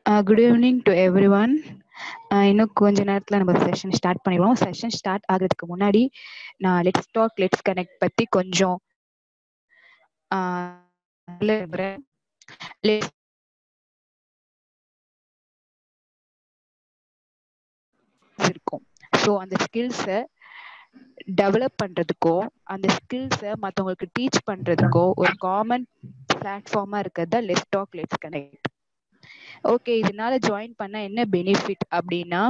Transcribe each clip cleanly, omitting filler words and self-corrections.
Good evening to everyone. இன்னும் கொஞ்ச நேரத்தில் நம்ம செஷன் ஸ்டார்ட் பண்ணிடுவோம். செஷன் ஸ்டார்ட் ஆகிறதுக்கு முன்னாடி நான் லெட்ஸ் டாக் லெட்ஸ் கனெக்ட் பற்றி கொஞ்சம் இருக்கும். ஸோ அந்த ஸ்கில்ஸை டெவலப் பண்ணுறதுக்கோ அந்த ஸ்கில்ஸை மற்றவங்களுக்கு டீச் பண்ணுறதுக்கோ ஒரு காமன் பிளாட்ஃபார்மாக இருக்கிறது தான் let's talk let's connect. Okay, இதனால ஜாயின் பண்ண என்ன பெனிஃபிட் அப்படின்னா,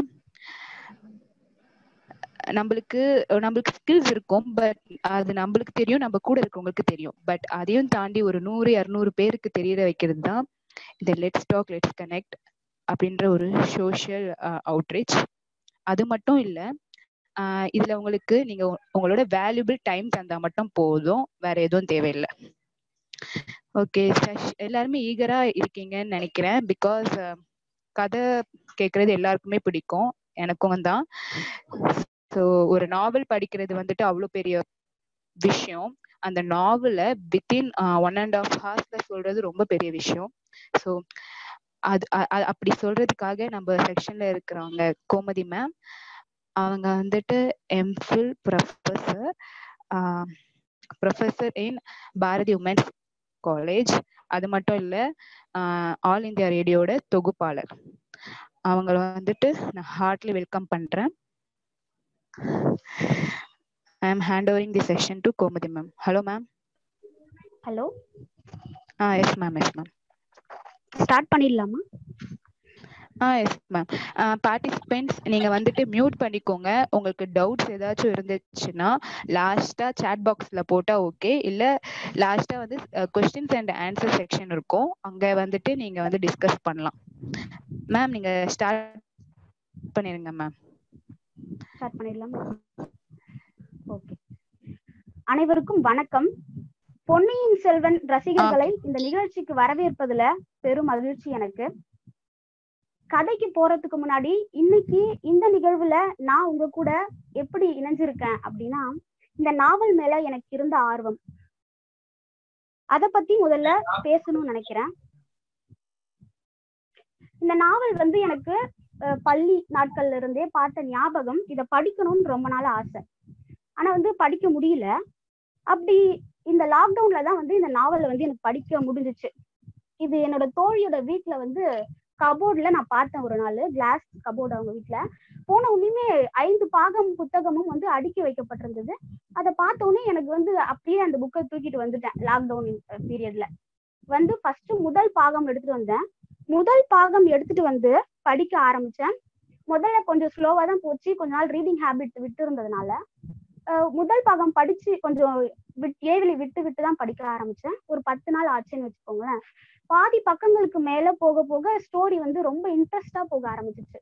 நம்மளுக்கு ஸ்கில்ஸ் இருக்கும், பட் அது நம்மளுக்கு தெரியும், நம்ம கூட இருக்கவங்களுக்கு தெரியும். பட் அதையும் தாண்டி ஒரு 100-200 பேருக்கு தெரியற வைக்கிறது தான் இந்த லெட்ஸ் டாக் லெட்ஸ் கனெக்ட் அப்படின்ற ஒரு சோஷியல் அவுட்ரீச். அது மட்டும் இல்லை, இதுல உங்களுக்கு நீங்க உங்களோட வேல்யூபிள் டைம் தந்தா மட்டும் போதும், வேற எதுவும் தேவையில்லை. ஓகே, எல்லாருமே ஈகரா இருக்கீங்கன்னு நினைக்கிறேன். பிகாஸ் கதை கேட்கறது எல்லாருக்குமே பிடிக்கும், எனக்கும் தான். ஸோ ஒரு நாவல் படிக்கிறது வந்துட்டு அவ்வளோ பெரிய விஷயம். அந்த நாவலை வித்தின் 1.5 hours சொல்றது ரொம்ப பெரிய விஷயம். ஸோ அது அப்படி சொல்றதுக்காக நம்ம செக்ஷன்ல இருக்கிறவங்க கோமதி மேம், அவங்க வந்துட்டு MPhil professor in Bharathi women's college. அது மட்டும் இல்லை, ஆல் இந்தியா ரேடியோட தொகுப்பாளர். அவங்கள வந்துட்டு நான் ஹார்ட்லி வெல்கம் பண்றேன். I am handovering the session to Komadi ma'am. Hello ma'am. Hello. Yes ma'am, yes ma'am. Start பண்ணிடலாமா? Yes ma'am. பார்ட்டிசிபென்ட்ஸ் நீங்க வந்துட்டு மியூட் பண்ணிக்கோங்க. உங்களுக்கு டவுட்ஸ் ஏதாச்சும் இருந்துச்சுன்னா லாஸ்டா சாட் பாக்ஸ்ல போட்டா ஓகே, இல்ல லாஸ்டா வந்து கொஸ்டின்ஸ் அண்ட் ஆன்சர் செக்ஷன் இருக்கும், அங்க வந்துட்டு நீங்க வந்து டிஸ்கஸ் பண்ணலாம். மேம் நீங்க ஸ்டார்ட் பண்ணிருங்க மேம். ஸ்டார்ட் பண்ணிடலாம். ஓகே, அனைவருக்கும் வணக்கம். பொன்னியின் செல்வன் ரசிகர்களை இந்த நிகழ்ச்சிக்கு வரவேற்பதுல பெரும் மகிழ்ச்சி எனக்கு. கதைக்கு போறதுக்கு முன்னாடி இன்னைக்கு இந்த நிகழ்வுல நான் உங்க கூட எப்படி இணைஞ்சிருக்கேன் அப்படின்னா, இந்த நாவல் மேல எனக்கு இருந்த ஆர்வம், அத பத்தி முதல்ல பேசணும்னு நினைக்கிறேன். இந்த நாவல் வந்து எனக்கு பள்ளி நாட்கள்ல இருந்தே பார்த்த ஞாபகம். இத படிக்கணும்னு ரொம்ப நாள் ஆசை, ஆனா வந்து படிக்க முடியல. அப்படி இந்த லாக்டவுன்ல தான் வந்து இந்த நாவலை வந்து எனக்கு படிக்க முடிஞ்சிச்சு. இது என்னோட தோழியோட வீட்டுல வந்து கபோர்ட்ல நான் பார்த்தேன் ஒரு நாள், கிளாஸ் கபோர்டு அவங்க வீட்டுல. போன உடனே 5 பாகம் புத்தகமும் வந்து அடுக்கி வைக்கப்பட்டிருந்தது. அதை பார்த்த உடனே எனக்கு வந்து அப்படியே அந்த புக்கை தூக்கிட்டு வந்துட்டேன். லாக்டவுன் பீரியட்ல வந்து ஃபர்ஸ்ட் முதல் பாகம் எடுத்துட்டு வந்தேன். முதல் பாகம் எடுத்துட்டு வந்து படிக்க ஆரம்பிச்சேன். முதல்ல கொஞ்சம் ஸ்லோவா தான் போச்சு, கொஞ்ச நாள் ரீடிங் ஹேபிட் விட்டு இருந்ததுனால. முதல் பாகம் படிச்சு கொஞ்சம் ஏவிலி விட்டு தான் படிக்க ஆரம்பிச்சேன். ஒரு 10 நாள் ஆச்சுன்னு வச்சுக்கோங்களேன். பாதி பக்கங்களுக்கு மேல போக போக ஸ்டோரி வந்து ரொம்ப இன்ட்ரெஸ்டா போக ஆரம்பிச்சிச்சு.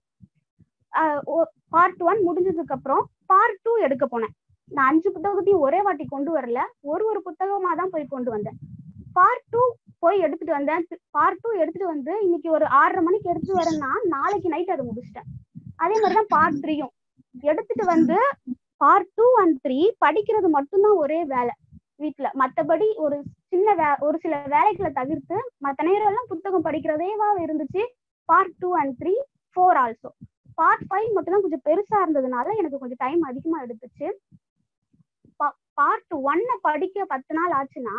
பார்ட் 1 முடிஞ்சதுக்கு அப்புறம் பார்ட் 2 எடுக்க போனேன். நான் 5 புத்தகத்தையும் ஒரே வாட்டி கொண்டு வரல, ஒரு புத்தகமா தான் போய் கொண்டு வந்தேன். பார்ட் 2 போய் எடுத்துட்டு வந்தேன். பார்ட் 2 எடுத்துட்டு வந்து இன்னைக்கு ஒரு 6:30 மணிக்கு எடுத்துட்டு வரேன்னா நாளைக்கு நைட் அதை முடிச்சிட்டேன். அதே மாதிரிதான் பார்ட் 3யும் எடுத்துட்டு வந்து பார்ட் 2 and 3 படிக்கிறது மட்டும்தான் ஒரே வேலை வீட்டுல. மத்தபடி ஒரு சில வேலைகளை தவிர்த்து மத்த நேரம் எல்லாம் புத்தகம் படிக்கிறதேவா இருந்துச்சு. Part 2 and 3, 4 also. பார்ட் 5 மட்டும் தான் கொஞ்சம் பெருசா இருந்ததுனால எனக்கு கொஞ்சம் டைம் அதிகமா எடுத்துச்சு. பார்ட் 1 படிக்க 10 நாள் ஆச்சுன்னா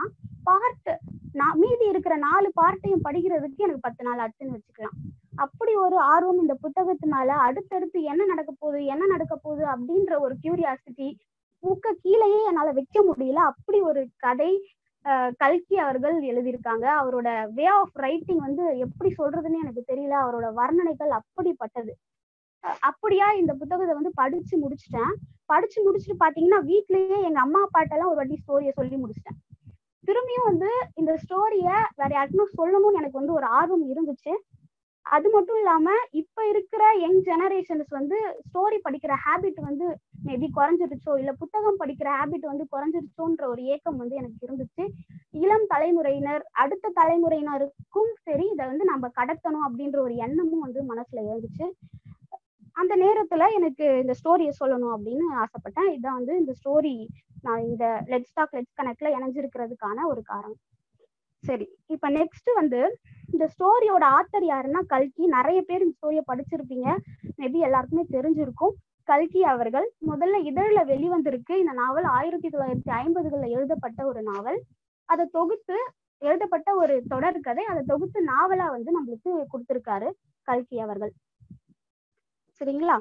மீதி இருக்கிற 4 பார்ட்டையும் படிக்கிறதுக்கு எனக்கு 10 நாள் ஆச்சுன்னு வச்சுக்கலாம். அப்படி ஒரு ஆர்வம் இந்த புத்தகத்தினால. அடுத்தடுத்து என்ன நடக்க போகுது அப்படின்ற ஒரு கியூரியாசிட்டி. புக்க கீழேயே என்னால வைக்க முடியல. அப்படி ஒரு கதை கல்கி அவர்கள் எழுதியிருக்காங்க. அவரோட வே ஆஃப் ரைட்டிங் வந்து எப்படி சொல்றதுன்னு எனக்கு தெரியல. அவரோட வர்ணனைகள் அப்படிப்பட்டது. அப்படியா இந்த புத்தகத்தை வந்து படிச்சு முடிச்சுட்டு பாத்தீங்கன்னா வீட்லயே எங்க அம்மா அப்பாட்டெல்லாம் ஒரு வாட்டி ஸ்டோரியை சொல்லி முடிச்சிட்டேன். திரும்பியும் வந்து இந்த ஸ்டோரிய வேற யாருக்கும் சொல்லணும்னு எனக்கு வந்து ஒரு ஆர்வம் இருந்துச்சு. அது மட்டும் இல்லாம இப்ப இருக்கிற யங் ஜெனரேஷன்ஸ் வந்து ஸ்டோரி படிக்கிற ஹேபிட் வந்து மேபி குறைஞ்சிருச்சோ, இல்ல புத்தகம் படிக்கிற ஹேபிட் வந்து குறைஞ்சிருச்சோன்ற ஒரு ஏக்கம் வந்து எனக்கு இருந்துச்சு. இளம் தலைமுறையினர் அடுத்த தலைமுறையினருக்கும் சரி இதை வந்து நம்ம கடத்தணும் அப்படின்ற ஒரு எண்ணமும் வந்து மனசுல இருந்துச்சு. அந்த நேரத்துல எனக்கு இந்த ஸ்டோரியை சொல்லணும் அப்படின்னு ஆசைப்பட்டேன். இதான் வந்து இந்த ஸ்டோரி நான் இந்த லெட்ஸ் டாக் லெட்ஸ் கனெக்ட்ல இணைஞ்சிருக்கிறதுக்கான ஒரு காரணம். சரி, இப்ப நெக்ஸ்ட் வந்து இந்த ஸ்டோரியோட ஆத்தர் யாருன்னா கல்கி. நிறைய பேர் இந்த ஸ்டோரியை படிச்சிருப்பீங்க, மேபி எல்லாருக்குமே தெரிஞ்சிருக்கும். கல்கி அவர்கள் முதல்ல இதழில் வெளிவந்திருக்கு இந்த நாவல். 1950களில் எழுதப்பட்ட ஒரு நாவல். அதை தொகுத்து எழுதப்பட்ட ஒரு தொடர் கதை, அதை தொகுத்து நாவலா வந்து நம்மளுக்கு கொடுத்திருக்காரு கல்கி அவர்கள். சரிங்களா?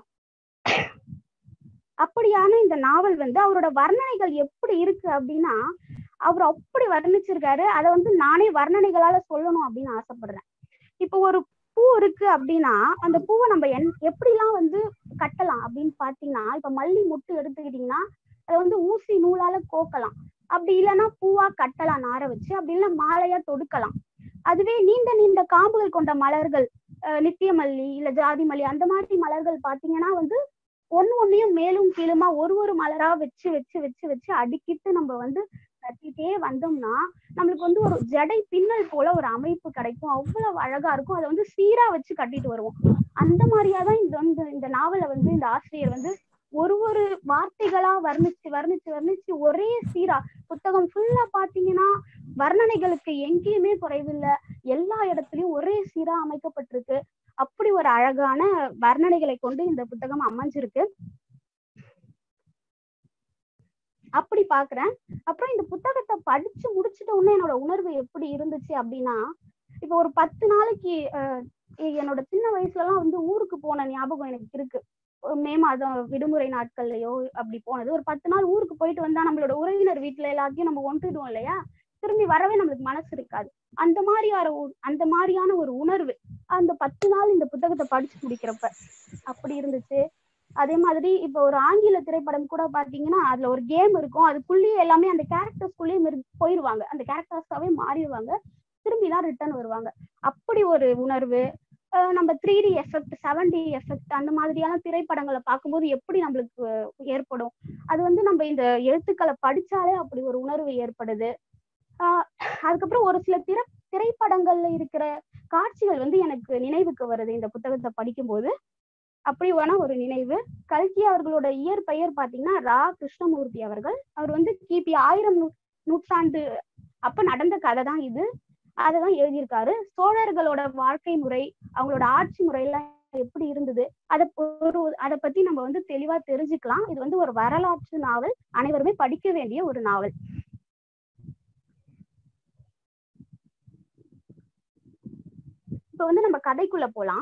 அப்படியான இந்த நாவல் வந்து அவரோட வர்ணனைகள் எப்படி இருக்கு அப்படின்னா, அவர் அப்படி வர்ணிச்சிருக்காரு. அதை வந்து நானே வர்ணனைகளால சொல்லணும் அப்படின்னு ஆசைப்படுறேன். இப்போ ஒரு பூ இருக்கு அப்படின்னா, அந்த பூவை நம்ம எப்படிலாம் வந்து கட்டலாம் அப்படின்னு பாத்தீங்கன்னா, இப்ப மல்லி மொட்டு எடுத்துக்கிட்டீங்கன்னா அதை வந்து ஊசி நூலால கோக்கலாம். அப்படி இல்லைன்னா பூவா கட்டலாம் நார வச்சு, அப்படி இல்லைன்னா மாலையா தொடுக்கலாம். அதுவே நீண்ட நீண்ட காம்புகள் கொண்ட மலர்கள், நித்திய மல்லி இல்ல ஜாதி மல்லி, அந்த மாதிரி மலர்கள் பாத்தீங்கன்னா வந்து ஒன்னையும் மேலும் கீழுமா ஒரு மலரா வச்சு வச்சு வச்சு வச்சு அடுக்கிட்டு நம்ம வந்து கட்டிட்டே வந்தோம்னா நம்மளுக்கு வந்து ஒரு ஜடை பின்னல் போல ஒரு அமைப்பு கிடைக்கும். அவ்வளவு அழகா இருக்கும். அதை வந்து சீரா வச்சு கட்டிட்டு வருவோம். அந்த மாதிரியாதான் இந்த நாவலை வந்து இந்த ஆசிரியர் வந்து ஒரு வார்த்தைகளா வர்ணிச்சு வர்ணிச்சு வர்ணிச்சு ஒரே சீரா புத்தகம் ஃபுல்லா பாத்தீங்கன்னா வர்ணனைகளுக்கு எங்கேயுமே குறைவில்லை. எல்லா இடத்துலயும் ஒரே சீரா அமைக்கப்பட்டிருக்கு. அப்படி ஒரு அழகான வர்ணனைகளை கொண்டு இந்த புத்தகம் அமைஞ்சிருக்கு. அப்படி பாக்குறேன். அப்புறம் இந்த புத்தகத்தை படிச்சு முடிச்சுட்ட உடனே என்னோட உணர்வு எப்படி இருந்துச்சு அப்படின்னா, இப்ப ஒரு 10 நாளைக்கு என்னோட சின்ன வயசுல எல்லாம் வந்து ஊருக்கு போன ஞாபகம் எனக்கு இருக்கு. மே மாதம் விடுமுறை நாட்கள்லயோ அப்படி போனது. ஒரு 10 நாள் ஊருக்கு போயிட்டு வந்தா நம்மளோட உறவினர் வீட்டுல எல்லாத்தையும் நம்ம ஒன்றிடுவோம் இல்லையா? திரும்பி வரவே நம்மளுக்கு மனசு இருக்காது. அந்த மாதிரியான ஒரு உணர்வு அந்த 10 நாள் இந்த புத்தகத்தை படிச்சு முடிக்கிறப்ப அப்படி இருந்துச்சு. அதே மாதிரி இப்ப ஒரு ஆங்கில திரைப்படம் கூட பாத்தீங்கன்னா அதுல ஒரு கேம் இருக்கும். அதுக்குள்ளேயே எல்லாமே அந்த கேரக்டர்ஸ்குள்ளேயே போயிருவாங்க. அந்த கேரக்டர்ஸாவே மாறிடுவாங்க. திரும்பிதான் ரிட்டர்ன் வருவாங்க. அப்படி ஒரு உணர்வு. நம்ம 3D எஃபெக்ட், 7D எஃபெக்ட் அந்த மாதிரியான திரைப்படங்களை பார்க்கும்போது எப்படி நம்மளுக்கு ஏற்படும், அது வந்து நம்ம இந்த எழுத்துக்களை படிச்சாலே அப்படி ஒரு உணர்வு ஏற்படுது. அதுக்கப்புறம் ஒரு சில திரைப்படங்கள்ல இருக்கிற காட்சிகள் வந்து எனக்கு நினைவுக்கு வருது இந்த புத்தகத்தை படிக்கும்போது. அப்படி வேணா ஒரு நினைவு. கல்கி அவர்களோட இயற்பெயர் பாத்தீங்கன்னா ரா கிருஷ்ணமூர்த்தி அவர்கள். அவர் வந்து கிபி 1000 நூற்றாண்டு அப்ப நடந்த கதை தான் இது. அதைதான் எழுதியிருக்காரு. சோழர்களோட வாழ்க்கை முறை, அவங்களோட ஆட்சி முறையெல்லாம் எப்படி இருந்தது, அதை பத்தி நம்ம வந்து தெளிவா தெரிஞ்சுக்கலாம். இது வந்து ஒரு வரலாற்று நாவல், அனைவருமே படிக்க வேண்டிய ஒரு நாவல். இப்ப வந்து நம்ம கதைக்குள்ள போலாம்.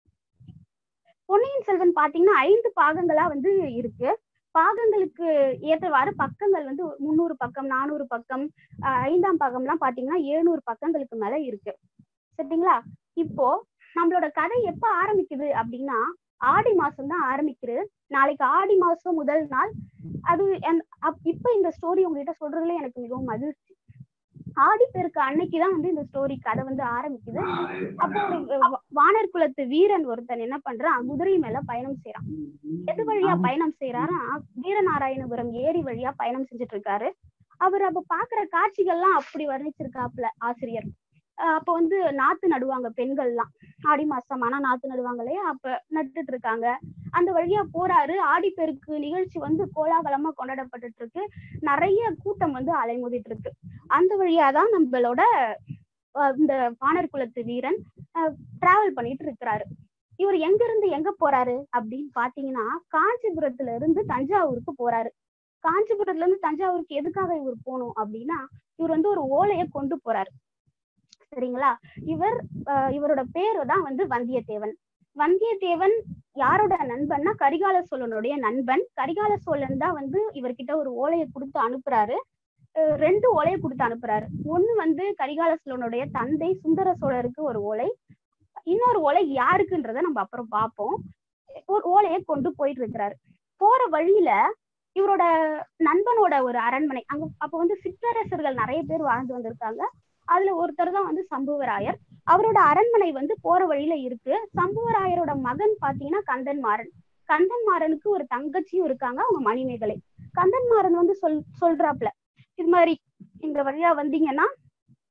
பொன்னியின் செல்வன் பாத்தீங்கன்னா 5 பாகங்களா வந்து இருக்கு. பாகங்களுக்கு ஏற்றவாறு பக்கங்கள் வந்து 300 பக்கம், 400 பக்கம், 5ஆம் பாகம்லாம் பாத்தீங்கன்னா 700 பக்கங்களுக்கு மேல இருக்கு. சரிங்களா? இப்போ நம்மளோட கதை எப்ப ஆரம்பிக்குது அப்படின்னா ஆடி மாசம் தான் ஆரம்பிக்குது. நாளைக்கு ஆடி மாசம் முதல் நாள். அது இப்ப இந்த ஸ்டோரி உங்ககிட்ட சொல்றதுல எனக்கு மிகவும் மகிழ்ச்சி. ஆடிப்பெருக்கு அன்னைக்குதான் வந்து இந்த ஸ்டோரி கதை வந்து ஆரம்பிக்குது. அப்போ ஒரு வானர் குலத்து வீரன் ஒருத்தன் என்ன பண்றான், குதிரை மேல பயணம் செய்யறான். எது வழியா பயணம் செய்யறாரா, வீரநாராயணபுரம் ஏரி வழியா பயணம் செஞ்சுட்டு இருக்காரு. அவர் அப்ப பாக்குற காட்சிகள்லாம் அப்படி வர்ணிச்சிருக்காப்புல ஆசிரியர். அப்ப வந்து நாத்து நடுவாங்க பெண்கள் எல்லாம். ஆடி மாசம் ஆனா நாத்து நடுவாங்க இல்லையா, அப்ப நட்டுட்டு இருக்காங்க. அந்த வழியா போறாரு. ஆடிப்பெருக்கு நிகழ்ச்சி வந்து கோலாகலமா கொண்டாடப்பட்டுட்டு இருக்கு. நிறைய கூட்டம் வந்து அலைமோதிட்டு இருக்கு. அந்த வழியாதான் நம்மளோட இந்த வானர் குலத்து வீரன் டிராவல் பண்ணிட்டு இருக்கிறாரு. இவர் எங்க இருந்து எங்க போறாரு அப்படின்னு பாத்தீங்கன்னா காஞ்சிபுரத்துல இருந்து தஞ்சாவூருக்கு போறாரு. காஞ்சிபுரத்துல இருந்து தஞ்சாவூருக்கு எதுக்காக இவர் போகணும் அப்படின்னா, இவர் வந்து ஒரு ஓலையை கொண்டு போறாரு. சரிங்களா? இவரோட பேரு தான் வந்து வந்தியத்தேவன். வந்தியத்தேவன் யாரோட நண்பன்னா கரிகால சோழனுடைய நண்பன். கரிகால சோழன் தான் வந்து இவர்கிட்ட ஒரு ஓலையை கொடுத்து அனுப்புறாரு. 2 ஓலையை கொடுத்து அனுப்புறாரு. ஒண்ணு வந்து கரிகால சோழனுடைய தந்தை சுந்தர சோழருக்கு ஒரு ஓலை, இன்னொரு ஓலை யாருக்குன்றத நம்ம அப்புறம் பார்ப்போம். ஒரு ஓலையை கொண்டு போயிட்டு இருக்கிறாரு. போற வழியில இவரோட நண்பனோட ஒரு அரண்மனை, அங்க அப்ப வந்து சிற்றரசர்கள் நிறைய பேர் வாழ்ந்து வந்திருக்காங்க. அதுல ஒருத்தர் தான் வந்து சம்புவராயர். அவரோட அரண்மனை வந்து போற வழியில இருக்கு. சம்புவராயரோட மகன் பாத்தீங்கன்னா கந்தன்மாறன். கந்தன்மாறனுக்கு ஒரு தங்கச்சியும் இருக்காங்க, அவங்க மணிமேகலை. கந்தன்மாறன் வந்து சொல்றாப்ல, இது மாதிரி இந்த வழியா வந்தீங்கன்னா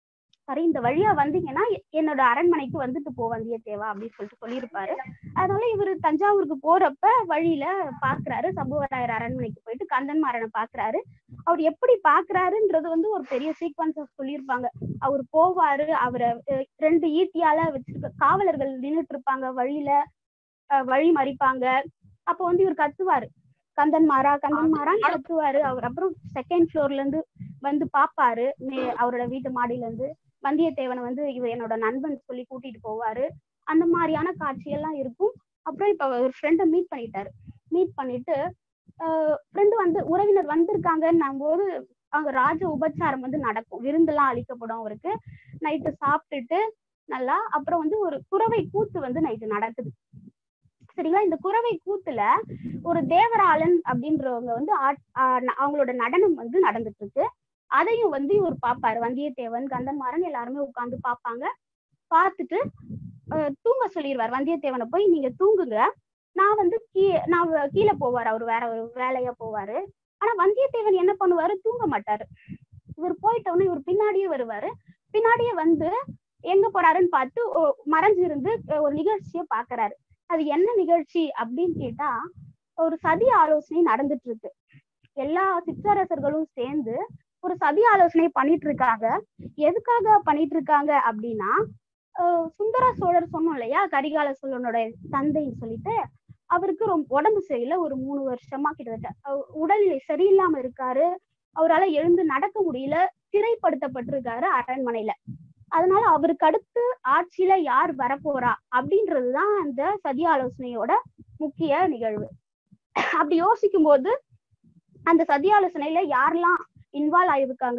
சரி இந்த வழியா வந்தீங்கன்னா என்னோட அரண்மனைக்கு வந்துட்டு போ வந்தியத்தேவா அப்படின்னு சொல்லிட்டு சொல்லியிருப்பாரு. அதனால இவரு தஞ்சாவூருக்கு போறப்ப வழியில பாக்குறாரு, சம்புவராயர் அரண்மனைக்கு போயிட்டு கந்தன்மாறனை பாக்குறாரு. அவர் எப்படி பாக்குறாருன்றது வந்து ஒரு பெரிய சீக்வன்ஸ் சொல்லியிருப்பாங்க. அவர் போவாரு, அவரை 2 ஈட்டியால வச்சிருக்க காவலர்கள் நின்றுட்டு இருப்பாங்க வழியில, வழி மறிப்பாங்க. அப்ப வந்து இவர் கத்துவாரு, கந்தன்மாரான்னு கத்துவாரு. அவர் அப்புறம் 2nd ஃப்ளோர்ல இருந்து வந்து பாப்பாரு, அவரோட வீட்டு மாடியில இருந்து வந்தியத்தேவனை வந்து இவர் என்னோட நண்பன் சொல்லி கூட்டிட்டு போவாரு. அந்த மாதிரியான காட்சியெல்லாம் இருக்கும். அப்புறம் இப்ப ஒரு ஃப்ரெண்டை மீட் பண்ணிட்டு ஃப்ரெண்டு வந்து உறவினர் வந்திருக்காங்கன்னும் போது அங்க ராஜ உபச்சாரம் வந்து நடக்கும், விருந்தெல்லாம் அளிக்கப்படும் அவருக்கு. நைட்டு சாப்பிட்டுட்டு நல்லா அப்புறம் வந்து ஒரு குறவை கூத்து வந்து நைட்டு நடக்குது. சரிங்களா? இந்த குறவை கூத்துல ஒரு தேவராளன் அப்படின்றவங்க வந்து அவங்களோட நடனம் வந்து நடந்துட்டு இருக்கு. அதையும் வந்து இவர் பாப்பாரு, வந்தியத்தேவன் கந்தன்மாறன் எல்லாருமே உட்கார்ந்து பாப்பாங்க. பார்த்துட்டு தூங்க சொல்லிடுவார் வந்தியத்தேவனை, போய் நீங்க தூங்குங்க, நான் வந்து கீழே போவார், அவர் வேற ஒரு வேலையா போவாரு. ஆனா வந்தியத்தேவன் என்ன பண்ணுவாரு, தூங்க மாட்டாரு. இவர் போயிட்டோன்னு இவர் பின்னாடியே வருவாரு. பின்னாடியே வந்து எங்க போறாருன்னு பார்த்து மறைஞ்சிருந்து ஒரு நிகழ்ச்சியை பாக்குறாரு. அது என்ன நிகழ்ச்சி அப்படின்னு கேட்டா, ஒரு சதி ஆலோசனை நடந்துட்டு இருக்கு. எல்லா சிற்றரசர்களும் சேர்ந்து ஒரு சதி ஆலோசனை பண்ணிட்டு இருக்காங்க. எதுக்காக பண்ணிட்டு இருக்காங்க அப்படின்னா, சுந்தர சோழர் சொன்னோம் இல்லையா, கரிகால சோழனோட தந்தைன்னு சொல்லிட்டு, அவருக்கு ரொம்ப உடம்பு சரியில்லை, ஒரு 3 வருஷமா கிட்டத்தட்ட உடல்நிலை சரியில்லாம இருக்காரு. அவரால் எழுந்து நடக்க முடியல, சிறைப்படுத்தப்பட்டிருக்காரு அரண்மனையில. அதனால அவருக்கு அடுத்து ஆட்சியில யார் வரப்போறா அப்படின்றதுதான் அந்த சதி ஆலோசனையோட முக்கிய நிகழ்வு. அப்படி யோசிக்கும் போது அந்த சதி ஆலோசனையில யாரெல்லாம் இன்வால்வ் ஆயிருக்காங்க,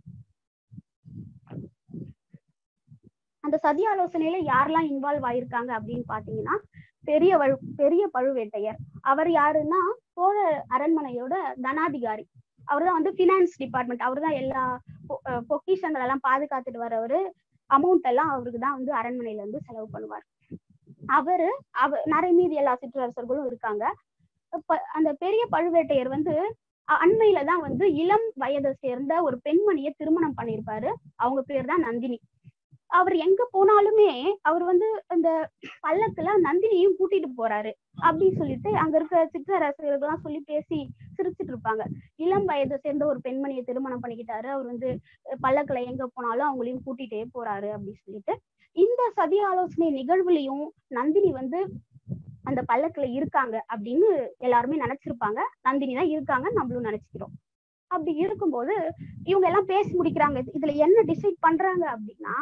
அந்த சதி ஆலோசனையில யாரெல்லாம் இன்வால்வ் ஆயிருக்காங்க அப்படின்னு பாத்தீங்கன்னா, பெரிய பழுவேட்டையர். அவர் யாருன்னா சோழ அரண்மனையோட தனாதிகாரி. அவர்தான் வந்து பினான்ஸ் டிபார்ட்மெண்ட், அவர்தான் எல்லா பொக்கிஷங்கள் எல்லாம் பாதுகாத்துட்டு வரவரு. அமௌண்ட் எல்லாம் அவருக்கு தான் வந்து அரண்மனையில இருந்து செலவு பண்ணுவார். அவர் நிறைய மீதி எல்லா சிற்றரசர்களும் இருக்காங்க. அந்த பெரிய பழுவேட்டையர் வந்து அண்மையில தான் வந்து இளம் வயதை சேர்ந்த ஒரு பெண்மணியை திருமணம் பண்ணியிருப்பாரு. அவங்க பேர் தான் நந்தினி. அவர் எங்க போனாலுமே அவர் வந்து அந்த பல்லக்குல நந்தினியும் கூட்டிட்டு போறாரு அப்படின்னு சொல்லிட்டு அங்க இருக்க சிற்றரசர்கள்லாம் சொல்லி பேசி சிரிச்சுட்டு இருப்பாங்க. இளம் வயதை சேர்ந்த ஒரு பெண்மணியை திருமணம் பண்ணிக்கிட்டாரு, அவர் வந்து பல்லக்குல எங்க போனாலும் அவங்களையும் கூட்டிட்டே போறாரு அப்படின்னு சொல்லிட்டு. இந்த சதி ஆலோசனை நிகழ்வுலையும் நந்தினி வந்து அந்த பல்லக்குல இருக்காங்க அப்படின்னு எல்லாருமே நினைச்சிருப்பாங்க. நந்தினி தான் இருக்காங்க, நம்மளும் நினைச்சுக்கிறோம். அப்படி இருக்கும்போது இவங்க எல்லாம் பேசி முடிக்கிறாங்க. இதுல என்ன டிசைட் பண்றாங்க அப்படின்னா,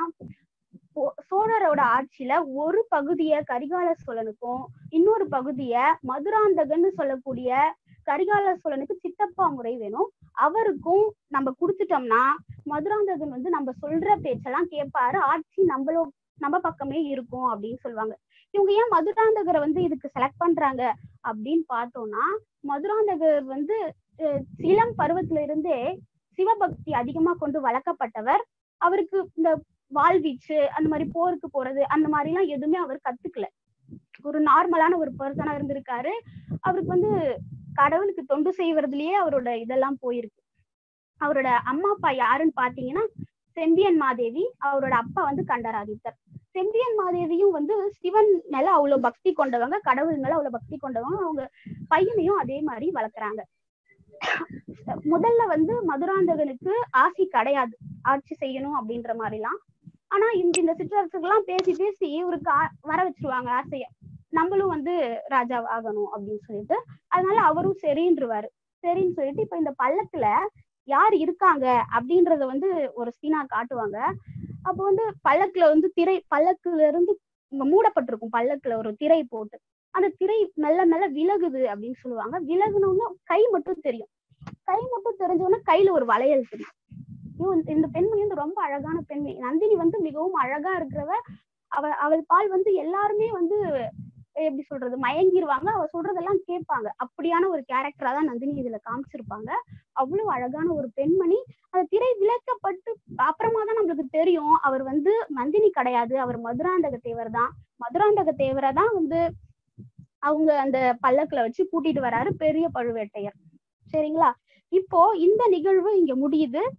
சோழரோட ஆட்சியில ஒரு பகுதிய கரிகால சோழனுக்கும் இன்னொரு பகுதிய மதுராந்தகன்னு சொல்லக்கூடிய கரிகால சோழனுக்கு சித்தப்பா முறை வேணும், அவருக்கும் நம்ம கொடுத்துட்டோம்னா மதுராந்தகன் வந்து நம்ம சொல்ற பேச்செல்லாம் கேட்பாரு, ஆட்சி நம்ம பக்கமே இருக்கும் அப்படின்னு சொல்லுவாங்க. இவங்க ஏன் மதுராந்தகரை வந்து இதுக்கு செலக்ட் பண்றாங்க அப்படின்னு பார்த்தோம்னா, மதுராந்தகர் வந்து இளம் பருவத்துல இருந்தே சிவபக்தி அதிகமா கொண்டு வளர்க்கப்பட்டவர். அவருக்கு இந்த வாழ்வீச்சு அந்த மாதிரி போருக்கு போறது அந்த மாதிரி எல்லாம் எதுவுமே அவர் கத்துக்கல. ஒரு நார்மலான ஒரு பர்சனா இருந்திருக்காரு. அவருக்கு வந்து கடவுளுக்கு தொண்டு செய்வதிலேயே அவரோட இதெல்லாம் போயிருக்கு. அவரோட அம்மா அப்பா யாருன்னு பாத்தீங்கன்னா செம்பியன் மாதேவி, அவரோட அப்பா வந்து கண்டராதித்தர். செம்பியன் மாதேவியும் வந்து சிவன் மேல அவ்வளவு பக்தி கொண்டவங்க, கடவுள் மேல அவ்வளவு பக்தி கொண்டவங்க. அவங்க பையனையும் அதே மாதிரி வளர்க்குறாங்க. முதல்ல வந்து மதுராந்தகனுக்கு ஆசை கிடையாது ஆட்சி செய்யணும் அப்படின்ற மாதிரிலாம். ஆனா இந்த சிற்றரசர்கள்லாம் பேசி பேசி இவருக்கு வர வச்சிருவாங்க ஆசைய, நம்மளும் வந்து ராஜா ஆகணும் அப்படின்னு சொல்லிட்டு. அதனால அவரும் சரின்னு சொல்லிட்டு இப்ப இந்த பல்லக்குல யார் இருக்காங்க அப்படின்றத வந்து ஒரு சீனா காட்டுவாங்க. அப்ப வந்து பல்லக்குல வந்து பல்லக்குல இருந்து மூடப்பட்டிருக்கும், பல்லக்குல ஒரு திரை போட்டு அந்த திரை மெல்ல மெல்ல விலகுது அப்படின்னு சொல்லுவாங்க. விலகுனோம்னா கை மட்டும் தெரியும். கை மட்டும் தெரிஞ்சோன்னா கையில ஒரு வளையல் தெரியும். இந்த பெண்மணி வந்து ரொம்ப அழகான பெண்மணி. நந்தினி வந்து மிகவும் அழகா இருக்கிறவ. அவள் பால் வந்து எல்லாருமே வந்து எப்படி சொல்றது மயங்கிருவாங்க, அவ சொல்றதெல்லாம் கேட்பாங்க. அப்படியான ஒரு கேரக்டரா தான் நந்தினி இதுல காமிச்சிருப்பாங்க. அவ்வளவு அழகான ஒரு பெண்மணி. அந்த திரை விலக்கப்பட்டு அப்புறமா தான் நம்மளுக்கு தெரியும் அவர் வந்து நந்தினி கிடையாது, அவர் மதுராந்தக தேவர் தான். மதுராந்தக தேவரை தான் வந்து அவங்க அந்த பல்லக்குல வச்சு கூட்டிட்டு வராரு பெரிய பழுவேட்டையர். சரிங்களா? இப்போ இந்த நிகழ்வு இங்க முடியுது.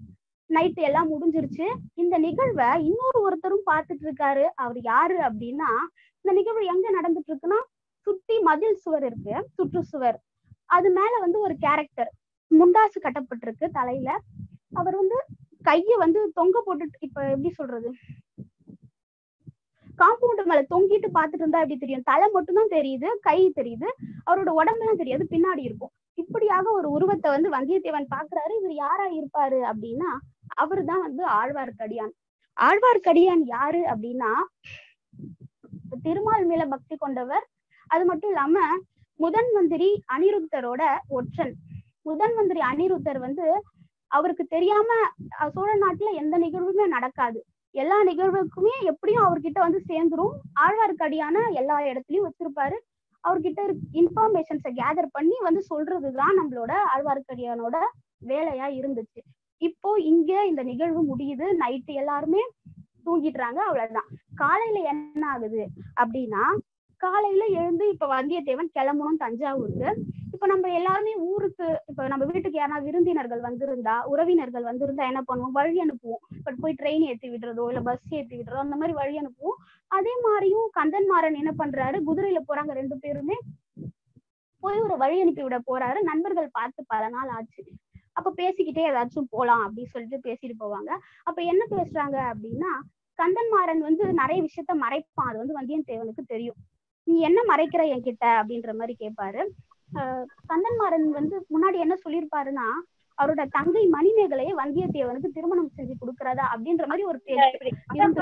நைட்டு எல்லாம் முடிஞ்சிருச்சு. இந்த நிகழ்வை ஒருத்தரும் பார்த்துட்டு இருக்காரு. அவர் யாரு அப்படின்னா, இந்த நிகழ்வு எங்க நடந்துட்டு இருக்குன்னா, சுத்தி மதில் சுவர் இருக்கு, சுற்றுச்சுவர். அது மேல வந்து ஒரு கேரக்டர் முண்டாசு கட்டப்பட்டிருக்கு தலையில. அவர் வந்து கைய வந்து தொங்க போட்டுட்டு, இப்ப எப்படி சொல்றது, காம்பவுண்ட் மேல தொங்கிட்டு பாத்துட்டு இருந்தா எப்படி தெரியும், தலை மட்டும் தான் தெரியுது, கை தெரியுது, அவரோட உடம்பெல்லாம் தெரியாது, பின்னாடி இருக்கும். இப்படியாக ஒரு உருவத்தை வந்து வந்தியத்தேவன் பாக்குறாரு. இவர் யாரா இருப்பாரு அப்படின்னா, அவரு தான் வந்து ஆழ்வார்க்கடியான். ஆழ்வார்க்கடியான் யாரு அப்படின்னா, திருமால் மேல பக்தி கொண்டவர். அது மட்டும் இல்லாம முதன் மந்திரி அனிருத்தரோட ஒற்றன். முதன் மந்திரி அனிருத்தர் வந்து அவருக்கு தெரியாம சோழ நாட்டுல எந்த நிகழ்வுமே நடக்காது, எல்லா நிகழ்வுக்குமே எப்படியும் அவர்கிட்ட வந்து சேர்ந்துரும். ஆழ்வார்க்கடியான எல்லா இடத்துலயும் வச்சிருப்பாரு. அவர்கிட்ட இன்ஃபர்மேஷன்ஸை கேதர் பண்ணி வந்து சொல்றதுதான் நம்மளோட ஆழ்வார்க்கடியானோட வேலையா இருந்துச்சு. இப்போ இங்க இந்த நிகழ்வு முடியுது, நைட்டு எல்லாருமே தூங்கிடுறாங்க, அவ்வளவுதான். காலையில என்ன ஆகுது அப்படின்னா, காலையில எழுந்து இப்ப வந்தியத்தேவன் கிளம்பணும் தஞ்சாவூருக்கு. இப்ப நம்ம எல்லாருமே ஊருக்கு, இப்ப நம்ம வீட்டுக்கு யாராவது விருந்தினர்கள் வந்திருந்தா, உறவினர்கள் வந்திருந்தா என்ன பண்ணுவோம், வழி அனுப்புவோம். இப்ப போய் ட்ரெயின் ஏத்தி விடுறதோ இல்ல பஸ் ஏத்தி விடுறதோ அந்த மாதிரி வழி அனுப்புவோம். அதே மாதிரியும் கந்தன்மாறன் என்ன பண்றாரு, குதிரையில போறாங்க 2 பேருமே, போய் ஒரு வழி அனுப்பி விட போறாரு. நண்பர்கள் பார்த்து பல நாள் ஆச்சு. அப்ப பேசிக்கிட்டே ஏதாச்சும் போலாம் அப்படின்னு சொல்லிட்டு பேசிட்டு போவாங்க. அப்ப என்ன பேசுறாங்க அப்படின்னா, கந்தன்மாறன் வந்து நிறைய விஷயத்த மறைப்பான், அது வந்து வந்தியத்தேவனுக்கு தெரியும். நீ என்ன மறைக்கிற என்கிட்ட அப்படின்ற மாதிரி கேட்பாரு. கந்தன்மாறன் வந்து முன்னாடி என்ன சொல்லியிருப்பாருன்னா, அவரோட தங்கை மணிமேகலையை வந்தியத்தேவனுக்கு திருமணம் செஞ்சு கொடுக்கறதா அப்படின்ற மாதிரி ஒரு பேச்சு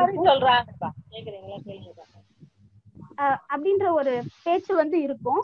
அப்படின்ற ஒரு பேச்சு வந்து இருக்கும்.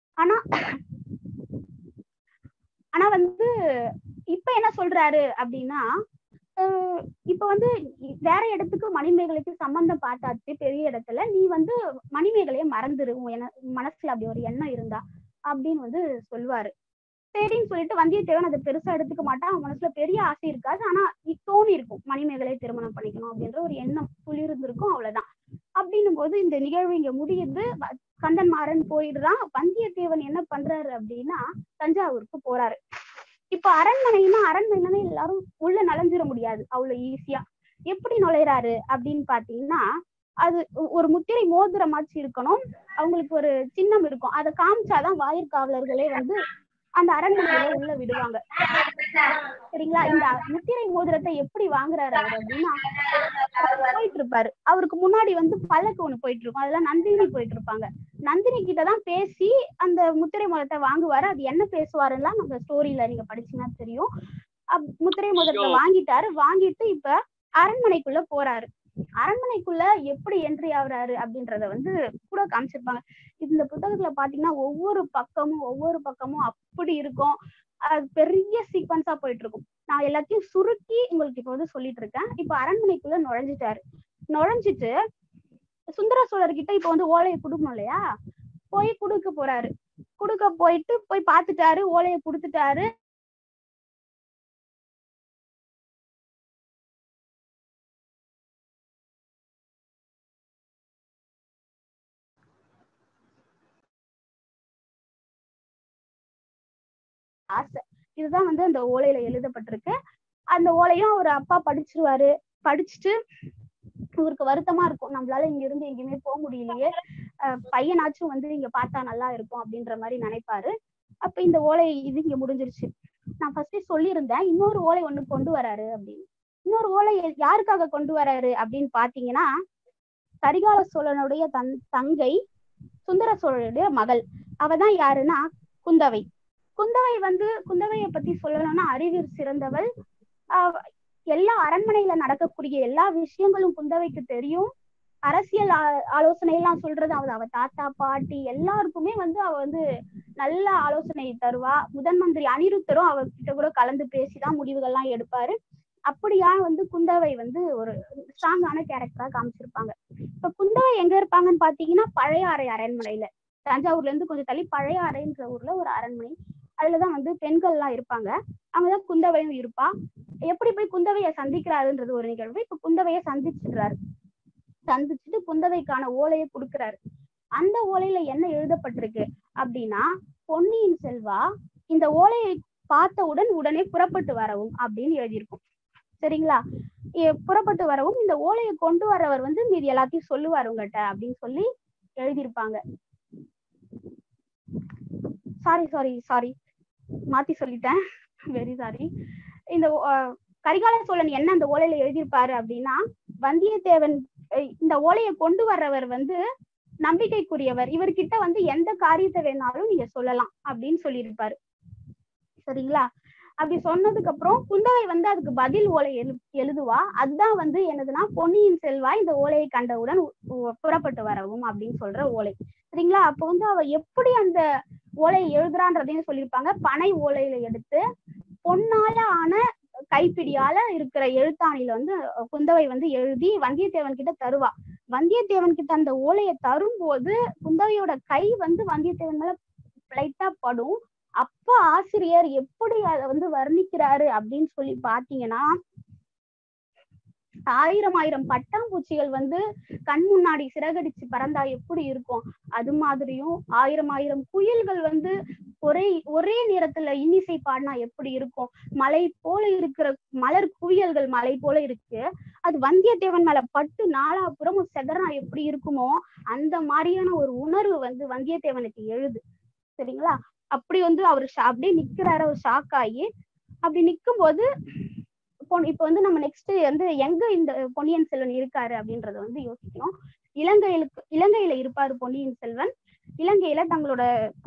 ஆனா வந்து இப்ப என்ன சொல்றாரு அப்படின்னா, இப்ப வந்து வேற இடத்துக்கு மணிமேகலைக்கு சம்பந்தம் பார்த்தாச்சு பெரிய இடத்துல, நீ வந்து மணிமேகலைய மறந்துரு, மனசுல அப்படி ஒரு எண்ணம் இருந்தா அப்படின்னு வந்து சொல்லுவாரு. சரின்னு சொல்லிட்டு வந்தியத்தேவன் அதை பெருசா எடுத்துக்க மாட்டான். அவன் மனசுல பெரிய ஆசை இருக்காது, ஆனா தோணி இருக்கும் மணிமேகலையை திருமணம் பண்ணிக்கணும் அப்படின்ற ஒரு எண்ணம் துளிர்ந்திருக்கும், அவ்வளவுதான். அப்படின்னும் போது இந்த நிகழ்வு இங்க முடியுது. கந்தன்மாறன் போயிடுறான். வந்தியத்தேவன் என்ன பண்றாரு அப்படின்னா, தஞ்சாவூருக்கு போறாரு. இப்ப அரண்மனைனா எல்லாரும் உள்ள நுழைஞ்சிட முடியாது அவ்வளவு ஈஸியா. எப்படி நுழைறாரு அப்படின்னு பாத்தீங்கன்னா, அது ஒரு முத்திரை மோதிரமாச்சு இருக்கணும், அவங்களுக்கு ஒரு சின்னம் இருக்கும், அதை காமிச்சாதான் வாயிற்காவலர்களே வந்து அந்த அரண்மனையில உள்ள விடுவாங்க. சரிங்களா? இந்த முத்திரை மோதிரத்தை எப்படி வாங்குறாரு அவர் அப்படின்னா, போயிட்டு இருப்பாரு, அவருக்கு முன்னாடி வந்து பல்லக்கு ஒண்ணு போயிட்டு இருக்கும், அதெல்லாம் நந்தினி போயிட்டு இருப்பாங்க. நந்தினி கிட்டதான் பேசி அந்த முத்திரை மோதிரத்தை வாங்குவாரு. அது என்ன பேசுவாருன்னா நம்ம ஸ்டோரியில நீங்க படிச்சீங்கன்னா தெரியும். முத்திரை மோதிரத்தை வாங்கிட்டு இப்ப அரண்மனைக்குள்ள போறாரு. அரண்மனைக்குள்ள எப்படி என்ட்ரி ஆகுறாரு அப்படின்றத வந்து கூட காமிச்சிருப்பாங்க. இந்த புத்தகத்துல பாத்தீங்கன்னா ஒவ்வொரு பக்கமும் அப்படி இருக்கும். அது பெரிய சீக்வன்ஸா போயிட்டு இருக்கும். நான் எல்லாத்தையும் சுருக்கி உங்களுக்கு இப்ப வந்து சொல்லிட்டு இருக்கேன். இப்ப அரண்மனைக்குள்ள நுழைஞ்சிட்டு சுந்தர சோழர்கிட்ட இப்ப வந்து ஓலையை கொடுக்கணும் இல்லையா, போய் போய் பார்த்துட்டாரு, ஓலையை கொடுத்துட்டாரு. ஆசை இதுதான் வந்து அந்த ஓலையில எழுதப்பட்டிருக்கு. அந்த ஓலையும் அவர் அப்பா படிச்சிருவாரு. படிச்சுட்டு இவருக்கு வருத்தமா இருக்கும், நம்மளால இங்க இருந்து எங்கேயுமே போக முடியலையே, பையனாச்சும் வந்து இங்க பார்த்தா நல்லா இருக்கும் அப்படின்ற மாதிரி நினைப்பாரு. அப்ப இந்த ஓலை இது இங்க முடிஞ்சிருச்சு. நான் ஃபர்ஸ்டே சொல்லியிருந்தேன் இன்னொரு ஓலை ஒண்ணு கொண்டு வராரு அப்படின்னு. இன்னொரு ஓலை யாருக்காக கொண்டு வராரு அப்படின்னு பாத்தீங்கன்னா, கரிகால சோழனுடைய தங்கை சுந்தர சோழனுடைய மகள். அவதான் யாருன்னா குந்தவை. குந்தவையை பத்தி சொல்லணும்னா அறிவில் சிறந்தவள். எல்லா அரண்மனையில நடக்கக்கூடிய எல்லா விஷயங்களும் குந்தவைக்கு தெரியும். அரசியல் ஆலோசனை எல்லாம் சொல்றது அவ தாத்தா பாட்டி எல்லாருக்குமே வந்து அவ வந்து நல்ல ஆலோசனை தருவா. முதன் மந்திரி அனிருத்தரும் அவர்கிட்ட கூட கலந்து பேசிதான் முடிவுகள்லாம் எடுப்பாரு. அப்படியா வந்து குந்தவை வந்து ஒரு ஸ்ட்ராங்கான கேரக்டரா காமிச்சிருப்பாங்க. இப்ப குந்தவை எங்க இருப்பாங்கன்னு பாத்தீங்கன்னா, பழையாறை அரண்மனையில, தஞ்சாவூர்ல இருந்து கொஞ்சம் தள்ளி பழையாறைன்ற ஊர்ல ஒரு அரண்மனை, அதுலதான் வந்து பெண்கள் எல்லாம் இருப்பாங்க. அங்கதான் குந்தவையும் இருப்பா. எப்படி போய் குந்தவையை சந்திக்கிறாருன்றது ஒரு நிகழ்வு. இப்ப குந்தவையை சந்திச்சுட்டு குந்தவைக்கான ஓலையை கொடுக்கிறாரு. அந்த ஓலையில என்ன எழுதப்பட்டிருக்கு அப்படின்னா, பொன்னியின் செல்வா, இந்த ஓலையை பார்த்தவுடன் உடனே புறப்பட்டு வரவும் அப்படின்னு எழுதியிருக்கும். சரிங்களா? புறப்பட்டு வரவும் இந்த ஓலையை கொண்டு வரவர் வந்து மீதி எல்லாத்தையும் சொல்லுவாரு உங்ககிட்ட அப்படின்னு சொல்லி எழுதியிருப்பாங்க. சாரி மாத்தி சொல்லிட்டேன், வெரி சாரி. இந்த கரிகால சோழன் என்ன அந்த ஓலையில எழுதியிருப்பாரு அப்படின்னா, வந்தியத்தேவன் இந்த ஓலையை கொண்டு வர்றவர் வந்து நம்பிக்கைக்குரியவர், இவர்கிட்ட வந்து எந்த காரியத்தை வேணாலும் நீங்க சொல்லலாம் அப்படின்னு சொல்லியிருப்பாரு. சரிங்களா? அப்படி சொன்னதுக்கு அப்புறம் குந்தவை வந்து அதுக்கு பதில் ஓலை எழுதுவா. அதுதான் வந்து என்னதுன்னா, பொன்னியின் செல்வா இந்த ஓலையை கண்டவுடன் புறப்பட்டு வரவும் அப்படின்னு சொல்ற ஓலை. சரிங்களா? அப்ப வந்து அவ எப்படி அந்த ஓலையை எழுதுறான்றதையும் சொல்லியிருப்பாங்க. பனை ஓலையில எடுத்து பொன்னால ஆன கைப்பிடியால இருக்கிற எழுத்தாணியில வந்து குந்தவை வந்து எழுதி வந்தியத்தேவன் கிட்ட தருவா. வந்தியத்தேவன் கிட்ட அந்த ஓலையை தரும்போது குந்தவையோட கை வந்து வந்தியத்தேவன் மேல லைட்டா படும். அப்ப ஆசிரியர் எப்படி அதை வந்து வர்ணிக்கிறாரு அப்படின்னு சொல்லி பாத்தீங்கன்னா, 1000 பட்டாம்பூச்சிகள் வந்து கண் முன்னாடி சிறகடிச்சு பறந்தா எப்படி இருக்கும் அது மாதிரியும், 1000 குயில்கள் வந்து ஒரே நேரத்துல இன்னிசை பாடினா எப்படி இருக்கும், மலை போல இருக்கிற மலர் குவியல்கள் மலை போல இருக்கு, அது வந்தியத்தேவன் மேல பட்டு நாலாபுறமும் செதறா எப்படி இருக்குமோ அந்த மாதிரியான ஒரு உணர்வு வந்து வந்தியத்தேவனுக்கு எழுது. சரிங்களா? அப்படி வந்து அவரு அப்படியே நிக்கிறாரு, அவர் ஷாக் ஆகி. அப்படி நிக்கும் போது இப்ப வந்து நம்ம நெக்ஸ்ட் வந்து எங்க இந்த பொன்னியின் செல்வன் இருக்காரு அப்படின்றத வந்து யோசிக்கணும். இலங்கையில இருப்பாரு பொன்னியின் செல்வன். இலங்கையில தங்களோட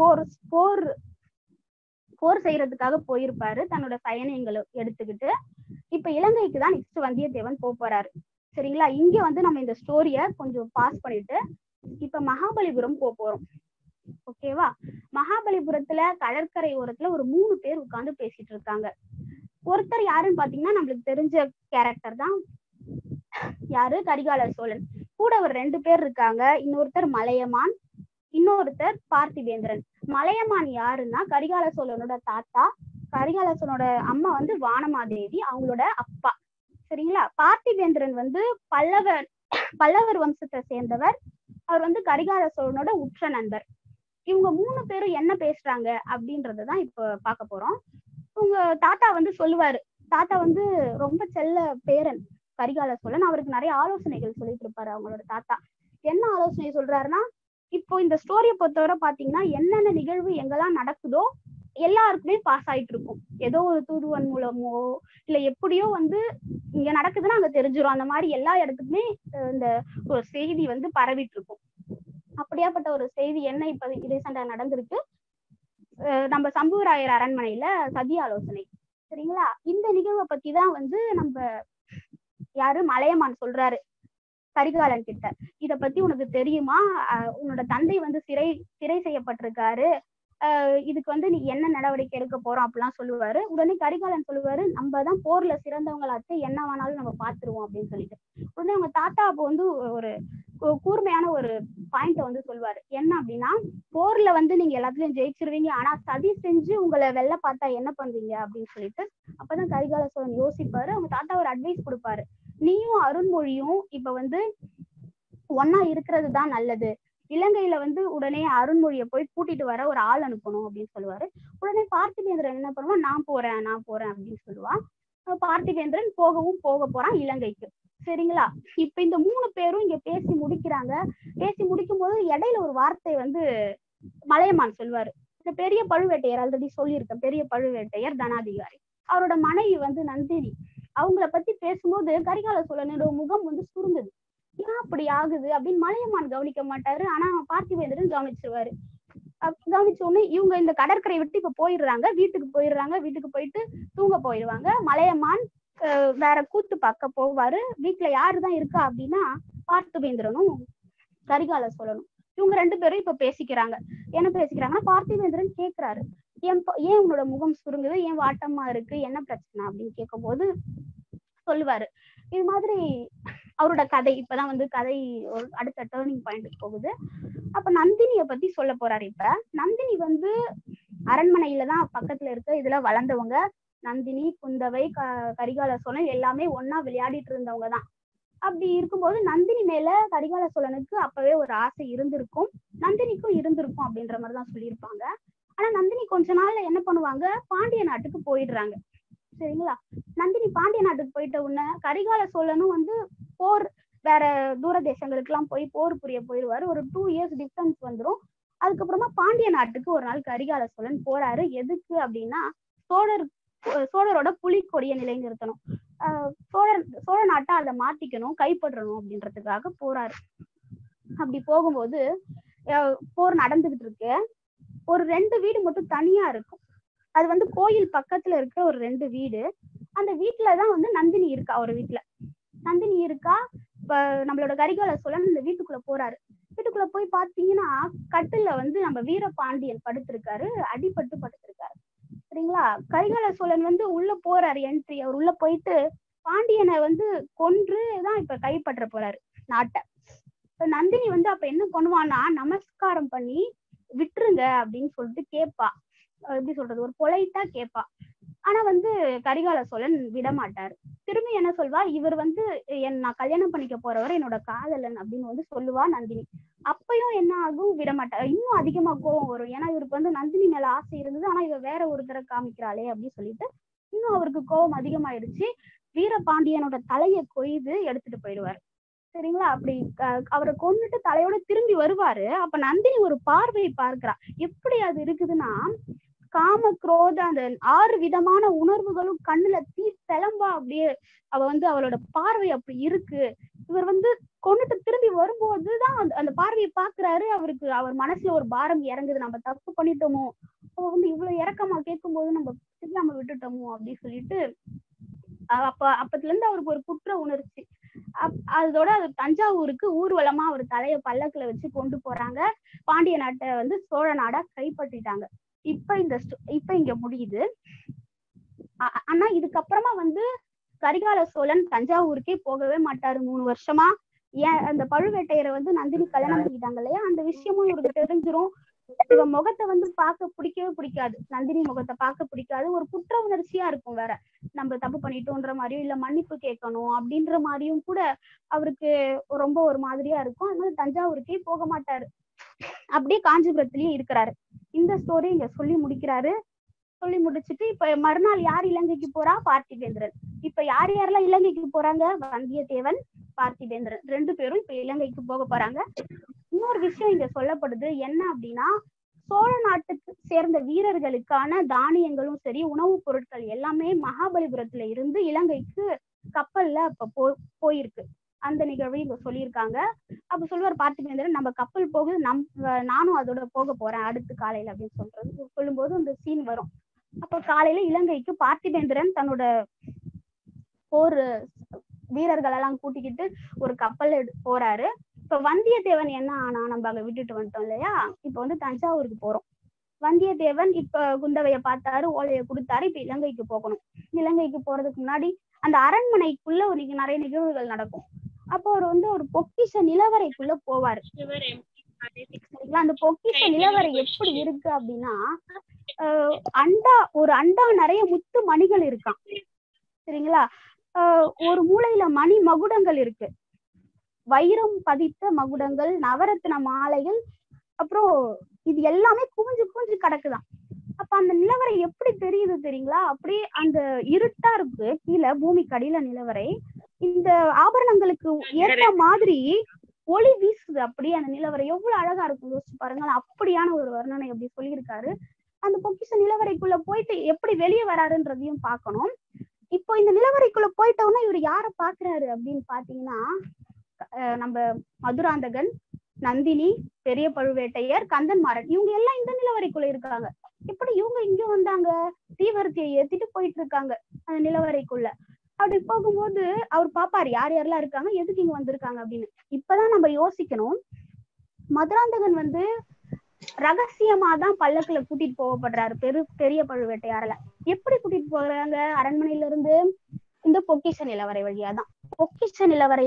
போர் செய்யறதுக்காக போயிருப்பாரு தன்னோட சைனியங்களை எடுத்துக்கிட்டு. இப்ப இலங்கைக்கு தான் நெக்ஸ்ட் வந்தியத்தேவன் போறாரு. சரிங்களா? இங்க வந்து நம்ம இந்த ஸ்டோரிய கொஞ்சம் பாஸ் பண்ணிட்டு இப்ப மகாபலிபுரம் போறோம். ஓகேவா? மகாபலிபுரத்துல கடற்கரை ஓரத்துல ஒரு 3 பேர் உட்கார்ந்து பேசிட்டு இருக்காங்க. ஒருத்தர் யாருன்னு பாத்தீங்கன்னா நம்மளுக்கு தெரிஞ்ச கேரக்டர் தான். யாரு? கரிகால சோழன். கூட ஒரு 2 பேர் இருக்காங்க. இன்னொருத்தர் மலையமான், இன்னொருத்தர் பார்த்திபேந்திரன். மலையமான் யாருன்னா கரிகால சோழனோட தாத்தா. கரிகால சோழனோட அம்மா வந்து வானமாதேவி, அவங்களோட அப்பா. சரிங்களா? பார்த்திபேந்திரன் வந்து பல்லவர் வம்சத்தை சேர்ந்தவர். அவர் வந்து கரிகால சோழனோட உற்ற நண்பர். இவங்க 3 பேரும் என்ன பேசுறாங்க அப்படின்றதான் இப்ப பார்க்க போறோம். உங்க தாத்தா வந்து சொல்லுவாரு. தாத்தா வந்து ரொம்ப செல்ல பேரன் கரிகால சோழன். அவருக்கு நிறைய ஆலோசனைகள் சொல்லிட்டு இருப்பாரு அவங்களோட தாத்தா. என்ன ஆலோசனை சொல்றாருன்னா, இப்போ இந்த ஸ்டோரியை பொறுத்தவரை பாத்தீங்கன்னா என்னென்ன நிகழ்வு எங்கெல்லாம் நடக்குதோ எல்லாருக்குமே பாஸ் ஆயிட்டு இருக்கும். ஏதோ ஒரு தூதுவன் மூலமோ இல்ல எப்படியோ வந்து இங்க நடக்குதுன்னா அங்க தெரிஞ்சிடும். அந்த மாதிரி எல்லா இடத்துக்குமே இந்த ஒரு செய்தி வந்து பரவிட்டு இருக்கும். அப்படியாப்பட்ட ஒரு செய்தி என்ன இப்ப ரீசெண்டா நடந்திருக்கு, நம்ம சம்புவராயர் அரண்மனையில சதி ஆலோசனை. சரிங்களா? இந்த நிகழ்வை பத்தி தான் வந்து நம்ம யாரு மலையமான் சொல்றாரு கரிகாலன் கிட்ட. இத பத்தி உனக்கு தெரியுமா? உன்னோட தந்தை வந்து சிறை செய்யப்பட்டிருக்காரு. இதுக்கு வந்து நீ என்ன நடவடிக்கை எடுக்க போறோம் அப்படிலாம் சொல்லுவாரு. உடனே கரிகாலன் சொல்லுவாரு, நம்ம தான் போர்ல சிறந்தவங்களாச்சு, என்ன வேணாலும் நம்ம பாத்துருவோம் அப்படின்னு சொல்லிட்டு. உடனே அவங்க தாத்தா அப்போ வந்து ஒரு கூர்மையான ஒரு பாயிண்ட வந்து சொல்லுவாரு. என்ன அப்படின்னா, போர்ல வந்து நீங்க எல்லாத்துலயும் ஜெயிச்சிருவீங்க, ஆனா சதி செஞ்சு உங்களை வெல்ல பார்த்தா என்ன பண்ணுவீங்க அப்படின்னு சொல்லிட்டு. அப்பதான் கரிகால சோழன் யோசிப்பாரு. அவங்க தாத்தா ஒரு அட்வைஸ் கொடுப்பாரு. நீயும் அருண்மொழியும் இப்ப வந்து ஒன்னா இருக்கிறது தான் நல்லது. இலங்கையில வந்து உடனே அருண்மொழியை போய் கூட்டிட்டு வர ஒரு ஆள் அனுப்பணும் அப்படின்னு சொல்லுவாரு. உடனே பார்த்திபேந்திரன் என்ன பண்ணுவான், நான் போறேன் அப்படின்னு சொல்லுவான். பார்த்திபேந்திரன் போக போறான் இலங்கைக்கு. சரிங்களா? இப்ப இந்த 3 பேரும் இங்க பேசி முடிக்கிறாங்க. பேசி முடிக்கும் போது இடையில ஒரு வார்த்தை வந்து மலையமான் சொல்லுவாரு. இந்த பெரிய பழுவேட்டையர், ஆல்ரெடி சொல்லியிருக்கேன், பெரிய பழுவேட்டையர் தனாதிகாரி, அவரோட மனைவி வந்து நந்தினி, அவங்கள பத்தி பேசும்போது கரிகால சோழனோட முகம் வந்து சுருங்குது. ஏன் அப்படி ஆகுது அப்படின்னு மலையமான் கவனிக்க மாட்டாரு. ஆனா பார்த்திபேந்திரன் கவனிச்சிருவாரு. கவனிச்ச உடனே இவங்க இந்த கடற்கரை விட்டு இப்ப போயிடுறாங்க, வீட்டுக்கு போயிட்டு தூங்க போயிடுவாங்க. மலையமான் வேற கூத்து பார்க்க போவாரு. வீட்டுல யாருதான் இருக்கா அப்படின்னா பார்த்திபேந்திரனும் கரிகால சோழனும். இவங்க 2 பேரும் இப்ப பேசிக்கிறாங்க. என்ன பேசிக்கிறாங்கன்னா, பார்த்திபேந்திரன் கேக்குறாரு, ஏன் உன்னோட முகம் சுருங்குது, ஏன் வாட்டமா இருக்கு, என்ன பிரச்சனை அப்படின்னு கேட்கும் போது சொல்லுவாரு. இது மாதிரி அவரோட கதை இப்பதான் வந்து கதை ஒரு அடுத்த டேர்னிங் பாயிண்ட் போகுது. அப்ப நந்தினிய பத்தி சொல்ல போறாரு. இப்ப நந்தினி வந்து அரண்மனையில தான் பக்கத்துல இருக்க இதுல வளர்ந்தவங்க. நந்தினி, குந்தவை, கரிகால சோழன் எல்லாமே ஒன்னா விளையாடிட்டு இருந்தவங்க தான். அப்படி இருக்கும்போது நந்தினி மேல கரிகால சோழனுக்கு அப்பவே ஒரு ஆசை இருந்திருக்கும், நந்தினிக்கும் இருந்திருக்கும் அப்படின்ற மாதிரிதான் சொல்லியிருப்பாங்க. ஆனா நந்தினி கொஞ்ச நாள்ல என்ன பண்ணுவாங்க, பாண்டிய நாட்டுக்கு போயிடுறாங்க. சரிங்களா. நந்தினி பாண்டிய நாட்டுக்கு போயிட்ட உடனே கரிகால சோழனும் வந்து போர் வேற தூர தேசங்களுக்கு எல்லாம் போய் போர் புரிய போயிடுவாரு. ஒரு 2 இயர்ஸ் டிஃபரன்ஸ் வந்துடும். அதுக்கப்புறமா பாண்டிய நாட்டுக்கு ஒரு நாள் கரிகால சோழன் போறாரு. எதுக்கு அப்படின்னா சோழரோட புலிக்கொடியை நிலைநிறுத்தணும், சோழ நாட்டை அதை மாத்திக்கணும், கைப்பற்றணும் அப்படின்றதுக்காக போறாரு. அப்படி போகும்போது போர் நடந்துகிட்டு இருக்கு. ஒரு 2 வீடு மட்டும் தனியா இருக்கும். அது வந்து கோயில் பக்கத்துல இருக்க ஒரு 2 வீடு. அந்த வீட்டுலதான் வந்து நந்தினி இருக்கா. ஒரு வீட்டுல நந்தினி இருக்கா. இப்ப நம்மளோட கரிகால சோழன் இந்த வீட்டுக்குள்ள போறாரு. வீட்டுக்குள்ள போய் பாத்தீங்கன்னா கட்டில வந்து நம்ம வீரபாண்டியன் படுத்திருக்காரு, அடிபட்டு படுத்திருக்காரு. சரிங்களா. கரிகால சோழன் வந்து உள்ள போறாரு, என்ட்ரி. அவர் உள்ள போயிட்டு பாண்டியனை வந்து கொன்றுதான் இப்ப கைப்பற்ற போறாரு நாட்டை. இப்ப நந்தினி வந்து அப்ப என்ன பண்ணுவான்னா நமஸ்காரம் பண்ணி விட்டுருங்க அப்படின்னு சொல்லிட்டு கேட்பா. எப்படி சொல்றது, ஒரு பொலைட்டா கேட்பா. ஆனா வந்து கரிகால சோழன் விட மாட்டாரு. திரும்பி என்ன சொல்வா, இவர் வந்து நான் கல்யாணம் பண்ணிக்க போறவர் என்னோட காதலன் அப்படின்னு வந்து சொல்லுவா நந்தினி. அப்பயும் என்ன ஆகும், விட மாட்டாரு. இன்னும் அதிகமா கோபம் வரும். ஏன்னா இவருக்கு வந்து நந்தினி மேல ஆசை இருந்தது, ஆனா இவ வேற ஒருத்தரை காமிக்கிறாளே அப்படின்னு சொல்லிட்டு இன்னும் அவருக்கு கோபம் அதிகமாயிடுச்சு. வீரபாண்டியனோட தலையை கொய்து எடுத்துட்டு போயிடுவாரு. சரிங்களா. அப்படி அவரை கொண்டுட்டு தலையோட திரும்பி வருவாரு. அப்ப நந்தினி ஒரு பார்வை பார்க்கிறா. எப்படி அது இருக்குதுன்னா, காம குரோத அந்த 6 விதமான உணர்வுகளும் கண்ணுல தீ தெளம்பா அப்படியே அவ வந்து அவளோட பார்வை அப்படி இருக்கு. இவர் வந்து கொண்டுட்டு திரும்பி வரும்போதுதான் அந்த பார்வையை பாக்குறாரு. அவருக்கு அவர் மனசுல ஒரு பாரம் இறங்குது. நம்ம தப்பு பண்ணிட்டோமோ, அவ வந்து இவ்வளவு இறக்கமா கேட்கும் போது நம்ம தெரியாம விட்டுட்டோமோ அப்படின்னு சொல்லிட்டு அப்பத்துல இருந்து அவருக்கு ஒரு குற்ற உணர்ச்சி. அதோட அது தஞ்சாவூருக்கு ஊர்வலமா அவர் தலைய பல்லக்குல வச்சு கொண்டு போறாங்க. பாண்டிய நாட்டை வந்து சோழ நாடா கைப்பற்றிட்டாங்க. இப்ப இங்க முடியுது. ஆனா இதுக்கப்புறமா வந்து கரிகால சோழன் தஞ்சாவூருக்கே போகவே மாட்டாரு 3 வருஷமா. ஏன் அந்த பழுவேட்டையரை வந்து நந்தினி கல்யாணம் பண்ணிக்கிட்டாங்க இல்லையா, அந்த விஷயமும் இவருக்கு தெரிஞ்சிரும். இவ முகத்தை வந்து பார்க்க பிடிக்கவே பிடிக்காது. நந்தினி முகத்தை பார்க்க பிடிக்காது. ஒரு குற்ற உணர்ச்சியா இருக்கும். வேற நம்ம தப்பு பண்ணிட்டோன்ற மாதிரியும் இல்ல மன்னிப்பு கேட்கணும் அப்படின்ற மாதிரியும் கூட அவருக்கு ரொம்ப ஒரு மாதிரியா இருக்கும். அதனால தஞ்சாவூருக்கே போக மாட்டாரு. அப்படியே காஞ்சிபுரத்திலேயே இருக்கிறாரு. இந்த ஸ்டோரி இங்க சொல்லி முடிக்கிறாரு. சொல்லி முடிச்சுட்டு இப்ப மறுநாள் யார் இலங்கைக்கு போறா, பார்த்திபேந்திரன். இப்ப யாரெல்லாம் இலங்கைக்கு போறாங்க, வந்தியத்தேவன், பார்த்திபேந்திரன் 2 பேரும் இப்ப இலங்கைக்கு போக போறாங்க. இன்னொரு விஷயம் இங்க சொல்லப்படுது என்ன அப்படின்னா, சோழ நாட்டுக்கு சேர்ந்த வீரர்களுக்கான தானியங்களும் சரி உணவுப் பொருட்கள் எல்லாமே மகாபலிபுரத்துல இருந்து இலங்கைக்கு கப்பல்ல அப்ப போயிருக்கு. அந்த நிகழ்வை இங்க சொல்லியிருக்காங்க. அப்ப சொல்லுவார் பார்த்திபேந்திரன், நம்ம கப்பல் போகுது, நானும் அதோட போக போறேன் அடுத்து காலையில அப்படின்னு சொல்லும்போது அந்த சீன் வரும். அப்ப காலையில இலங்கைக்கு பார்த்திபேந்திரன் தன்னோட போர் வீரர்கள் எல்லாம் கூட்டிக்கிட்டு ஒரு கப்பல் போறாரு. இப்ப வந்தியத்தேவன் என்ன ஆனா, நம்ம அங்க விட்டுட்டு வந்துட்டோம் இல்லையா, இப்ப வந்து தஞ்சாவூருக்கு போறோம். வந்தியத்தேவன் இப்ப குந்தவைய பார்த்தாரு, ஓலைய கொடுத்தாரு. இப்ப இலங்கைக்கு போகணும். இலங்கைக்கு போறதுக்கு முன்னாடி அந்த அரண்மனைக்குள்ள நிறைய நிகழ்வுகள் நடக்கும். அப்போ அவர் வந்து ஒரு பொக்கிஷ நிலவரைக்குள்ள போவாரு. சரிங்களா. அந்த பொக்கிஷ நிலவரை எப்படி இருக்கு அப்படின்னா, ஒரு அண்டா நிறைய முத்து மணிகள் இருக்கான். சரிங்களா. ஒரு மூலையில மணி மகுடங்கள் இருக்கு, வைரம் பதித்த மகுடங்கள், நவரத்ன மாலைகள், அப்புறம் இது எல்லாமே குவிஞ்சு குவிஞ்சு கிடக்குதான். அப்ப அந்த நிலவரை எப்படி தெரியுது தெரியுங்களா, அப்படியே அந்த இருட்டா இருக்கு கீழே பூமிக்கு அடியில நிலவரை. இந்த ஆபரணங்களுக்கு ஏற்ற மாதிரி ஒளி வீசுது. அப்படியே அந்த நிலவரை எவ்வளவு அழகா இருக்கும் யோசிச்சு பாருங்க. அப்படியான ஒரு வர்ணனை அப்படி சொல்லியிருக்காரு. அந்த பொக்கிஷ நிலவரைக்குள்ள போயிட்டு எப்படி வெளியே வராருன்றதையும் பார்க்கணும். இப்போ இந்த நிலவரைக்குள்ள போயிட்டோம்னா இவர் யார பாக்குறாரு அப்படின்னு பாத்தீங்கன்னா, நம்ம மதுராந்தகன், நந்தினி, பெரிய பழுவேட்டையர், கந்தன்மாறன், இவங்க எல்லாம் இந்த நிலவரைக்குள்ள இருக்காங்க. எப்படி இவங்க இங்க வந்தாங்க, தீவர்த்தியை ஏத்திட்டு போயிட்டு இருக்காங்க அந்த நிலவரைக்குள்ள. அப்படி போகும்போது அவர் பாப்பாரு யார் யாரெல்லாம் இருக்காங்க, எதுக்கு இங்க வந்திருக்காங்க அப்படின்னு. இப்பதான் நம்ம யோசிக்கணும், மதுராந்தகன் வந்து ரகசியமா தான் பல்லக்குல கூட்டிட்டு போகப்படுறாரு பெரிய பழுவேட்டையாரல. எப்படி கூட்டிட்டு போறாங்க, அரண்மனையில இருந்து இந்த பொக்கிஷ நிலவரை வழியாதான். பொக்கிஷ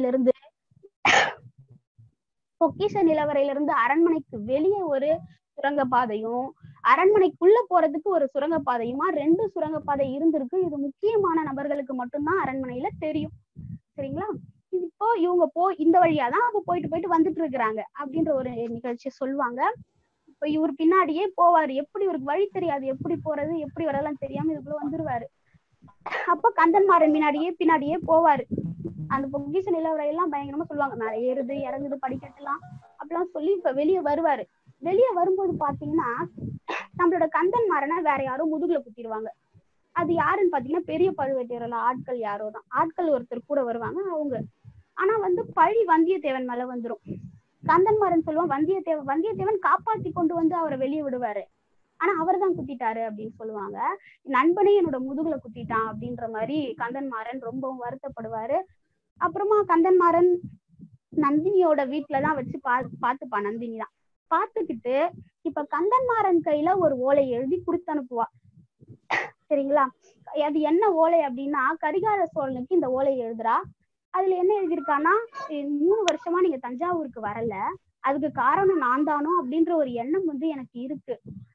நிலவரையில இருந்து அரண்மனைக்கு வெளியே ஒரு சுரங்கப்பாதையும் அரண்மனைக்குள்ள போறதுக்கு ஒரு சுரங்கப்பாதையுமா 2 சுரங்கப்பாதை இருந்திருக்கு. இது முக்கியமான நபர்களுக்கு மட்டும்தான் அரண்மனையில தெரியும். சரிங்களா. இப்போ இவங்க இந்த வழியாதான் அப்ப போயிட்டு வந்துட்டு இருக்கிறாங்க அப்படின்ற ஒரு நிகழ்ச்சியை சொல்லுவாங்க. இப்ப இவர் பின்னாடியே போவாரு. எப்படி இவருக்கு வழி தெரியாது, எப்படி போறது எப்படி வரலாம் தெரியாம இதுக்குள்ள வந்துருவாரு. அப்ப கந்தன்மாறன் பின்னாடியே போவாரு. அந்த பொக்கிஷ நிலவரை எல்லாம் பயங்கரமா சொல்லுவாங்க, மேல ஏறுது இறங்குது படிக்கட்டெல்லாம் அப்படிலாம் சொல்லி இப்ப வெளியே வருவாரு. வெளியே வரும்போது பாத்தீங்கன்னா நம்மளோட கந்தன்மாறனை வேற யாரும் முதுகுல குத்திடுவாங்க. அது யாருன்னு பாத்தீங்கன்னா பெரிய பழுவேட்டரையரோட ஆட்கள் யாரோ தான். ஆட்கள் ஒருத்தர் கூட வருவாங்க அவங்க. ஆனா வந்து பழி வந்தியத்தேவன் மேல வந்துரும். கந்தன்மாறன் சொல்லுவான், வந்தியத்தேவன் காப்பாத்தி கொண்டு வந்து அவரை வெளியே விடுவாரு, ஆனா அவர் தான் குத்திட்டாரு அப்படின்னு சொல்லுவாங்க. நண்பனே என்னோட முதுகுல குத்திட்டான் அப்படின்ற மாதிரி கந்தன்மாறன் ரொம்பவும் வருத்தப்படுவாரு. அப்புறமா கந்தன்மாறன் நந்தினியோட வீட்டுலதான் வச்சு பாத்துப்பான். நந்தினி தான் பாத்துக்கிட்டு இப்ப கந்தன்மாறன் கையில ஒரு ஓலை எழுதி கொடுத்து அனுப்புவா. சரிங்களா? அது என்ன ஓலை அப்படின்னா, கரிகால சோழனுக்கு இந்த ஓலை எழுதுறா. அதுல என்ன எழுதியிருக்கான்னா, 3 வருஷமா நீங்க தஞ்சாவூருக்கு வரல, அதுக்கு காரணம் நான் தானோ அப்படின்ற ஒரு எண்ணம் வந்து எனக்கு இருக்கு.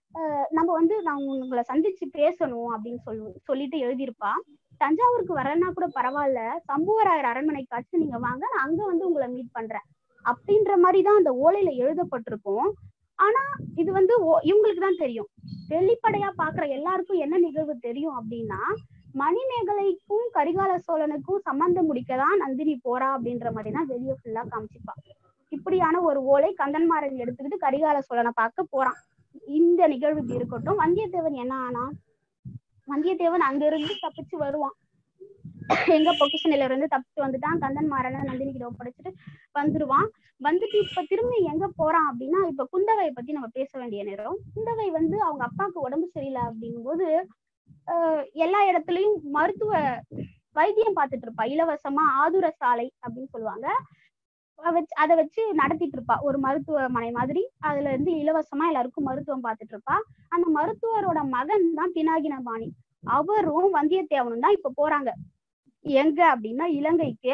நான் உங்களை சந்திச்சு பேசணும் அப்படின்னு சொல்லிட்டு எழுதியிருப்பா. தஞ்சாவூருக்கு வரலன்னா கூட பரவாயில்ல, சம்புவராயர் அரண்மனை காட்சி நீங்க வாங்க, நான் அங்க வந்து உங்களை மீட் பண்றேன் அப்படின்ற மாதிரிதான் அந்த ஓலையில எழுதப்பட்டிருக்கும். ஆனா இது வந்து இவங்களுக்கு தான் தெரியும். வெளிப்படையா பாக்குற எல்லாருக்கும் என்ன நிகழ்வு தெரியும் அப்படின்னா, மணிமேகலைக்கும் கரிகால சோழனுக்கும் சம்பந்தம் முடிக்கதான் நந்தினி போறா அப்படின்ற மாதிரிதான் வெளியே ஃபுல்லா காமிச்சிப்பா. இப்படியான ஒரு ஓலை கந்தன்மாறன் எடுத்துக்கிட்டு கரிகால சோழனை பார்க்க போறான். இந்த நிகழ்வு இருக்கட்டும். வந்தியத்தேவன் என்ன ஆனா, வந்தியத்தேவன் அங்க இருந்து தப்பிச்சு வருவான். எங்க பொக்கிஷனில இருந்து தப்பிச்சு வந்துட்டான். கந்தன்மாறனை நந்தினி கிட்ட ஒப்படைச்சிட்டு வந்துருவான். வந்துட்டு இப்ப திரும்பி எங்க போறான் அப்படின்னா, இப்ப குந்தவையை பத்தி நம்ம பேச வேண்டிய நேரம். குந்தவை வந்து அவங்க அப்பாவுக்கு உடம்பு சரியில்லை அப்படிங்கும் போது எல்லா இடத்துலயும் மருத்துவ வைத்தியம் பார்த்துட்டு இருப்பா. இலவசமா ஆதுர சாலை அப்படின்னு சொல்லுவாங்க, அதை வச்சு நடத்திட்டு இருப்பா. ஒரு மருத்துவமனை மாதிரி அதுல இருந்து இலவசமா எல்லாருக்கும் மருத்துவம் பார்த்துட்டு இருப்பா. அந்த மருத்துவரோட மகன் தான் பினாகினபாணி. அவரும் வந்தியத்தேவனும் தான் இப்ப போறாங்க. எங்க அப்படின்னா, இலங்கைக்கு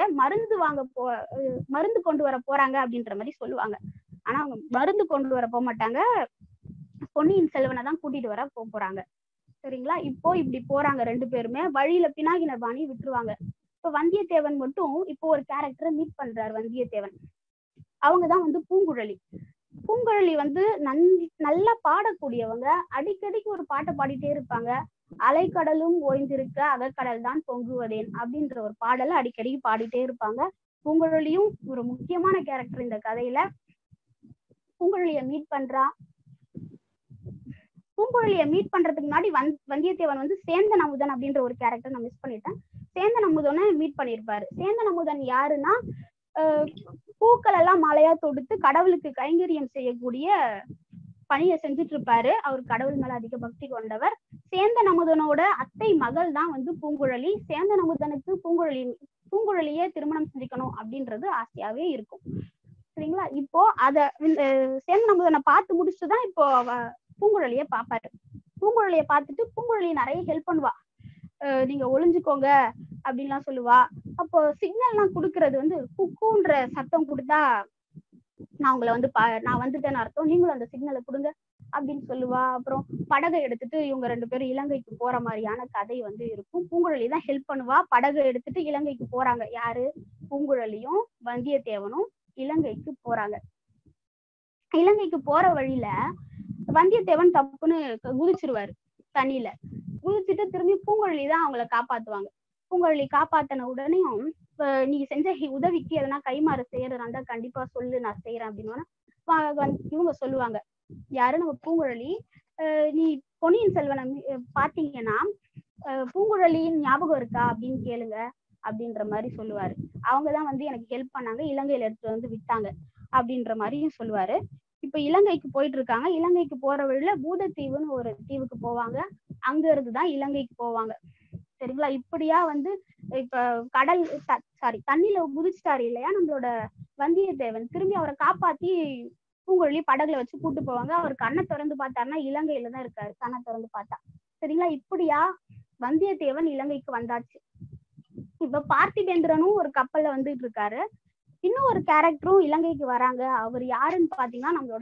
மருந்து கொண்டு வர போறாங்க அப்படின்ற மாதிரி சொல்லுவாங்க. ஆனா அவங்க மருந்து கொண்டு வர போக மாட்டாங்க, பொன்னியின் செல்வனை தான் கூட்டிட்டு வர போறாங்க. சரிங்களா? இப்போ இப்படி போறாங்க ரெண்டு பேருமே. வழியில பினாகினபாணி விட்டுருவாங்க. இப்ப வந்தியத்தேவன் மட்டும் இப்போ ஒரு கேரக்டரை மீட் பண்றாரு. வந்தியத்தேவன் அவங்கதான் வந்து பூங்குழலி வந்து நல்லா பாடக்கூடியவங்க. அடிக்கடிக்கு ஒரு பாட்டை பாடிட்டே இருப்பாங்க. அலைக்கடலும் ஓய்ந்திருக்க அகக்கடல் தான் பொங்குவதேன் அப்படின்ற ஒரு பாடலை அடிக்கடி பாடிட்டே இருப்பாங்க. பூங்குழலியும் ஒரு முக்கியமான கேரக்டர் இந்த கதையில. பூங்குழலிய மீட் பண்றதுக்கு முன்னாடி வந்தியத்தேவன் வந்து சேந்தன் அமுதன் அப்படின்ற ஒரு கேரக்டர் நான் மிஸ் பண்ணிட்டேன். சேந்தன் அமுதனை மீட் பண்ணியிருப்பாரு. சேந்தன் அமுதன் யாருன்னா, பூக்கள் எல்லாம் மாலையா தொடுத்து கடவுளுக்கு கைங்கரியம் செய்யக்கூடிய பணியை செஞ்சுட்டு இருப்பாரு. அவர் கடவுள் மேல அதிக பக்தி கொண்டவர். சேந்தன் அமுதனோட அத்தை மகள் தான் வந்து பூங்குழலி. சேந்தன் அமுதனுக்கு பூங்குழலியே திருமணம் செஞ்சுக்கணும் அப்படின்றது ஆசையாவே இருக்கும். சரிங்களா? இப்போ சேந்தன் அமுதனை பார்த்து முடிச்சுதான் இப்போ பூங்குழலிய பாப்பாரு. பூங்குழலிய பார்த்துட்டு பூங்குழலி நிறைய ஹெல்ப் பண்ணுவா. நீங்க ஒளிஞ்சுக்கோங்க அப்படின்லாம் சொல்லுவா. அப்போ சிக்னல் எல்லாம் கொடுக்கறது வந்து குக்குன்ற சத்தம் கொடுத்தா நான் உங்களை வந்து நான் வந்துட்டேன்னு அர்த்தம், நீங்களும் அந்த சிக்னலை கொடுங்க அப்படின்னு சொல்லுவா. அப்புறம் படகை எடுத்துட்டு இவங்க ரெண்டு பேரும் இலங்கைக்கு போற மாதிரியான கதை வந்து இருக்கும். பூங்குழலி தான் ஹெல்ப் பண்ணுவா. படகை எடுத்துட்டு இலங்கைக்கு போறாங்க. யாரு? பூங்குழலியும் வந்தியத்தேவனும் இலங்கைக்கு போறாங்க. இலங்கைக்கு போற வழியில வந்தியத்தேவன் தப்புன்னு குதிச்சிருவாரு தண்ணியில. குதிச்சுட்டு திரும்பி பூங்குழலி தான் அவங்கள காப்பாத்துவாங்க. பூங்குழலி காப்பாத்தின உடனேயும், நீ செஞ்ச உதவிக்கு எதனா கைமாறு செய்யறதா கண்டிப்பா சொல்லு, நான் செய்யறேன் அப்படின்னு இவங்க சொல்லுவாங்க. யாரு? நம்ம பூங்குழலி. நீ பொன்னியின் செல்வனை பாத்தீங்கன்னா பூங்குழலியின் ஞாபகம் இருக்கா அப்படின்னு கேளுங்க அப்படின்ற மாதிரி சொல்லுவாரு. அவங்கதான் வந்து எனக்கு ஹெல்ப் பண்ணாங்க, இலங்கையில எடுத்து வந்து விட்டாங்க அப்படின்ற மாதிரியும் சொல்லுவாரு. இப்ப இலங்கைக்கு போயிட்டு இருக்காங்க. இலங்கைக்கு போற வழியில பூதத்தீவுன்னு ஒரு தீவுக்கு போவாங்க. அங்க இருந்துதான் இலங்கைக்கு போவாங்க. சரிங்களா? இப்படியா வந்து இப்ப தண்ணியில குதிச்சிட்டாரு இல்லையா நம்மளோட வந்தியத்தேவன். திரும்பி அவரை காப்பாத்தி பூங்குழலி படகுல வச்சு கூட்டு போவாங்க. அவர் கண்ணை திறந்து பார்த்தாருன்னா இலங்கையில தான் இருக்காரு, கண்ணை திறந்து பார்த்தா. சரிங்களா? இப்படியா வந்தியத்தேவன் இலங்கைக்கு வந்தாச்சு. இப்ப பார்த்திபேந்திரனும் ஒரு கப்பல்ல வந்துட்டு இருக்காரு. இன்னும் ஒரு கேரக்டரும் இலங்கைக்கு வராங்க. அவர் யாருன்னு பாத்தீங்கன்னா நம்மளோட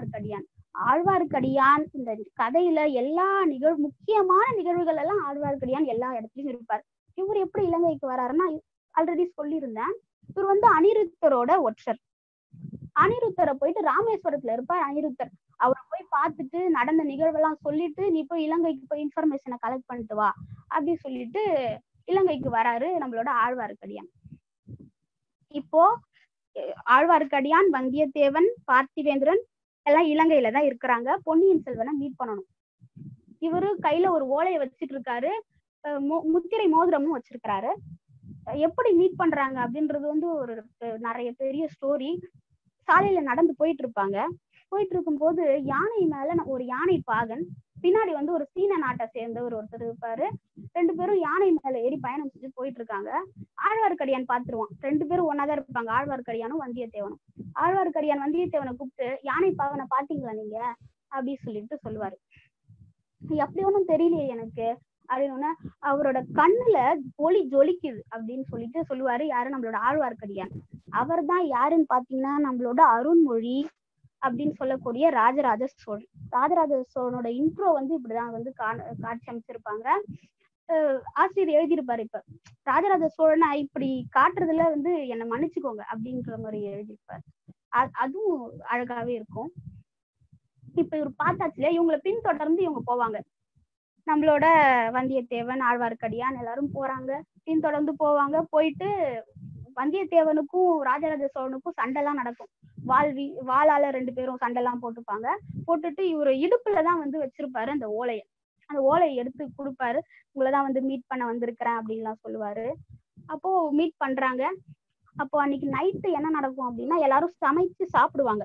ஆழ்வார்க்கடியான். இந்த கதையில எல்லா முக்கியமான நிகழ்வுகள் எல்லாம் ஆழ்வார்க்கடியான் எல்லா இடத்துலயும் இருப்பார். இவர் எப்படி இலங்கைக்கு வராருன்னா, ஆல்ரெடி சொல்லியிருந்தேன், இவர் வந்து அனிருத்தரோட ஒற்றர். அனிருத்தரை போயிட்டு ராமேஸ்வரத்துல இருப்பார் அனிருத்தர். அவரை போய் பார்த்துட்டு நடந்த நிகழ்வெல்லாம் சொல்லிட்டு, நீ போய் இலங்கைக்கு போய் இன்ஃபர்மேஷனை கலெக்ட் பண்ணிட்டு வா அப்படி சொல்லிட்டு இலங்கைக்கு வராரு நம்மளோட ஆழ்வார்க்கடியான். இப்போ ஆழ்வார்க்கடியான், வந்தியத்தேவன், பார்த்திவேந்திரன் எல்லாம் இலங்கையில தான் இருக்கிறாங்க. பொன்னியின் செல்வனை மீட் பண்ணணும். இவரு கையில ஒரு ஓலையை வச்சுட்டு இருக்காரு, முத்திரை மோதிரமும் வச்சிருக்கிறாரு. எப்படி மீட் பண்றாங்க அப்படின்றது வந்து ஒரு நிறைய பெரிய ஸ்டோரி. சாலையில நடந்து போயிட்டு இருப்பாங்க. போயிட்டு இருக்கும் போது யானை மேல ஒரு யானை பாகன், பின்னாடி வந்து ஒரு சீன நாட்டை சேர்ந்தவர் ஒருத்தர் இருப்பாரு. 2 பேரும் யானை மேல ஏறி பயணம் செஞ்சு போயிட்டு இருக்காங்க. ஆழ்வார்க்கடியான் பாத்துருவான். 2 பேரும் ஒன்னாதான் இருப்பாங்க, ஆழ்வார்க்கடியானும் வந்தியத்தேவனும். ஆழ்வார்க்கடியான் வந்தியத்தேவனை கூப்பிட்டு, யானை பாகனை பாத்தீங்களா நீங்க அப்படின்னு சொல்லிட்டு சொல்லுவாரு. அப்படி ஒண்ணும் தெரியலையே எனக்கு அப்படின்னு. அவரோட கண்ணுல ஒளி ஜொலிக்குது அப்படின்னு சொல்லிட்டு சொல்லுவாரு. யாரு? நம்மளோட ஆழ்வார்க்கடியான். அவர் தான் யாருன்னு பாத்தீங்கன்னா நம்மளோட அருண்மொழி அப்படின்னு சொல்லக்கூடிய ராஜராஜ சோழன். ராஜராஜ சோழனோட இன்ட்ரோ வந்து இப்படிதான் வந்து காட்சி அமைச்சிருப்பாங்க. ஆசிரியர் எழுதியிருப்பாரு. இப்ப ராஜராஜ சோழனை இப்படி காட்டுறதுல வந்து என்னை மன்னிச்சுக்கோங்க அப்படின்ற மாதிரி எழுதியிருப்பாரு. அதுவும் அழகாவே இருக்கும். இப்ப இவர் பார்த்தாச்சுல, இவங்களை பின்தொடர்ந்து இவங்க போவாங்க. நம்மளோட வந்தியத்தேவன், ஆழ்வார்க்கடியான் எல்லாரும் போறாங்க, பின்தொடர்ந்து போவாங்க. போயிட்டு வந்தியத்தேவனுக்கும் ராஜராஜ சோழனுக்கும் சண்டைலாம் நடக்கும். வாளால 2 பேரும் சண்டைலாம் போட்டுப்பாங்க. போட்டுட்டு இவரு இடுப்புலதான் வந்து வச்சிருப்பாரு அந்த ஓலையை. அந்த ஓலையை எடுத்து கொடுப்பாரு. உங்களதான் வந்து மீட் பண்ண வந்திருக்கிறேன் அப்படின்லாம் சொல்லுவாரு. அப்போ மீட் பண்றாங்க. அப்போ அன்னைக்கு நைட்டு என்ன நடக்கும் அப்படின்னா, எல்லாரும் சமைச்சு சாப்பிடுவாங்க.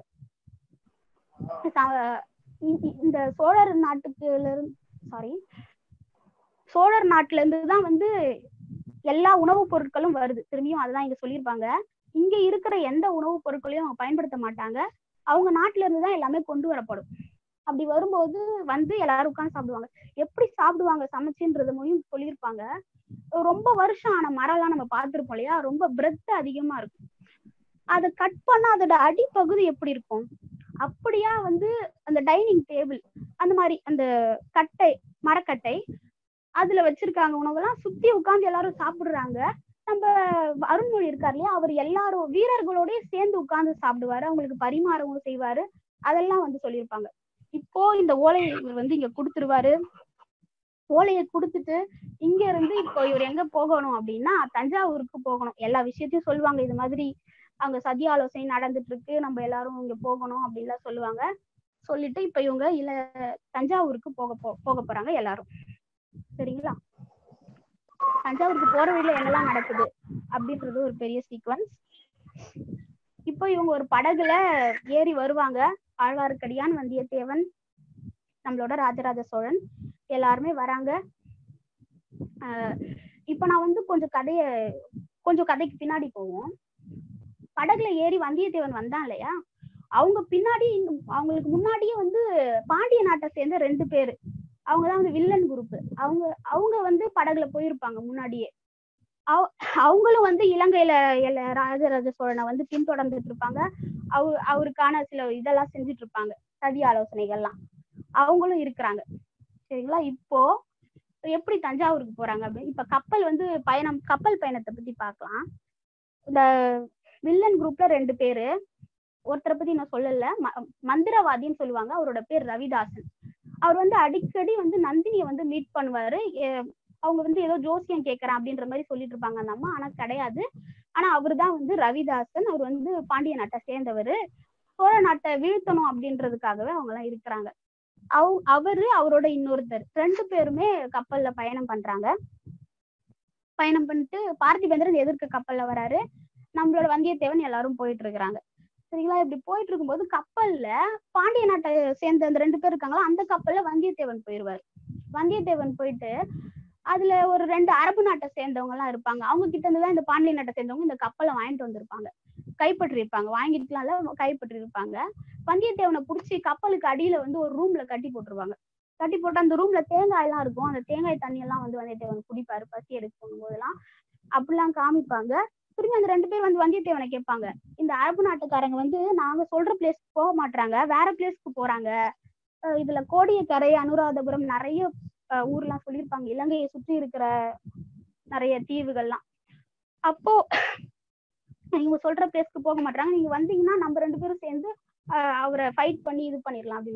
இந்த சோழர் நாட்டுல இருந்துதான் வந்து எல்லா உணவுப் பொருட்களும் வருது. திரும்பியும் அதுதான் இங்க சொல்லியிருப்பாங்க. இங்க இருக்கிற எந்த உணவுப் பொருட்களையும் அவங்க பயன்படுத்த மாட்டாங்க. அவங்க நாட்டுல இருந்துதான் எல்லாமே கொண்டு வரப்படும். அப்படி வரும்போது வந்து எல்லாரும் உட்காந்து சாப்பிடுவாங்க. எப்படி சாப்பிடுவாங்க சமைச்சுன்றதையும் சொல்லியிருப்பாங்க. ரொம்ப வருஷம் ஆன மரம் எல்லாம் நம்ம பார்த்திருப்போம் இல்லையா, ரொம்ப பிரெத் அதிகமா இருக்கும். அதை கட் பண்ணா அதோட அடிப்பகுதி எப்படி இருக்கும், அப்படியா வந்து அந்த டைனிங் டேபிள் அந்த மாதிரி அந்த கட்டை, மரக்கட்டை அதுல வச்சிருக்காங்க. உணவெல்லாம் சுத்தி உட்கார்ந்து எல்லாரும் சாப்பிடுறாங்க. நம்ம அருண்மொழி இருக்காரு இல்லையா, அவர் எல்லாரும் வீரர்களோடய சேர்ந்து உட்கார்ந்து சாப்பிடுவாரு, அவங்களுக்கு பரிமாறவும் செய்வாரு. அதெல்லாம் வந்து சொல்லியிருப்பாங்க. இப்போ இந்த ஓலையை இவர் வந்து இங்க கொடுத்துருவாரு. ஓலையை கொடுத்துட்டு இங்க இருந்து இப்போ இவர் எங்க போகணும் அப்படின்னா தஞ்சாவூருக்கு போகணும். எல்லா விஷயத்தையும் சொல்லுவாங்க. இது மாதிரி அங்க சதி ஆலோசனை நடந்துட்டு இருக்கு, நம்ம எல்லாரும் இங்க போகணும் அப்படின்லாம் சொல்லுவாங்க. சொல்லிட்டு இப்ப இவங்க தஞ்சாவூருக்கு போக போறாங்க எல்லாரும். சரிங்களா? தஞ்சாவூருக்கு போற வழியில என்னெல்லாம் நடக்குது அப்படின்றது ஒரு பெரிய சீக்வன்ஸ். இப்போ இவங்க ஒரு படகுல ஏறி வருவாங்க. ஆழ்வார்க்கடியான், வந்தியத்தேவன், நம்மளோட ராஜராஜ சோழன் எல்லாருமே வராங்க. இப்ப நான் வந்து கொஞ்சம் கதைக்கு பின்னாடி போவோம். படகுல ஏறி வந்தியத்தேவன் வந்தான் இல்லையா, அவங்க பின்னாடி அவங்களுக்கு முன்னாடியே வந்து பாண்டிய நாட்டை சேர்ந்த 2 பேரு, அவங்கதான் வந்து வில்லன் குரூப். அவங்க வந்து படகுல போயிருப்பாங்க முன்னாடியே. அவங்களும் வந்து இலங்கையில ராஜராஜ சோழனை வந்து பின்தொடர்ந்துட்டு இருப்பாங்க. அவருக்கான சில இதெல்லாம் செஞ்சுட்டு இருப்பாங்க, சதி ஆலோசனைகள்லாம். அவங்களும் இருக்கிறாங்க. சரிங்களா? இப்போ எப்படி தஞ்சாவூருக்கு போறாங்க அப்படின்னு இப்ப கப்பல் பயணத்தை பத்தி பார்க்கலாம். இந்த வில்லன் குரூப்ல 2 பேரு, ஒருத்தரை பத்தி நான் சொல்லல, மந்திரவாதின்னு சொல்லுவாங்க. அவரோட பேர் ரவிதாசன். அவர் வந்து அடிக்கடி வந்து நந்தினியை வந்து மீட் பண்ணுவாரு. அவங்க வந்து ஏதோ ஜோசியம் கேட்கறேன் அப்படின்ற மாதிரி சொல்லிட்டு இருப்பாங்க அந்த அம்மா, ஆனா கிடையாது. ஆனா அவரு தான் வந்து ரவிதாசன். அவர் வந்து பாண்டிய நாட்டை சேர்ந்தவர். சோழ நாட்டை வீழ்த்தணும் அப்படின்றதுக்காகவே அவங்க எல்லாம் இருக்கிறாங்க. அவரோட இன்னொருத்தர் 2 பேருமே கப்பல்ல பயணம் பண்றாங்க. பயணம் பண்ணிட்டு பார்த்திபேந்திரன் எதிர்க்க கப்பல்ல வராரு. நம்மளோட வந்தியத்தேவன் எல்லாரும் போயிட்டு இருக்கிறாங்க. சரிங்களா? இப்படி போயிட்டு இருக்கும்போது கப்பல்ல பாண்டிய நாட்டை சேர்ந்த அந்த 2 பேர் இருக்காங்களா, அந்த கப்பல்ல வந்தியத்தேவன் போயிடுவாரு. வந்தியத்தேவன் போயிட்டு அதுல ஒரு 2 அரபு நாட்டை சேர்ந்தவங்க எல்லாம் இருப்பாங்க. அவங்க கிட்ட இருந்துதான் இந்த பாண்டிய நாட்டை சேர்ந்தவங்க இந்த கப்பலை வாங்கிட்டு வந்திருப்பாங்க, கைப்பற்றி இருப்பாங்க. வாங்கிட்டுலாம் கைப்பற்றி இருப்பாங்க. வந்தியத்தேவனை புடிச்சு கப்பலுக்கு அடியில வந்து ஒரு ரூம்ல கட்டி போட்டுருவாங்க. கட்டி போட்டு அந்த ரூம்ல தேங்காய் எல்லாம் இருக்கும். அந்த தேங்காய் தண்ணி எல்லாம் வந்து வந்தியத்தேவன் குடிப்பாரு பசி எடுக்கும் போதெல்லாம். அப்படிலாம் காமிப்பாங்க. திரும்பி அந்த 2 பேர் வந்து வந்தியத்தேவனை கேட்பாங்க, இந்த அரபு நாட்டுக்காரங்க வந்து நாங்க சொல்ற பிளேஸ்க்கு போக மாட்டாங்க, வேற பிளேஸ்க்கு போறாங்க. இதுல கோடியக்கரை, அனுராதபுரம் நிறைய ஊர்லாம் சொல்லியிருப்பாங்க, இலங்கையை சுற்றி இருக்கிற நிறைய தீவுகள்லாம். அப்போ நீங்க சொல்ற பிளேஸ்க்கு போக மாட்டாங்க, நீங்க வந்தீங்கன்னா நம்ம 2 பேரும் சேர்ந்து அவரை ஃபைட் பண்ணி இது பண்ணிடலாம் அப்படின்னு.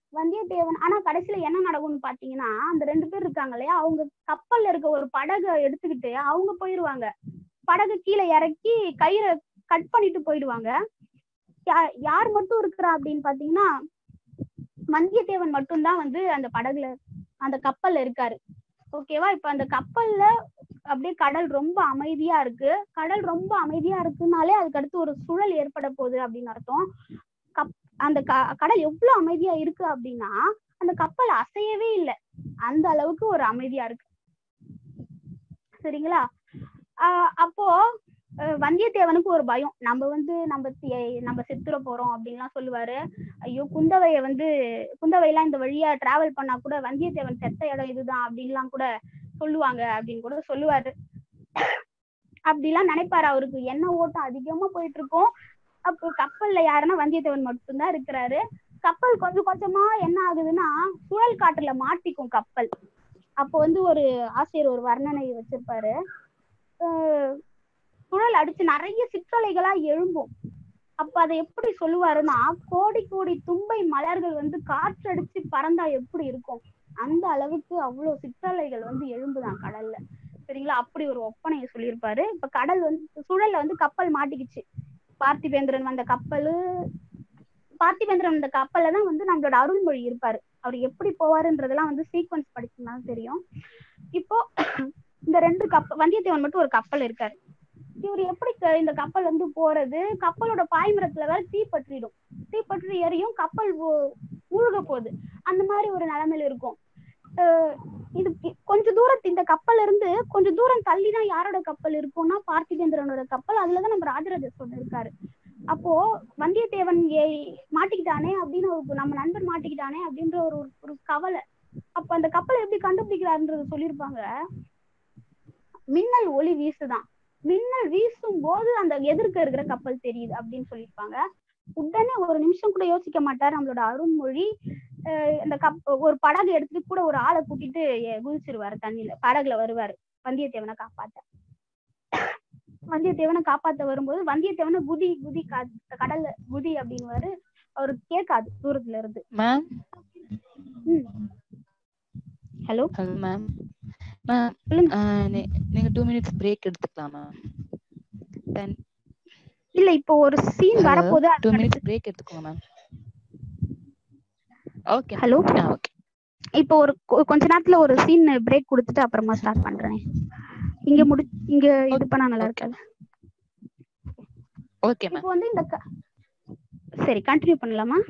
வந்தியத்தேவன் ஆனா கடைசியில என்ன நடக்கும்னு பாத்தீங்கன்னா, அந்த 2 பேர் இருக்காங்க இல்லையா, அவங்க கப்பல்ல இருக்க ஒரு படகை எடுத்துக்கிட்டு அவங்க போயிருவாங்க. படகு கீழே இறக்கி கயிறை கட் பண்ணிட்டு போயிடுவாங்க. யார் மட்டும் இருக்கிறா அப்படின்னு பாத்தீங்கன்னா, வந்தியத்தேவன் மட்டும்தான் வந்து அந்த படகுல அந்த கப்பல்ல இருக்காரு. ஓகேவா? இப்ப அந்த கப்பல்ல அப்படியே கடல் ரொம்ப அமைதியா இருக்கு. கடல் ரொம்ப அமைதியா இருக்குனாலே அதுக்கு அடுத்து ஒரு சுழல் ஏற்பட போகுது அப்படின்னு அர்த்தம். அந்த கடல் எவ்வளவு அமைதியா இருக்கு அப்படின்னா, அந்த கப்பல் அசையவே இல்லை. அந்த அளவுக்கு ஒரு அமைதியா இருக்கு. சரிங்களா? அப்போ வந்தியத்தேவனுக்கு ஒரு பயம். நம்ம செத்துற போறோம் அப்படின்லாம் சொல்லுவாரு. ஐயோ, குந்தவையெல்லாம் இந்த வழியா டிராவல் பண்ணா கூட வந்தியத்தேவன் செத்த இடம் இதுதான் அப்படின்லாம் கூட சொல்லுவாங்க அப்படின்னு கூட சொல்லுவாரு. அப்படிலாம் நினைப்பாரு. அவருக்கு என்ன ஓட்டம் அதிகமா போயிட்டு இருக்கும். அப்போ கப்பல்ல யாருன்னா வந்தியத்தேவன் மட்டும்தான் இருக்கிறாரு. கப்பல் கொஞ்சம் கொஞ்சமா என்ன ஆகுதுன்னா, சுழல் காற்றுல மாட்டிக்கும் கப்பல். அப்போ வந்து ஒரு ஆசிரியர் ஒரு வர்ணனை வச்சிருப்பாரு. சுழல் அடிச்சு நிறைய சிற்றலைகளா எழும்பும். அப்ப அதை எப்படி சொல்லுவாருன்னா, கோடி கோடி தும்பை மலர்கள் வந்து காற்றடிச்சு பறந்தா எப்படி இருக்கும், அந்த அளவுக்கு அவ்வளவு சிற்றலைகள் வந்து எழும்புதான் கடல்ல. சரிங்களா? அப்படி ஒரு ஒப்பனையை சொல்லியிருப்பாரு. இப்ப கடல் வந்து சுழல்ல வந்து கப்பல் மாட்டிக்கிச்சு. பார்த்திபேந்திரன் வந்த கப்பல்ல தான் வந்து நம்மளோட அருள்மொழி இருப்பாரு. அவர் எப்படி போவாருன்றதெல்லாம் வந்து சீக்வன்ஸ் படிச்சதுனால தெரியும். இப்போ இந்த 2 வந்தியத்தேவன் மட்டும் ஒரு கப்பல் இருக்காரு. இவர் எப்படி இந்த கப்பல் வந்து போறது? கப்பலோட பாய்மரத்துல வேற தீப்பற்றி எரியும். கப்பல் மூழ்க போகுது. அந்த மாதிரி ஒரு நிலைமையில இருக்கும். இது கொஞ்ச தூரத்து இந்த கப்பல் இருந்து கொஞ்சம் தூரம் தள்ளிதான் யாரோட கப்பல் இருக்கும்னா பார்த்திபேந்திரனோட கப்பல். அதுலதான் நம்ம ராஜராஜ சோழன் இருக்காரு. அப்போ வந்தியத்தேவன் மாட்டிக்கிட்டானே அப்படின்னு நம்ம நண்பர் மாட்டிக்கிட்டானே அப்படின்ற ஒரு கவலை. அப்ப அந்த கப்பலை எப்படி கண்டுபிடிக்கிறாருன்றது சொல்லியிருப்பாங்க. மின்னல் ஒளி வீசுதான். மின்னல் வீசும் போது அந்த எதிர்க்க இருக்கிற கப்பல் தெரியுது அப்படின்னு சொல்லியிருப்பாங்க. உடனே ஒரு நிமிஷம் கூட யோசிக்க மாட்டாரு நம்மளோட அருண்மொழி. இந்த ஒரு படகு எடுத்துட்டு கூட ஒரு ஆளை கூட்டிட்டு குதிச்சிருவாரு தண்ணியில. படகுல வருவாரு வந்தியத்தேவனை காப்பாத்த வரும்போது வந்தியத்தேவனை குதி குதி கடல்ல குதி அப்படின்னுவாரு. அவருக்கு கேட்காது தூரத்துல இருந்து. ஹலோ மேம், நீங்க 2 minutes பிரேக் எடுத்துக்கலாமா? இல்ல, இப்போ ஒரு சீன் வரப்போகுது. 2 minutes பிரேக் எடுத்துக்கோங்க மேம். ஓகே. ஹலோ, இப்போ ஒரு கொஞ்ச நேரத்துல ஒரு சீன் பிரேக் கொடுத்துட்டு அப்புறமா ஸ்டார்ட் பண்றேன். இங்க இது பண்ணா நல்லா இருக்காது. Okay ma'am. இப்போ வந்து சரி, கண்டினியூ பண்ணலாமா?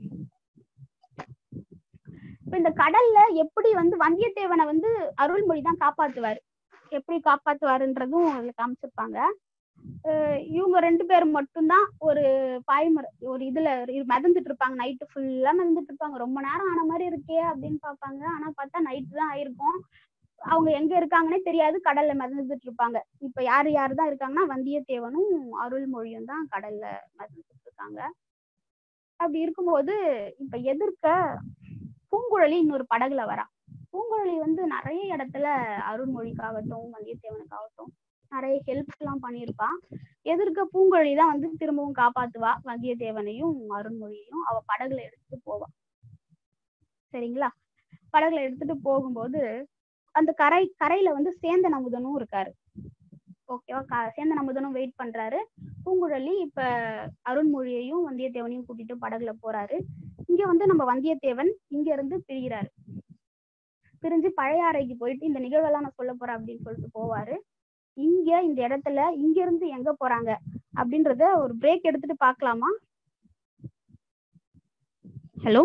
இப்ப இந்த கடல்ல எப்படி வந்து வந்தியத்தேவனை வந்து அருள்மொழி தான் காப்பாத்துவாரு. எப்படி காப்பாத்துவாருன்றதும் இதுல காமிச்சிருப்பாங்க. இவங்க 2 பேரும் மட்டும்தான் ஒரு ஒரு இதுல மிதந்துட்டு இருப்பாங்க. நைட்டு ஃபுல்லா மிதந்துட்டு இருப்பாங்க. ரொம்ப நேரம் ஆன மாதிரி இருக்கே அப்படின்னு பாப்பாங்க. ஆனா பார்த்தா நைட்டு தான் ஆயிருக்கும். அவங்க எங்க இருக்காங்கன்னே தெரியாது. கடல்ல மிதந்துட்டு இருப்பாங்க. இப்ப யாரு தான் இருக்காங்கன்னா வந்தியத்தேவனும் அருள்மொழியும் தான் கடல்ல மிதந்துட்டு இருக்காங்க. அப்படி இருக்கும்போது இப்ப எதிர்க்க பூங்குழலி இன்னொரு படகுல வரா. பூங்குழலி வந்து நிறைய இடத்துல அருள்மொழிக்காகட்டும் வந்தியத்தேவனுக்காகட்டும் நிறைய ஹெல்ப்ஸ் எல்லாம் பண்ணியிருப்பான். எதிர்க்க பூங்குழலி தான் வந்து திரும்பவும் காப்பாத்துவா வந்தியத்தேவனையும் அருள்மொழியையும். அவ படகுல எடுத்துட்டு போவா. சரிங்களா? படகுல எடுத்துட்டு போகும்போது அந்த கரையில வந்து சேந்தன் அமுதனும் இருக்காரு. ஓகேவா? சேந்தன் அமுதனும் வெயிட் பண்றாரு. பூங்குழலி இப்ப அருண்மொழியையும் வந்தியத்தேவனையும் கூட்டிட்டு படகுல போறாரு. இங்க வந்து நம்ம வந்தியத்தேவன் இங்க இருந்து பிரிஞ்சு பழையாறைக்கு போயிட்டு இந்த நிகழ்வெல்லாம் நான் சொல்ல போறேன் அப்படின்னு சொல்லிட்டு போவாரு. இந்த இடத்துல இங்க இருந்து எங்க போறாங்க அப்படின்றத ஒரு பிரேக் எடுத்துட்டு பாக்கலாமா? ஹலோ,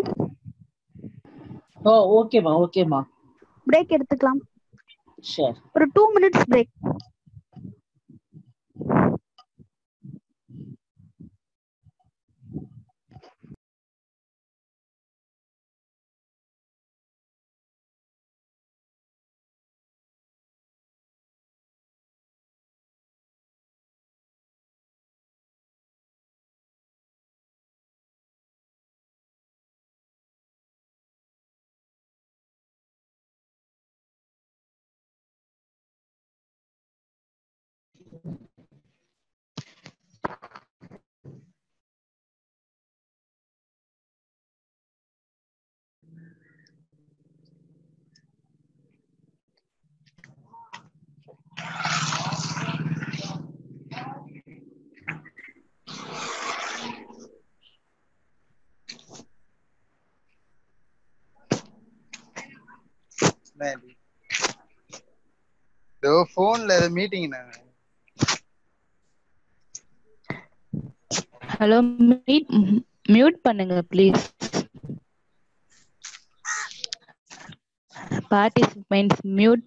ஓகேமா பிரேக் எடுத்துக்கலாம். ஒரு 2 minutes பிரேக். போன்ல மீட்டிங். ஹலோ, மியூட் பண்ணுங்க ப்ளீஸ். Participants mute.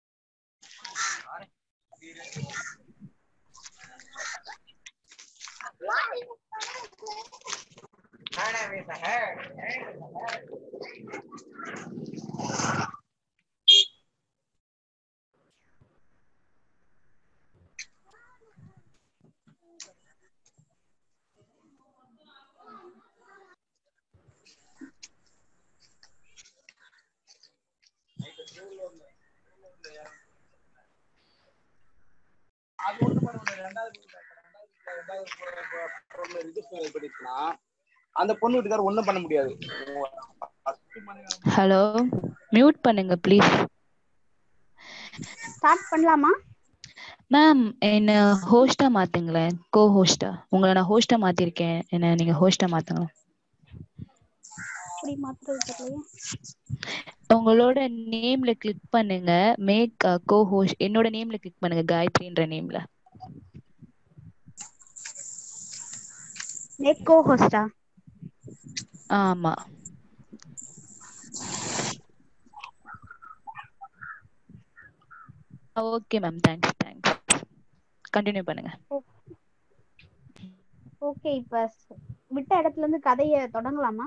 அந்த பொண்ணு வீட்டுக்கார ஒண்ணும் பண்ண முடியாது. ஹலோ, மியூட் பண்ணுங்க ப்ளீஸ். ஸ்டார்ட் பண்ணலாமா மேம்? என்ன ஹோஸ்டா மாத்துங்களேன், கோ ஹோஸ்டா. உங்களை நான் ஹோஸ்டா மாத்திருக்கேன், என்ன நீங்க ஹோஸ்டா மாத்துங்க. அப்படி மாத்துறது தெரியலையே. உங்களோட நேம்ல கிளிக் பண்ணுங்க, மேக் கோ ஹோஸ்ட். என்னோட நேம்ல கிளிக் பண்ணுங்க, காயத்ரின்ற நேம்ல. மேக் கோ ஹோஸ்டா? ஆமா. Okay ma'am, thanks. கண்டினியூ பண்ணுங்க. ஓகே, இப்ப விட்ட இடத்துல இருந்து கதையை தொடங்கலாமா?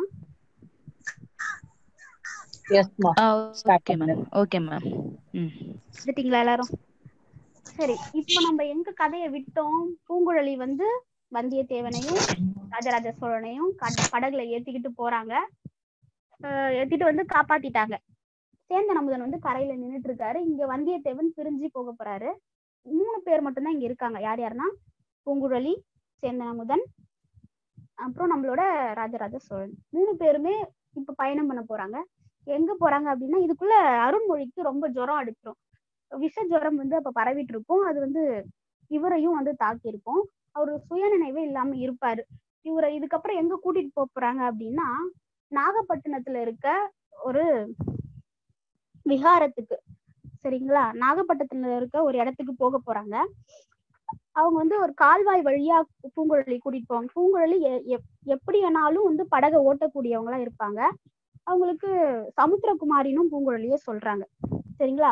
Okay ma'am. Okay ma'am. விட்டுட்டீங்களா எல்லாரும்? சரி, இப்ப நம்ம எங்க கதையை விட்டோம்? பூங்குழலி வந்து வந்தியத்தேவனையும் ராஜராஜ சோழனையும் படகுல ஏத்திக்கிட்டு போறாங்க. ஏத்திட்டு வந்து காப்பாத்திட்டாங்க. சேந்தன் அமுதன் வந்து கரையில நின்றுட்டு இருக்காரு. இங்க வந்தியத்தேவன் பிரிஞ்சு போக போறாரு. 3 பேர் மட்டும்தான் இங்க இருக்காங்க. யார் யாருன்னா பூங்குழலி, சேந்தன் அமுதன், அப்புறம் நம்மளோட ராஜராஜ சோழன். 3 பேருமே இப்ப பயணம் பண்ண போறாங்க. எங்க போறாங்க அப்படின்னா, இதுக்குள்ள அருண்மொழிக்கு ரொம்ப ஜுரம் அடிச்சிடும். விஷ ஜுரம் வந்து அப்ப பரவிட்டு இருக்கும். அது வந்து இவரையும் வந்து தாக்கி இருக்கும். அவரு சுயநினைவே இல்லாம இருப்பாரு. இவரை இதுக்கப்புறம் எங்க கூட்டிட்டு போறாங்க அப்படின்னா, நாகப்பட்டினத்துல இருக்க ஒரு விஹாரத்துக்கு. சரிங்களா? நாகப்பட்டினத்துல இருக்க ஒரு இடத்துக்கு போக போறாங்க. அவங்க வந்து ஒரு கால்வாய் வழியா பூங்குழலி கூட்டிட்டு போவாங்க. பூங்குழலி எப்படி வேணாலும் வந்து படகை ஓட்டக்கூடியவங்களா இருப்பாங்க. அவங்களுக்கு சமுத்திரகுமாரினும் பூங்குழலியே சொல்றாங்க. சரிங்களா?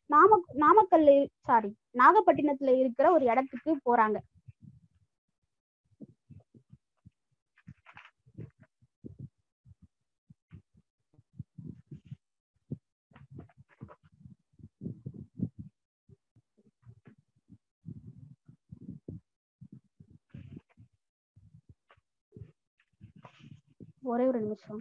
நாகப்பட்டினத்துல இருக்கிற ஒரு இடத்துக்கு போறாங்க. ஒரே ஒரு நிமிஷம்.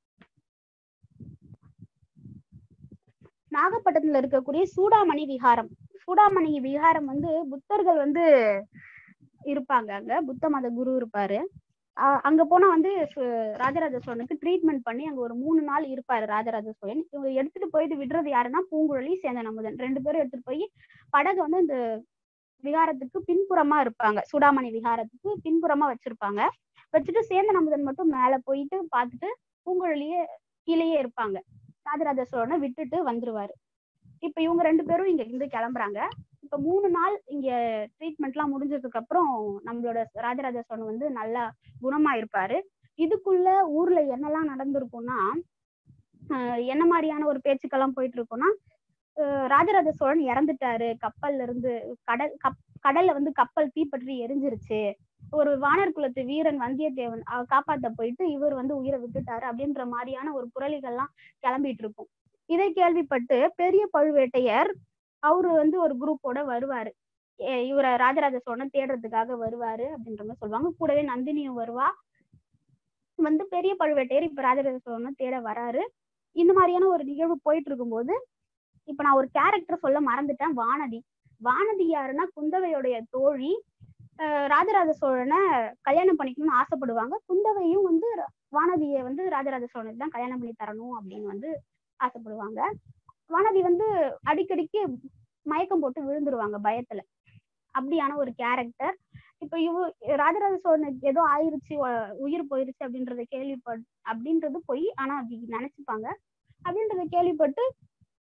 நாகப்பட்டினத்துல இருக்கக்கூடிய சூடாமணி விஹாரம். சூடாமணி விஹாரம் வந்து புத்தர்கள் வந்து இருப்பாங்க. அங்க புத்த மத குரு இருப்பாரு. அங்க போனா வந்து ராஜராஜ சோழனுக்கு ட்ரீட்மெண்ட் பண்ணி அங்க ஒரு 3 நாள் இருப்பாரு ராஜராஜ சோழன். இவங்க எடுத்துட்டு போயிட்டு விடுறது யாருன்னா பூங்குழலி, சேந்தன் அமுதன் 2 பேரும் எடுத்துட்டு போய் படகு வந்து இந்த விஹாரத்துக்கு பின்புறமா இருப்பாங்க. சூடாமணி விஹாரத்துக்கு பின்புறமா வச்சிருப்பாங்க. வச்சுட்டு சேந்தன் அமுதன் மட்டும் மேல போயிட்டு பார்த்துட்டு பூங்குழலியே கீழேயே இருப்பாங்க. ராஜராஜ சோழனை விட்டுட்டு வந்துருவாரு. இப்ப இவங்க 2 பேரும் இங்க இருந்து கிளம்புறாங்க. இப்ப 3 நாள் இங்க ட்ரீட்மெண்ட் எல்லாம் முடிஞ்சதுக்கு அப்புறம் நம்மளோட ராஜராஜ சோழன் வந்து நல்லா குணமா இருப்பாரு. இதுக்குள்ள ஊர்ல என்னெல்லாம் நடந்திருக்கும்னா, என்ன மாதிரியான ஒரு பேச்சுக்கெல்லாம் போயிட்டு இருக்கும்னா, ராஜராஜ சோழன் இறந்துட்டாரு, கப்பல்ல இருந்து கடல்ல வந்து கப்பல் தீப்பற்றி எரிஞ்சிருச்சு, ஒரு வானர் குலத்து வீரன் வந்தியத்தேவன் காப்பாத்த போயிட்டு இவர் வந்து உயிரை விட்டுட்டாரு அப்படின்ற மாதிரியான ஒரு புரளிகள்லாம் கிளம்பிட்டு இருக்கும். இதை கேள்விப்பட்டு பெரிய பழுவேட்டையர் அவரு வந்து ஒரு குரூப்போட வருவாரு. இவரை ராஜராஜ சோழனை தேடுறதுக்காக வருவாரு அப்படின்ற மாதிரி சொல்லுவாங்க. கூடவே நந்தினியும் வருவா. வந்து பெரிய பழுவேட்டையர் இப்ப ராஜராஜ சோழனை தேட வராரு. இந்த மாதிரியான ஒரு நிகழ்வு போயிட்டு இருக்கும்போது இப்ப நான் ஒரு கேரக்டர் சொல்ல மறந்துட்டேன். வானதி யாருன்னா குந்தவையுடைய தோழி. ராஜராஜ சோழனை கல்யாணம் பண்ணிக்கணும்னு ஆசைப்படுவாங்க. குந்தவையும் வந்து வானதியை வந்து ராஜராஜ சோழனுக்கு தான் கல்யாணம் பண்ணி தரணும் அப்படின்னு வந்து ஆசைப்படுவாங்க. வானதி வந்து அடிக்கடிக்கு மயக்கம் போட்டு விழுந்துருவாங்க பயத்துல. அப்படியான ஒரு கேரக்டர். இப்ப ராஜராஜ சோழனுக்கு ஏதோ ஆயிருச்சு, உயிர் போயிருச்சு அப்படின்றது போய், ஆனா அப்படி நினைச்சுப்பாங்க. அப்படின்றத கேள்விப்பட்டு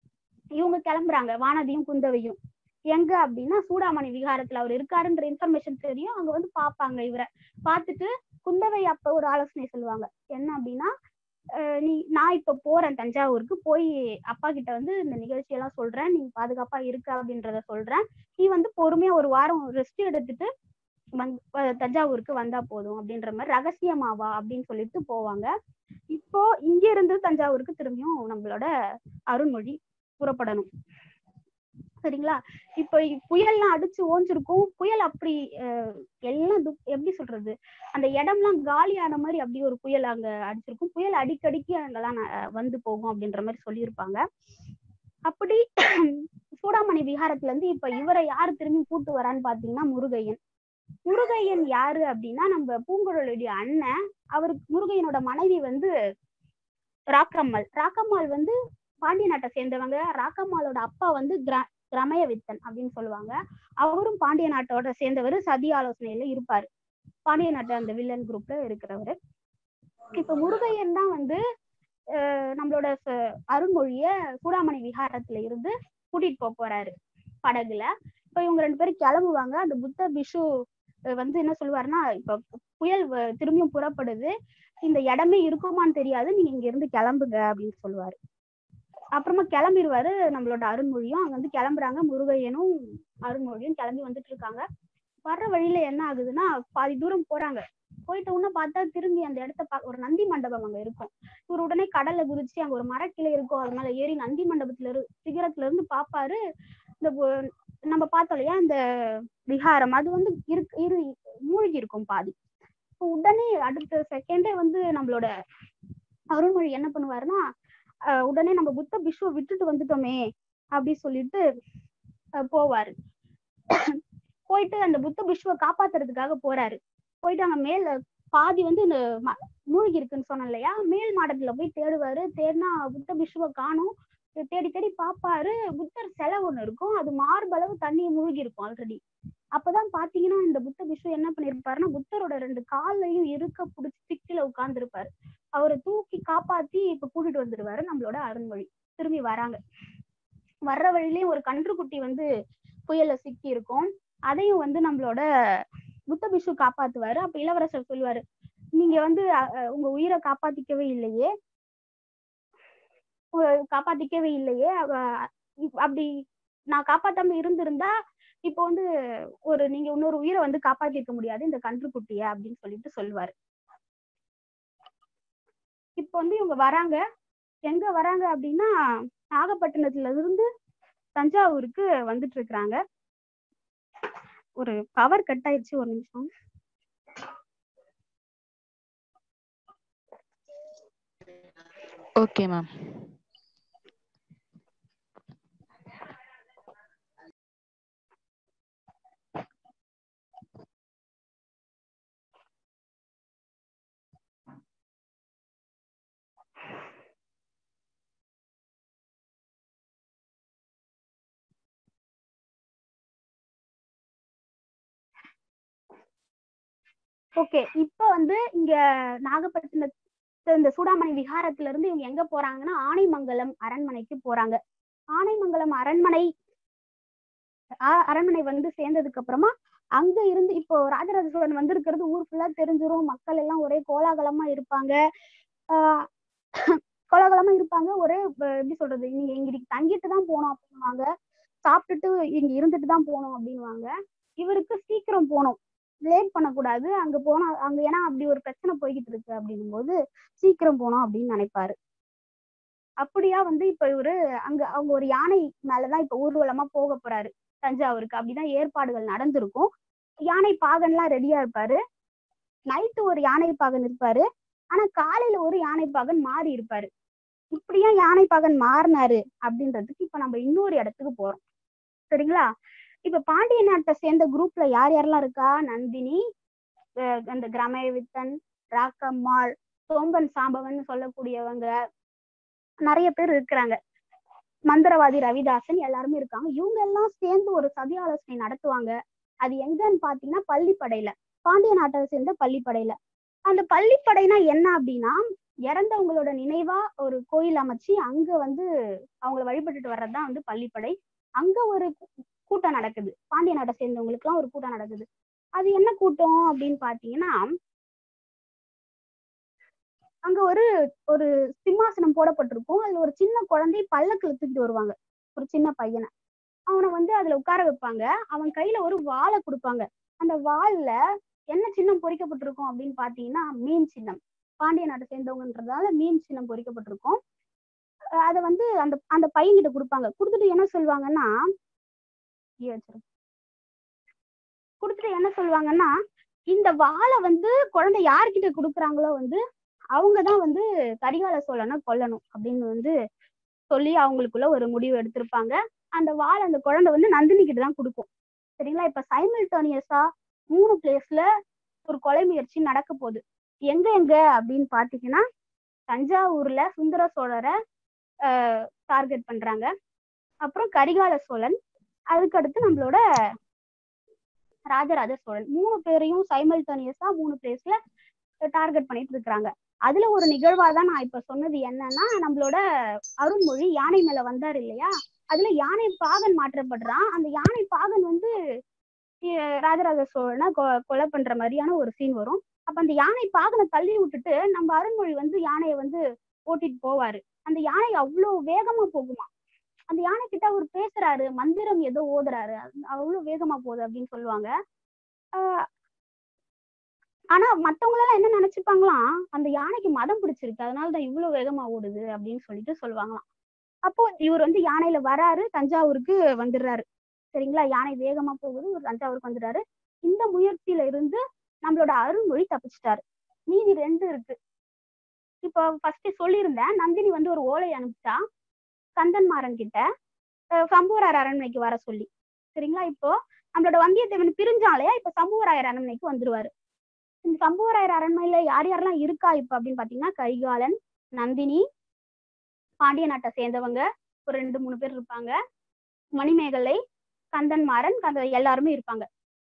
இவங்க கிளம்புறாங்க, வானதியும் குந்தவையும். எங்க அப்படின்னா சூடாமணி விகாரத்துல அவர் இருக்காருன்ற இன்ஃபர்மேஷன் தெரியும். அங்க வந்து பாப்பாங்க. இவரை பார்த்துட்டு குந்தவை அப்ப ஒரு ஆலோசனை சொல்லுவாங்க. என்ன அப்படின்னா, நான் இப்ப போறேன் தஞ்சாவூருக்கு, போய் அப்பா கிட்ட வந்து இந்த நிகழ்ச்சியெல்லாம் சொல்றேன், நீ பாதுகாப்பா இருக்க அப்படின்றத சொல்றேன், நீ வந்து பொறுமையா ஒரு வாரம் ரெஸ்ட் எடுத்துட்டு தஞ்சாவூருக்கு வந்தா போதும் அப்படின்ற மாதிரி ரகசியமாவா அப்படின்னு சொல்லிட்டு போவாங்க. இப்போ இங்க இருந்து தஞ்சாவூருக்கு திரும்பியும் நம்மளோட அருண்மொழி புறப்படணும். சரிங்களா? இப்ப புயல்லாம் அடிச்சு ஓஞ்சிருக்கும். புயல் அப்படி எல்லாம் எப்படி சொல்றது, அந்த இடம்லாம் காலியான மாதிரி அப்படி ஒரு புயல் அங்க அடிச்சிருக்கும். புயல் அடிக்கடிக்கு அங்கெல்லாம் வந்து போகும் அப்படின்ற மாதிரி சொல்லியிருப்பாங்க. அப்படி சூடாமணி விகாரத்துல இருந்து இப்ப இவரை யாரு திரும்பி கூட்டு வரான்னு பாத்தீங்கன்னா முருகையன். முருகையன் யாரு அப்படின்னா நம்ம பூங்குழலியுடைய அண்ணன். அவருக்கு முருகையனோட மனைவி வந்து ராக்கம்மாள் வந்து பாண்டிய நாட்டை சேர்ந்தவங்க. ராக்கம்மாளோட அப்பா வந்து கிரமயவித்தன் அப்படின்னு சொல்லுவாங்க. அவரும் பாண்டிய நாட்டோட சேர்ந்தவர், சதி ஆலோசனையில இருப்பாரு. பாண்டிய நாட்டு அந்த வில்லன் குரூப்ல இருக்கிறவரு. இப்ப முருகையன் தான் வந்து நம்மளோட அருண்மொழிய சூடாமணி விகாரத்துல இருந்து கூட்டிட்டு போறாரு படகுல. இப்ப இவங்க 2 பேரும் கிளம்புவாங்க. அந்த புத்த பிஷு வந்து என்ன சொல்லுவாருன்னா, இப்ப புயல் திரும்பியும் புறப்படுது, இந்த இடமே இருக்குமான்னு தெரியாது, நீங்க இங்க இருந்து கிளம்புங்க அப்படின்னு சொல்லுவாரு. அப்புறமா கிளம்பிடுவாரு நம்மளோட அருண்மொழியும். அங்க வந்து கிளம்புறாங்க. முருகையனும் அருண்மொழியும் கிளம்பி வந்துட்டு இருக்காங்க. வர்ற வழியில என்ன ஆகுதுன்னா, பாதி தூரம் போறாங்க. போயிட்டு உடனே பார்த்தா திரும்பி அந்த இடத்த ஒரு நந்தி மண்டபம் அங்க இருக்கும். இவர் உடனே கடல்ல குதிச்சு அங்க ஒரு மரக்கிளை இருக்கும், அது மேல ஏறி நந்தி மண்டபத்துல சிகரத்துல இருந்து பாப்பாரு. இந்த நம்ம பார்த்தோம் இல்லையா இந்த விஹாரம், அது வந்து மூழ்கி இருக்கும் பாதி. உடனே அடுத்த செகண்டே வந்து நம்மளோட அருண்மொழி என்ன பண்ணுவாருன்னா, உடனே நம்ம புத்த பிஷுவை விட்டுட்டு வந்துட்டோமே அப்படி சொல்லிட்டு போவாரு. போயிட்டு அந்த புத்த பிஷுவை காப்பாத்துறதுக்காக போறாரு. போயிட்டு அங்க மேல பாதி வந்து இந்த மூழ்கி இருக்குன்னு சொன்னேன் இல்லையா, மேல் மாடத்துல போய் தேடுவாரு. தேடினா புத்த பிஷுவை காணும். தேடி தேடி பாப்பாரு. புத்தர் சிலை ஒண்ணு இருக்கும், அது மார்பளவு தண்ணியை மூழ்கி இருக்கும் ஆல்ரெடி. அப்பதான் பாத்தீங்கன்னா இந்த புத்த பிஷு என்ன பண்ணிருப்பாருன்னா, புத்தரோட 2 காலையும் இருக்க புடிச்சு திக்கில உட்கார்ந்து இருப்பாரு. அவரை தூக்கி காப்பாத்தி இப்ப கூட்டிட்டு வந்துடுவாரு நம்மளோட அருண்மொழி. திரும்பி வராங்க. வர்ற வழியிலயும் ஒரு கன்றுக்குட்டி வந்து புயல்ல சிக்கி இருக்கும். அதையும் வந்து நம்மளோட புத்த பிஷு காப்பாத்துவாரு. அப்ப இளவரசர் சொல்லுவாரு, நீங்க வந்து உங்க உயிரை காப்பாத்திக்கவே இல்லையே, அப்படி நான் காப்பாத்தாம இருந்திருந்தா இப்போ வந்து நீங்க இன்னொரு உயிரை வந்து காப்பாத்திருக்க முடியாது, இந்த கன்றுக்குட்டிய அப்படின்னு சொல்லிட்டு சொல்லுவாரு. இப்போ வந்து இவங்க வராங்க. எங்க வராங்க அப்படின்னா, நாகப்பட்டினத்துல இருந்து தஞ்சாவூருக்கு வந்துட்டு இருக்கிறாங்க. ஒரு பவர் கட் ஆயிடுச்சு, ஒரு நிமிஷம். Okay ma'am. ஓகே, இப்ப வந்து இங்க நாகப்பட்டினத்து இந்த சூடாமணி விகாரத்துல இருந்து இவங்க எங்க போறாங்கன்னா ஆனைமங்கலம் அரண்மனைக்கு போறாங்க. ஆனைமங்கலம் அரண்மனை வந்து சேர்ந்ததுக்கு அப்புறமா அங்க இருந்து இப்போ ராஜராஜ சோழன் வந்திருக்கிறது ஊர் ஃபுல்லா தெரிஞ்சிரும். மக்கள் எல்லாம் ஒரே கோலாகலமா இருப்பாங்க. ஒரே எப்படி சொல்றது, நீங்க இங்க தங்கிட்டு தான் போனோம் அப்படின்வாங்க, சாப்பிட்டுட்டு இங்க இருந்துட்டு தான் போனோம் அப்படின்வாங்க. இவருக்கு சீக்கிரம் போகணும், லேட் பண்ணக்கூடாது, அங்க போனா அங்க ஏன்னா அப்படி ஒரு பிரச்சனை போய்கிட்டு இருக்கு அப்படின்னும் போது சீக்கிரம் போனோம் அப்படின்னு நினைப்பாரு. அப்படியா வந்து இப்ப இவரு அவங்க ஒரு யானை மேலதான் இப்ப ஊர்வலமா போக போறாரு தஞ்சாவூருக்கு. அப்படிதான் ஏற்பாடுகள் நடந்திருக்கும். யானை பாகன்லாம் ரெடியா இருப்பாரு. நைட்டு ஒரு யானை பாகன் இருப்பாரு, ஆனா காலையில ஒரு யானை பாகன் மாறி இருப்பாரு. இப்படியா யானை பாகன் மாறினாரு அப்படின்றதுக்கு இப்ப நம்ம இன்னொரு இடத்துக்கு போறோம். சரிங்களா? இப்ப பாண்டிய நாட்டை சேர்ந்த குரூப்ல யார் யாரெல்லாம் இருக்கா, நந்தினி, அந்த கிரமயவித்தன், ராக்கம்மாள், சோம்பன் சாம்பவன் சொல்லக்கூடியவங்க நிறைய பேர் இருக்கிறாங்க. மந்திரவாதி ரவிதாசன் எல்லாருமே இருக்காங்க. இவங்க எல்லாம் சேர்ந்து ஒரு சதி ஆலோசனை நடத்துவாங்க. அது எங்கன்னு பாத்தீங்கன்னா பள்ளிப்படையில, பாண்டிய நாட்டை சேர்ந்த பள்ளிப்படையில. அந்த பள்ளிப்படைனா என்ன அப்படின்னா, இறந்தவங்களோட நினைவா ஒரு கோயில் அமைச்சு அங்க வந்து அவங்கள வழிபட்டுட்டு வர்றதுதான் வந்து பள்ளிப்படை. அங்க ஒரு கூட்டம் நடக்குது, பாண்டிய நாட்டை சேர்ந்தவங்களுக்கு எல்லாம் ஒரு கூட்டம் நடக்குது. அது என்ன கூட்டம் அப்படின்னு பாத்தீங்கன்னா, அங்க ஒரு ஒரு சிம்மாசனம் போடப்பட்டிருக்கும். அதுல ஒரு சின்ன குழந்தை பல்லக்குல தூக்கிட்டு வருவாங்க, ஒரு சின்ன பையனை. அவனை வந்து அதுல உட்கார வைப்பாங்க. அவன் கையில ஒரு வாளை கொடுப்பாங்க. அந்த வாள்ல என்ன சின்னம் பொறிக்கப்பட்டிருக்கும் அப்படின்னு பாத்தீங்கன்னா மீன் சின்னம். பாண்டிய நாட்டை சேர்ந்தவங்கன்றதால மீன் சின்னம் பொறிக்கப்பட்டிருக்கும். அதை வந்து அந்த அந்த பையன்கிட்ட கொடுப்பாங்க. கொடுத்துட்டு என்ன சொல்லுவாங்கன்னா இந்த வாளை வந்து குழந்தை யார்கிட்ட கொடுக்குறாங்களோ வந்து அவங்கதான் வந்து கரிகால சோழனை கொல்லணும் அப்படின்னு வந்து சொல்லி அவங்களுக்குள்ள ஒரு முடிவு எடுத்திருப்பாங்க. அந்த வாள் அந்த குழந்தை வந்து நந்தினி கிட்ட தான் கொடுக்கும். சரிங்களா? இப்ப சைமல்டேனியஸா 3 பிளேஸ்ல ஒரு கொலை முயற்சி நடக்க போகுது. எங்க அப்படின்னு பாத்தீங்கன்னா, தஞ்சாவூர்ல சுந்தர சோழரை டார்கெட் பண்றாங்க. அப்புறம் கரிகால சோழன், அதுக்கடுத்து நம்மளோட ராஜராஜ சோழன். 3 பேரையும் சைமல்டேனியஸா 3 பிளேஸ்ல டார்கெட் பண்ணிட்டு இருக்காங்க. அதுல ஒரு நிகழ்வாதான் நான் இப்ப சொன்னது என்னன்னா, நம்மளோட அருண்மொழி யானை மேல வந்தாரு இல்லையா, அதுல யானை பாகன் மாற்றப்படுறான். அந்த யானை பாகன் வந்து ராஜராஜ சோழனை கொலை பண்ற மாதிரியான ஒரு சீன் வரும். அப்ப அந்த யானை பாகனை தள்ளி விட்டுட்டு நம்ம அருண்மொழி வந்து யானையை வந்து ஓட்டிட்டு போவாரு. அந்த யானை அவ்வளவு வேகமா போகுமா. அந்த யானை கிட்ட அவர் பேசுறாரு, மந்திரம் ஏதோ ஓதுறாரு, அவ்வளவு வேகமா போகுது அப்படின்னு சொல்லுவாங்க. ஆனா மத்தவங்க எல்லாம் என்ன நினைச்சுப்பாங்களாம், அந்த யானைக்கு மதம் பிடிச்சிருக்கு, அதனாலதான் இவ்வளவு வேகமா ஓடுது அப்படின்னு சொல்லிட்டு சொல்லுவாங்களாம். அப்போ இவர் வந்து யானையில வராரு, தஞ்சாவூருக்கு வந்துடுறாரு. சரிங்களா? யானை வேகமா போகுது, ஒரு தஞ்சாவூருக்கு வந்துடுறாரு. இந்த முயற்சியில இருந்து நம்மளோட அருண்மொழி தப்பிச்சிட்டாரு. மீதி 2 இருக்கு. இப்போ ஃபர்ஸ்ட் சொல்லியிருந்தேன், நந்தினி வந்து ஒரு ஓலை அனுப்பிச்சா கந்தன்மாறன் கிட்ட சம்புவராயர் அரண்மனைக்கு வர சொல்லி. சரிங்களா? இப்போ நம்மளோட வந்தியத்தேவன் பிரிஞ்சாலையா, இப்ப சம்புவராயர் அரண்மனைக்கு வந்துருவாரு. இந்த சம்புவராயர் அரண்மனையில யார் யாரெல்லாம் இருக்கா இப்ப அப்படின்னு பாத்தீங்கன்னா, கரிகாலன், நந்தினி, பாண்டிய நாட்டை சேர்ந்தவங்க ஒரு 2-3 பேர் இருப்பாங்க, மணிமேகலை, கந்தன்மாறன், எல்லாருமே இருப்பாங்க.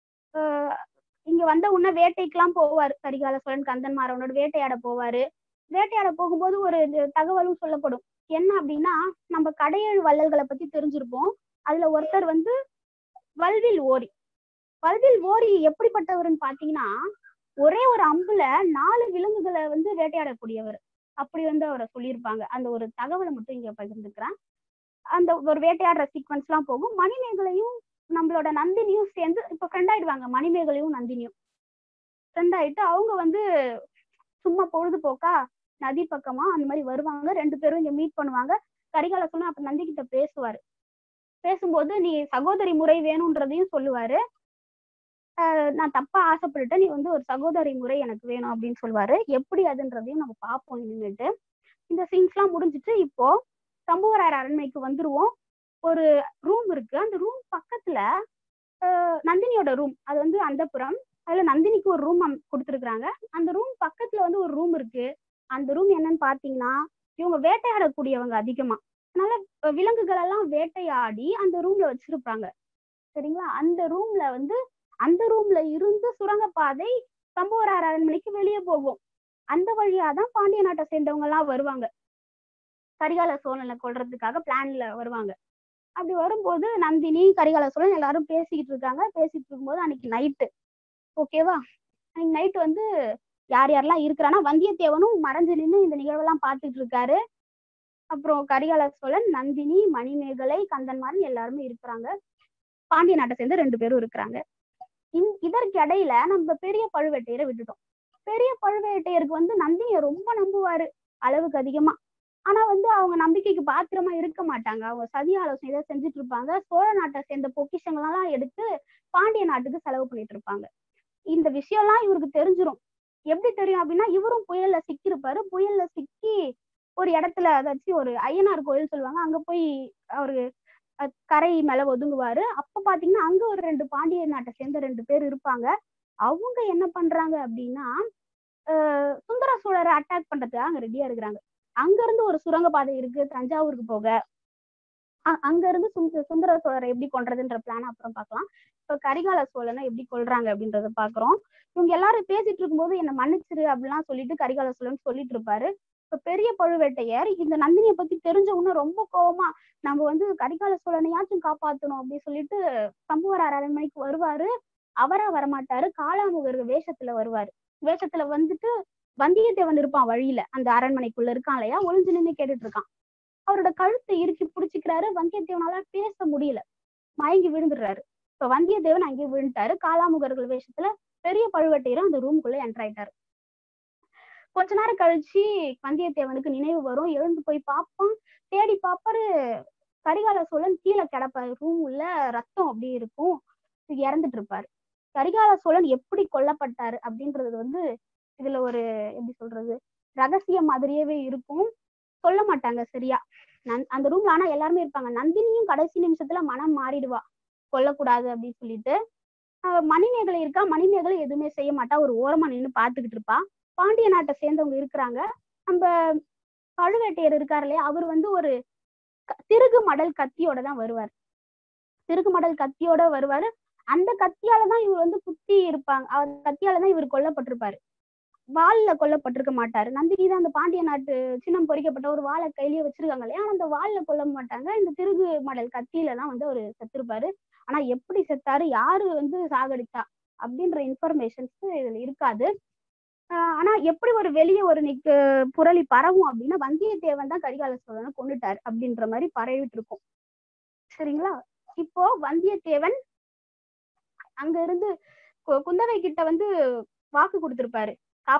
இங்க வந்த உடனே வேட்டைக்கெல்லாம் போவாரு கரிகால சோழன். கந்தன்மாறனோட வேட்டையாட போவாரு. வேட்டையாட போகும்போது ஒரு தகவலும் சொல்லப்படும். என்ன அப்படின்னா, நம்ம கடையேழு வள்ளல்களை பத்தி தெரிஞ்சிருப்போம். அதுல ஒருத்தர் வந்து வல்வில் ஓரி. வல்வில் ஓரி எப்படிப்பட்டவர்னு பாத்தீங்கன்னா, ஒரே ஒரு அம்புல 4 விலங்குகளை வந்து வேட்டையாடக்கூடியவர். அப்படி வந்து அவரை சொல்லியிருப்பாங்க. அந்த ஒரு தகவலை மட்டும் இங்க பகிர்ந்துக்கிறேன். அந்த ஒரு வேட்டையாடுற சீக்வன்ஸ் எல்லாம் போகும். மணிமேகலையும் நம்மளோட நந்தினியும் சேர்ந்து இப்ப ஃப்ரெண்ட் ஆயிடுவாங்க. மணிமேகலையும் நந்தினியும் ஃப்ரெண்ட் ஆயிட்டு அவங்க வந்து சும்மா பொழுதுபோக்கா நதி பக்கமா அந்த மாதிரி வருவாங்க. 2 பேரும் இங்க மீட் பண்ணுவாங்க. கரிகால சோழன் அப்ப நந்தி கிட்ட பேசுவாரு. பேசும்போது நீ சகோதரி முறை வேணும்ன்றதையும் சொல்லுவாரு. நான் தப்பா ஆசைப்பட்டுட்டேன், நீ வந்து ஒரு சகோதரி முறை எனக்கு வேணும் அப்படின்னு சொல்லுவாரு. எப்படி அதுன்றதையும் நம்ம பார்ப்போம் இனிமேட்டு. இந்த சீன்ஸ் எல்லாம் முடிஞ்சிட்டு இப்போ சம்புவராயர் அரண்மனைக்கு வந்துருவோம். ஒரு ரூம் இருக்கு. அந்த ரூம் பக்கத்துல நந்தினியோட ரூம், அது வந்து அந்தப்புறம். அதுல நந்தினிக்கு ஒரு ரூம் கொடுத்துருக்காங்க. அந்த ரூம் பக்கத்துல வந்து ஒரு ரூம் இருக்கு. அந்த ரூம் என்னன்னு பாத்தீங்கன்னா, இவங்க வேட்டையாடக்கூடியவங்க அதிகமா, அதனால விலங்குகள் எல்லாம் வேட்டையாடி அந்த ரூம்ல வச்சிருப்பாங்க. சரிங்களா? அந்த ரூம்ல இருந்து சுரங்கப்பாதை சம்புவராயர் அரண்மனைக்கு வெளியே போகும். அந்த வழியாதான் பாண்டிய நாட்டை சேர்ந்தவங்க எல்லாம் வருவாங்க, கரிகால சோழனை கொல்றதுக்காக பிளான்ல வருவாங்க. அப்படி வரும்போது நந்தினி, கரிகால சோழன் எல்லாரும் பேசிக்கிட்டு இருக்காங்க. பேசிட்டு இருக்கும்போது அன்னைக்கு நைட்டு, ஓகேவா, அன்னைக்கு நைட்டு வந்து யார் யாரெல்லாம் இருக்கிறான்னா, வந்தியத்தேவனும் மறைஞ்சு நின்று இந்த நிகழ்வெல்லாம் பார்த்துட்டு இருக்காரு. அப்புறம் கரிகால சோழன், நந்தினி, மணிமேகலை, கந்தன்மாறன் எல்லாருமே இருக்கிறாங்க. பாண்டிய நாட்டை சேர்ந்து 2 பேரும் இருக்கிறாங்க. இதற்கு இடையில நம்ம பெரிய பழுவேட்டையரை விட்டுட்டோம். பெரிய பழுவேட்டையருக்கு வந்து நந்தினியை ரொம்ப நம்புவாரு, அளவுக்கு அதிகமா. ஆனா வந்து அவங்க நம்பிக்கைக்கு பாத்திரமா இருக்க மாட்டாங்க. அவங்க சதி ஆலோசனை தான் செஞ்சுட்டு இருப்பாங்க. சோழ நாட்டை சேர்ந்த பொக்கிஷங்களெல்லாம் எடுத்து பாண்டிய நாட்டுக்கு செலவு பண்ணிட்டு இருப்பாங்க. இந்த விஷயம்லாம் இவருக்கு தெரிஞ்சிரும். எப்படி தெரியும் அப்படின்னா, இவரும் புயல்ல சிக்கியிருப்பாரு. புயல்ல சிக்கி ஒரு இடத்துல, அதாச்சும் ஒரு ஐயனார் கோயில் சொல்லுவாங்க, அங்க போய் அவரு கரை மேல ஒதுங்குவாரு. அப்ப பாத்தீங்கன்னா அங்க ஒரு 2 பாண்டிய நாட்டை சேர்ந்த 2 பேர் இருப்பாங்க. அவங்க என்ன பண்றாங்க அப்படின்னா, சுந்தர சோழரை அட்டாக் பண்றதுக்காக அங்க ரெடியா இருக்கிறாங்க. அங்க இருந்து ஒரு சுரங்கப்பாதை இருக்கு தஞ்சாவூருக்கு போக. அங்க இருந்து சுந்தர சோழரை எப்படி கொன்றதுன்ற பிளான் அப்புறம் பார்க்கலாம். இப்ப கரிகால சோழனை எப்படி கொல்றாங்க அப்படின்றத பாக்குறோம். இவங்க எல்லாரும் பேசிட்டு இருக்கும்போது என்ன மன்னிச்சிரு அப்படிலாம் சொல்லிட்டு கரிகால சோழன் சொல்லிட்டு இருப்பாரு. இப்ப பெரிய பழுவேட்டையர் இந்த நந்தினியை பத்தி தெரிஞ்ச உடனே ரொம்ப கோவமா நம்ம வந்து கரிகால சோழனையாச்சும் காப்பாத்தணும் அப்படின்னு சொல்லிட்டு சம்புவரார் அரண்மனைக்கு வருவாரு. அவரா வரமாட்டாரு, காலாமுகர் வேஷத்துல வருவாரு. வேஷத்துல வந்துட்டு வந்தியத்தேவன் இருப்பான் வழியில, அந்த அரண்மனைக்குள்ள இருக்கான் இல்லையா, ஒளிஞ்சு நின்று கேட்டுட்டு இருக்கான். அவரோட கழுத்தை இறுக்கி பிடிச்சிக்கிறாரு. வந்தியத்தேவனால பேச முடியல, மயங்கி விழுந்துடுறாரு. இப்ப வந்தியத்தேவன் அங்கேயே விழுந்துட்டாரு. காலாமுகர்கள் வேஷத்துல பெரிய பழுவேட்டையரும் அந்த ரூம்குள்ள என்டர் ஆயிட்டாரு. கொஞ்ச நேரம் கழிச்சு வந்தியத்தேவனுக்கு நினைவு வரும். எழுந்து போய் பார்ப்பான். தேடி பார்ப்பாரு, கரிகால சோழன் கீழே கிடப்பாரு. ரூம் உள்ள ரத்தம் அப்படி இருக்கும், இறந்துட்டு இருப்பாரு. கரிகால சோழன் எப்படி கொல்லப்பட்டாரு அப்படின்றது வந்து இதுல ஒரு எப்படி சொல்றது ரகசியம் மாதிரியே இருக்கும். சொல்ல மாட்டாங்க சரியா. அந்த ரூம்ல ஆனா எல்லாருமே இருப்பாங்க. நந்தினியும் கடைசி நிமிஷத்துல மனம் மாறிடுவா, கொல்லக்கூடாது அப்படின்னு சொல்லிட்டு. மணிமேகலை இருக்கா, மணிமேகலை எதுவுமே செய்ய மாட்டா, ஒரு ஓரமா நின்று பாத்துக்கிட்டு இருப்பா. பாண்டிய நாட்டை சேர்ந்தவங்க இருக்கிறாங்க. நம்ம பழுவேட்டையர் இருக்காரு இல்லையா, அவர் வந்து ஒரு திருகு மடல் கத்தியோட தான் வருவார். திருகு மடல் கத்தியோட வருவாரு. அந்த கத்தியாலதான் இவர் வந்து குத்தி இருப்பாங்க. அவர் கத்தியாலதான் இவர் கொல்லப்பட்டிருப்பாரு. வாள்ல கொல்லப்பட்டிருக்க மாட்டாரு. நந்தினி தான் அந்த பாண்டிய நாட்டு சின்னம் பொறிக்கப்பட்ட ஒரு வாழை கையிலேயே வச்சிருக்காங்க இல்லையா, அந்த வாள்ல கொல்ல மாட்டாங்க. இந்த திருகு மடல் கத்தியில தான் வந்து அவரு செத்துருப்பாரு. ஆனா எப்படி செத்தாரு, யாரு வந்து சாகடித்தா அப்படின்ற இன்ஃபர்மேஷன்ஸ் இதுல இருக்காது. ஆனா எப்படி ஒரு வெளியே ஒரு புரளி பரவும் அப்படின்னா, வந்தியத்தேவன் தான் கரிகால சோழனை கொண்டுட்டாரு அப்படின்ற மாதிரி பரவிட்டு இருக்கும். சரிங்களா? இப்போ வந்தியத்தேவன் அங்க இருந்து குந்தவை கிட்ட வந்து வாக்கு கொடுத்திருப்பாரு,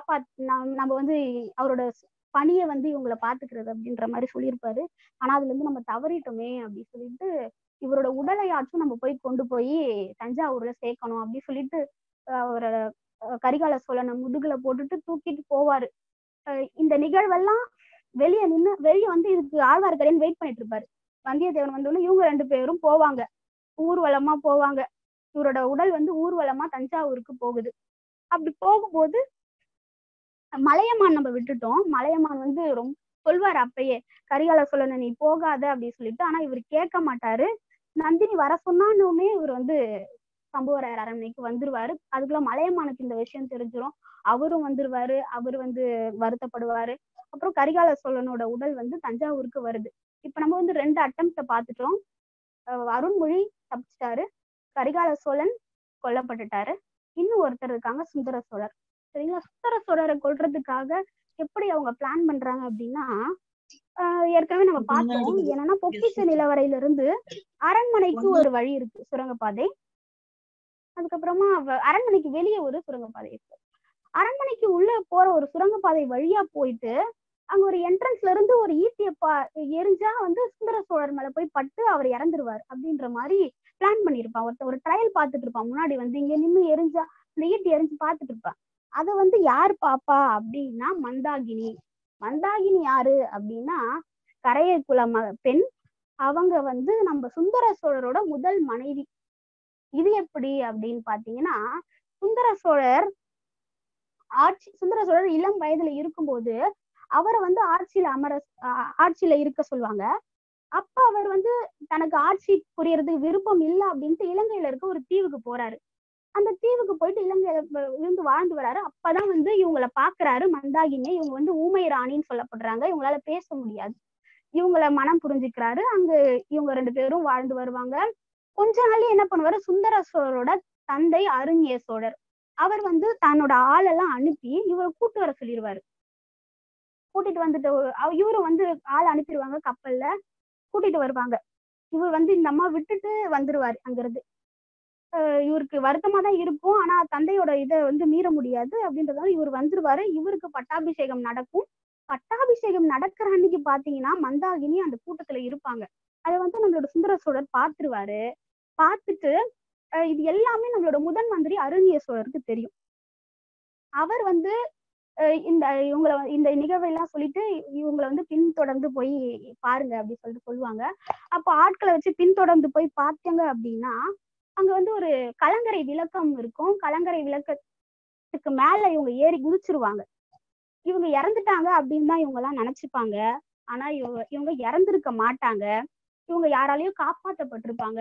நம்ம வந்து அவரோட பணியை வந்து இவங்களை பாத்துக்கிறது அப்படின்ற மாதிரி சொல்லியிருப்பாரு. ஆனா அதுல இருந்து நம்ம தவறிட்டோமே அப்படின்னு சொல்லிட்டு இவரோட உடலையாச்சும் நம்ம போய் கொண்டு போய் தஞ்சாவூர்ல சேர்க்கணும் அப்படின்னு சொல்லிட்டு அவரோட கரிகால சோழனை முதுகுல போட்டுட்டு தூக்கிட்டு போவாரு. இந்த நிகழ்வெல்லாம் வெளியே வந்து இதுக்கு ஆழ்வார்க்கடியான் வெயிட் பண்ணிட்டு இருப்பாரு. வந்தியத்தேவன் வந்தோடனே இவங்க 2 பேரும் போவாங்க, ஊர்வலமா போவாங்க. இவரோட உடல் வந்து ஊர்வலமா தஞ்சாவூருக்கு போகுது. அப்படி போகும்போது மலையமான் நம்ம விட்டுட்டோம். மலையமான் வந்து ரொம்ப சொல்வாரு அப்பயே, கரிகால சோழனை நீ போகாத அப்படின்னு சொல்லிட்டு. ஆனா இவர் கேட்க மாட்டாரு. நந்தினி வர சொன்னானுமே இவர் வந்து சம்புவராயர் அரண்மனைக்கு வந்துருவாரு. அதுக்குள்ள மலையமானுக்கு இந்த விஷயம் தெரிஞ்சிடும். அவரும் வந்துருவாரு. அவர் வந்து வருத்தப்படுவாரு. அப்புறம் கரிகால சோழனோட உடல் வந்து தஞ்சாவூருக்கு வருது. இப்ப நம்ம வந்து 2 அட்டம்ப்ட பாத்துட்டோம். அருண்மொழி தப்பிச்சிட்டாரு, கரிகால சோழன் கொல்லப்பட்டுட்டாரு. இன்னும் ஒருத்தர் இருக்காங்க, சுந்தர சோழர். சரிங்களா? சுந்தர சோழரை கொல்றதுக்காக எப்படி அவங்க பிளான் பண்றாங்க அப்படின்னா, ஏற்கனவே நம்ம பார்த்தோம். என்னன்னா பொக்கிஷ நிலவரையில இருந்து அரண்மனைக்கு ஒரு வழி இருக்கு, சுரங்கப்பாதை. அதுக்கப்புறமா அரண்மனைக்கு வெளியே ஒரு சுரங்கப்பாதை இருக்கு. அரண்மனைக்கு உள்ள போற ஒரு சுரங்கப்பாதை வழியா போயிட்டு அங்க ஒரு என்ட்ரன்ஸ்ல இருந்து ஒரு ஈட்டிய எரிஞ்சா வந்து சுந்தர சோழர் மேல போய் பட்டு அவர் இறந்துருவார் அப்படின்ற மாதிரி பிளான் பண்ணிருப்பான். ஒரு ட்ரையல் பார்த்துட்டு இருப்பான். முன்னாடி வந்து இங்க நின்று எரிஞ்சா இந்த ஈட்டி எரிஞ்சு பார்த்துட்டு இருப்பான். அதை வந்து யார் பாப்பா அப்படின்னா மந்தாகினி. மந்தாகினி யாரு அப்படின்னா கரையை குல பெண். அவங்க வந்து நம்ம சுந்தர சோழரோட முதல் மனைவி. இது எப்படி அப்படின்னு பாத்தீங்கன்னா, சுந்தர சோழர் இளம் வயதுல இருக்கும்போது அவரை வந்து ஆட்சியில இருக்க சொல்லுவாங்க. அப்ப அவர் வந்து தனக்கு ஆட்சி புரியறதுக்கு விருப்பம் இல்லை அப்படின்ட்டு இலங்கையில இருக்க ஒரு தீவுக்கு போறாரு. அந்த தீவுக்கு போயிட்டு இலங்கையில இருந்து வாழ்ந்து வராரு. அப்பதான் வந்து இவங்களை பாக்குறாரு, மந்தாகினியை. இவங்க வந்து ஊமை ராணின்னு சொல்லப்படுறாங்க. இவங்களால பேச முடியாது. இவங்களை மனம் புரிஞ்சுக்கிறாரு. அங்க இவங்க 2 பேரும் வாழ்ந்து வருவாங்க. கொஞ்ச நாள்ல என்ன பண்ணுவாரு, சுந்தர சோழரோட தந்தை அருண்ய சோழர் அவர் வந்து தன்னோட ஆளெல்லாம் அனுப்பி இவரை கூட்டு வர சொல்லிடுவாரு. கூட்டிட்டு வந்துட்டு இவரும் வந்து ஆள் அனுப்பிடுவாங்க, கப்பல்ல கூட்டிட்டு வருவாங்க. இவர் வந்து இந்த அம்மா விட்டுட்டு வந்துருவாரு அங்கிருந்து. இவருக்கு வருத்தமா தான் இருக்கும். ஆனா தந்தையோட இதை வந்து மீற முடியாது அப்படின்றதால இவர் வந்துருவாரு. இவருக்கு பட்டாபிஷேகம் நடக்கும். பட்டாபிஷேகம் நடக்கிற அன்னைக்கு பாத்தீங்கன்னா மந்தாகினி அந்த கூட்டத்துல இருப்பாங்க. அதை வந்து நம்மளோட சுந்தர சோழர் பார்த்துருவாரு. பார்த்துட்டு இது எல்லாமே நம்மளோட முதன் மந்திரி அருண்ய சோழருக்கு தெரியும். அவர் வந்து இந்த நிகழ்வெல்லாம் சொல்லிட்டு இவங்களை வந்து பின்தொடர்ந்து போய் பாருங்க அப்படின்னு சொல்லிட்டு சொல்லுவாங்க. அப்போ ஆட்களை வச்சு பின்தொடர்ந்து போய் பார்த்தீங்க அப்படின்னா அங்க வந்து ஒரு கலங்கரை விளக்கம் இருக்கும். கலங்கரை விளக்கத்துக்கு மேல இவங்க ஏறி குதிச்சிருவாங்க. இவங்க இறந்துட்டாங்க அப்படின்னு தான் இவங்க எல்லாம் நினைச்சுப்பாங்க. ஆனா இவங்க இறந்திருக்க மாட்டாங்க. இவங்க யாராலையும் காப்பாற்றப்பட்டிருப்பாங்க.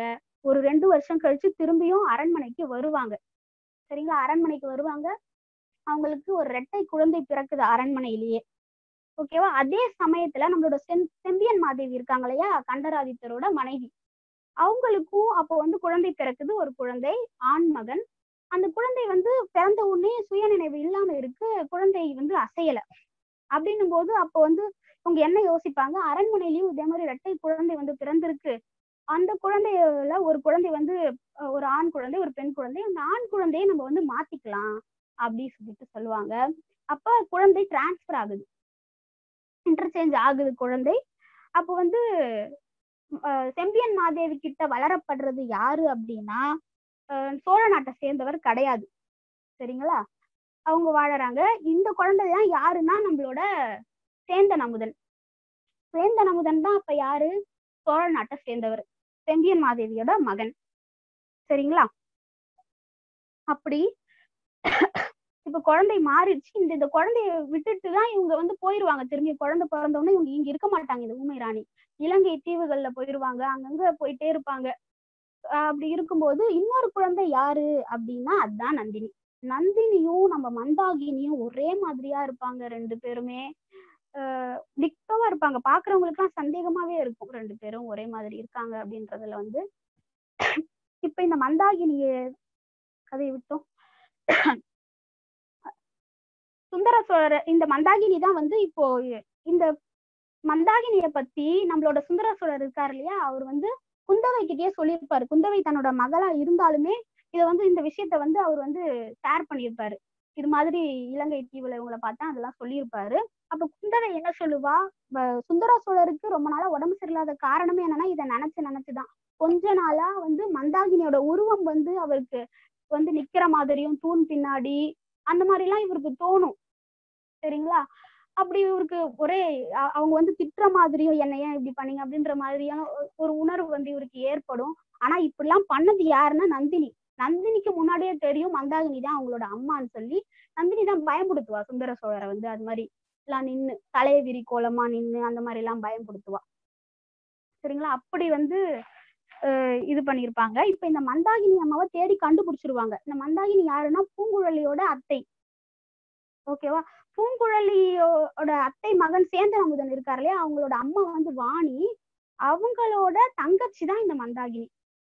ஒரு 2 வருஷம் கழிச்சு திரும்பியும் அரண்மனைக்கு வருவாங்க. சரிங்களா? அரண்மனைக்கு வருவாங்க. அவங்களுக்கு ஒரு இரட்டை குழந்தை பிறக்குது அரண்மனையிலேயே. ஓகேவா? அதே சமயத்துல நம்மளோட செம்பியன் மாதேவி இருக்காங்க இல்லையா, கண்டராதித்தரோட மனைவி, அவங்களுக்கும் அப்போ வந்து குழந்தை பிறக்குது, ஒரு குழந்தை, ஆண் மகன். அந்த குழந்தை வந்து பிறந்த உடனே சுயநினைவு இல்லாம இருக்கு, குழந்தை வந்து அசையல. அப்படின்னும் போது அப்போ வந்து அவங்க என்ன யோசிப்பாங்க, அரண்மனையிலயும் இதே மாதிரி இரட்டை குழந்தை வந்து பிறந்திருக்கு, அந்த குழந்தையில ஒரு குழந்தை வந்து ஒரு ஆண் குழந்தை, ஒரு பெண் குழந்தை, அந்த ஆண் குழந்தையை நம்ம வந்து மாத்திக்கலாம் அப்படின்னு சொல்லிட்டு சொல்லுவாங்க. அப்ப குழந்தை டிரான்ஸ்பர் ஆகுது, இன்டர்சேஞ்ச் ஆகுது குழந்தை. அப்போ வந்து செம்பியன் மாதேவி கிட்ட வளரப்படுறது யாரு அப்படின்னா சோழ நாட்டை சேர்ந்தவர் கிடையாது. சரிங்களா? அவங்க வாழறாங்க. இந்த குழந்தைதான் யாருன்னா நம்மளோட சேந்தன் அமுதன். சேந்தன் அமுதன் தான் அப்ப யாரு? சோழ நாட்டை சேர்ந்தவர், செம்பியன் மாதேவியோட மகன். சரிங்களா? அப்படி இப்ப குழந்தை மாறிடுச்சு. இந்த குழந்தைய விட்டுட்டு தான் இவங்க வந்து போயிருவாங்க. திரும்பி குழந்தை பிறந்தவொடனே இவங்க இங்க இருக்க மாட்டாங்க. இந்த ஊமை ராணி இலங்கை தீவுகள்ல போயிருவாங்க, அங்கங்க போயிட்டே இருப்பாங்க. அப்படி இருக்கும்போது இன்னொரு குழந்தை யாரு அப்படின்னா அதுதான் நந்தினி. நந்தினியும் நம்ம மந்தாகினியும் ஒரே மாதிரியா இருப்பாங்க. 2 பேருமே டிக்டோவா இருப்பாங்க. பாக்குறவங்களுக்கு எல்லாம் சந்தேகமாவே இருக்கும், 2 பேரும் ஒரே மாதிரி இருக்காங்க அப்படின்றதுல வந்து. இப்ப இந்த மந்தாகினிய கதையை விட்டோம். சுந்தர சோழர், இந்த மந்தாகினி தான் வந்து இப்போ இந்த மந்தாகினிய பத்தி நம்மளோட சுந்தர சோழர் இருக்காரு இல்லையா, அவர் வந்து குந்தவை கிட்டயே சொல்லியிருப்பாரு. குந்தவை தன்னோட மகளா இருந்தாலுமே இத வந்து இந்த விஷயத்த வந்து அவர் வந்து ஷேர் பண்ணியிருப்பாரு. இது மாதிரி இலங்கை தீவுல இவங்களை பார்த்தா அதெல்லாம் சொல்லியிருப்பாரு. அப்ப குந்தவை என்ன சொல்லுவா, சுந்தர சோழருக்கு ரொம்ப நாளா உடம்பு சரியில்லாத காரணமே என்னன்னா இதை நினைச்சுதான். கொஞ்ச நாளா வந்து மந்தாகினியோட உருவம் வந்து அவருக்கு வந்து நிக்கிற மாதிரியும், தூண் பின்னாடி அந்த மாதிரி எல்லாம் இவருக்கு தோணும். சரிங்களா? அப்படி இவருக்கு ஒரே அவங்க வந்து திட்டுற மாதிரியும், என்ன ஏன் இப்படி பண்ணீங்க அப்படின்ற மாதிரியான ஒரு உணர்வு வந்து இவருக்கு ஏற்படும். ஆனா இப்படிலாம் பண்ணது யாருன்னா நந்தினி. நந்தினிக்கு முன்னாடியே தெரியும் மந்தாகினி தான் அவங்களோட அம்மான்னு சொல்லி. நந்தினி தான் பயன்படுத்துவா சுந்தர சோழரை வந்து. அது மாதிரி எல்லாம் நின்று தலைய விரி கோலமா நின்று அந்த மாதிரி எல்லாம் பயன்படுத்துவா. சரிங்களா? அப்படி வந்து இது பண்ணிருப்பாங்க. இப்ப இந்த மந்தாகினி அம்மாவை தேடி கண்டுபிடிச்சிருவாங்க. இந்த மந்தாகினி யாருன்னா பூங்குழலியோட அத்தை. ஓகேவா? பூங்குழலியோட அத்தை மகன் சேந்தன் அமுதன் இருக்காரு இல்லையா, அவங்களோட அம்மா வந்து வாணி, அவங்களோட தங்கச்சி தான் இந்த மந்தாகினி.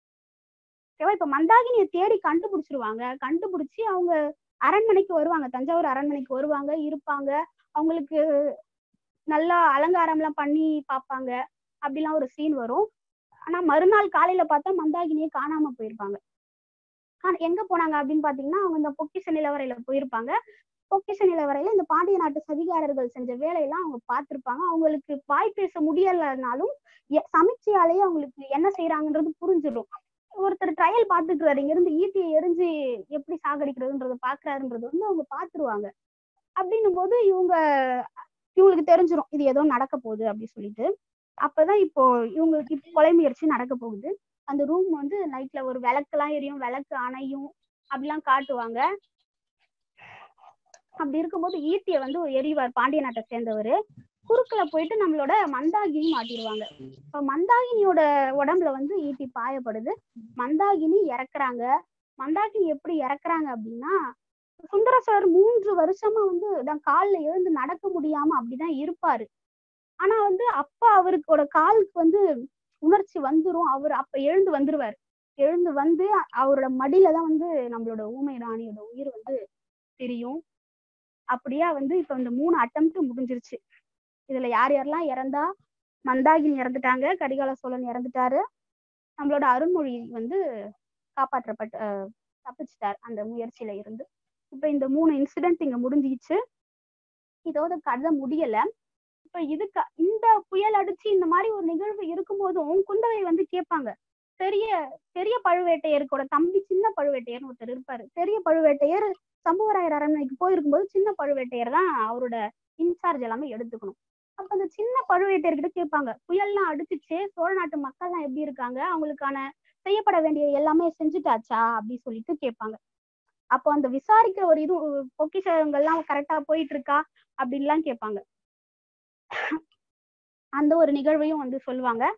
ஓகேவா? இப்ப மந்தாகினியை தேடி கண்டுபிடிச்சிருவாங்க. கண்டுபிடிச்சு அவங்க அரண்மனைக்கு வருவாங்க, தஞ்சாவூர் அரண்மனைக்கு வருவாங்க, இருப்பாங்க. அவங்களுக்கு நல்லா அலங்காரம் எல்லாம் பண்ணி பார்ப்பாங்க. அப்படிலாம் ஒரு சீன் வரும். ஆனா மறுநாள் காலையில பார்த்தா மந்தாகினியை காணாம போயிருப்பாங்க. எங்க போனாங்க அப்படின்னு பாத்தீங்கன்னா, அவங்க இந்த பொக்கிஷ நிலவரையில போயிருப்பாங்க. பொக்கிஷ நிலவரையில இந்த பாண்டிய நாட்டு சதிகாரர்கள் செஞ்ச வேலையெல்லாம் அவங்க பார்த்திருப்பாங்க. அவங்களுக்கு வாய் பேச முடியலனாலும் சமீட்சையாலேயே அவங்களுக்கு என்ன செய்யறாங்கன்றது புரிஞ்சிடும். ஒருத்தர் ட்ரையல் பார்த்துக்கிறாரு, இங்க இருந்து ஈட்டியை எரிஞ்சு எப்படி சாகடிக்கிறதுன்றத பாக்குறாருன்றது வந்து அவங்க பாத்துருவாங்க. அப்படின்னும் போது இவங்களுக்கு தெரிஞ்சிடும் இது ஏதோ நடக்க போகுது அப்படின்னு சொல்லிட்டு. அப்பதான் இப்போ இவங்களுக்கு கொலை முயற்சி நடக்க போகுது. அந்த ரூம் வந்து நைட்ல ஒரு விளக்கெல்லாம் எரியும், விளக்கு அணையும், அப்படிலாம் காட்டுவாங்க. அப்படி இருக்கும்போது ஈட்டிய வந்து எரிவார் பாண்டிய நாட்டை சேர்ந்தவர். குறுக்குல போயிட்டு நம்மளோட மந்தாகினி மாட்டிடுவாங்க. இப்ப மந்தாகினியோட உடம்புல வந்து ஈட்டி பாயப்படுது. மந்தாகினி இறக்குறாங்க. மந்தாகினி எப்படி இறக்குறாங்க அப்படின்னா, சுந்தர சோழர் 3 வருஷமா வந்து கால்ல எழுந்து நடக்க முடியாம அப்படிதான் இருப்பாரு. ஆனா வந்து அப்ப அவருக்கோட காலுக்கு வந்து உணர்ச்சி வந்துரும். அவர் அப்ப எழுந்து வந்துருவாரு. எழுந்து வந்து அவரோட மடியில தான் வந்து நம்மளோட ஊமை ராணியோட உயிர் வந்து தெரியும். அப்படியா வந்து இப்ப இந்த 3 அட்டெம்ப்ட் முடிஞ்சிருச்சு. இதுல யார் யாரெல்லாம் இறந்தா, மந்தாகினி இறந்துட்டாங்க, கரிகால சோழன் இறந்துட்டாரு, நம்மளோட அருண்மொழி வந்து தப்பிச்சிட்டார் அந்த முயற்சியில இருந்து. இப்ப இந்த 3 இன்சிடென்ட் இங்க முடிஞ்சிச்சு. இதோட கதை முடியல. இப்ப இந்த புயல் அடிச்சு இந்த மாதிரி ஒரு நிகழ்வு இருக்கும்போதும் குந்தவை வந்து கேட்பாங்க, பெரிய பெரிய பழுவேட்டையருக்கோட தம்பி சின்ன பழுவேட்டையர்னு ஒருத்தர் இருப்பாரு. பெரிய பழுவேட்டையர் சம்புவராயர் அரண்மனைக்கு போயிருக்கும்போது சின்ன பழுவேட்டையர் தான் அவரோட இன்சார்ஜ் எல்லாமே எடுத்துக்கணும். அப்ப அந்த சின்ன பழுவேட்டையர்கிட்ட கேட்பாங்க, புயல்லாம் அடிச்சுச்சு, சோழ நாட்டு மக்கள் எல்லாம் எப்படி இருக்காங்க, அவங்களுக்கான செய்யப்பட வேண்டிய எல்லாமே செஞ்சுட்டாச்சா அப்படின்னு சொல்லிட்டு கேட்பாங்க. அப்போ அந்த விசாரிக்கிற ஒரு இது பொக்கிஷங்கள்லாம் கரெக்டா போயிட்டு இருக்கா அப்படின்லாம் கேட்பாங்க. அந்த ஒரு நிகழ்வையும் வந்து சொல்லுவாங்க.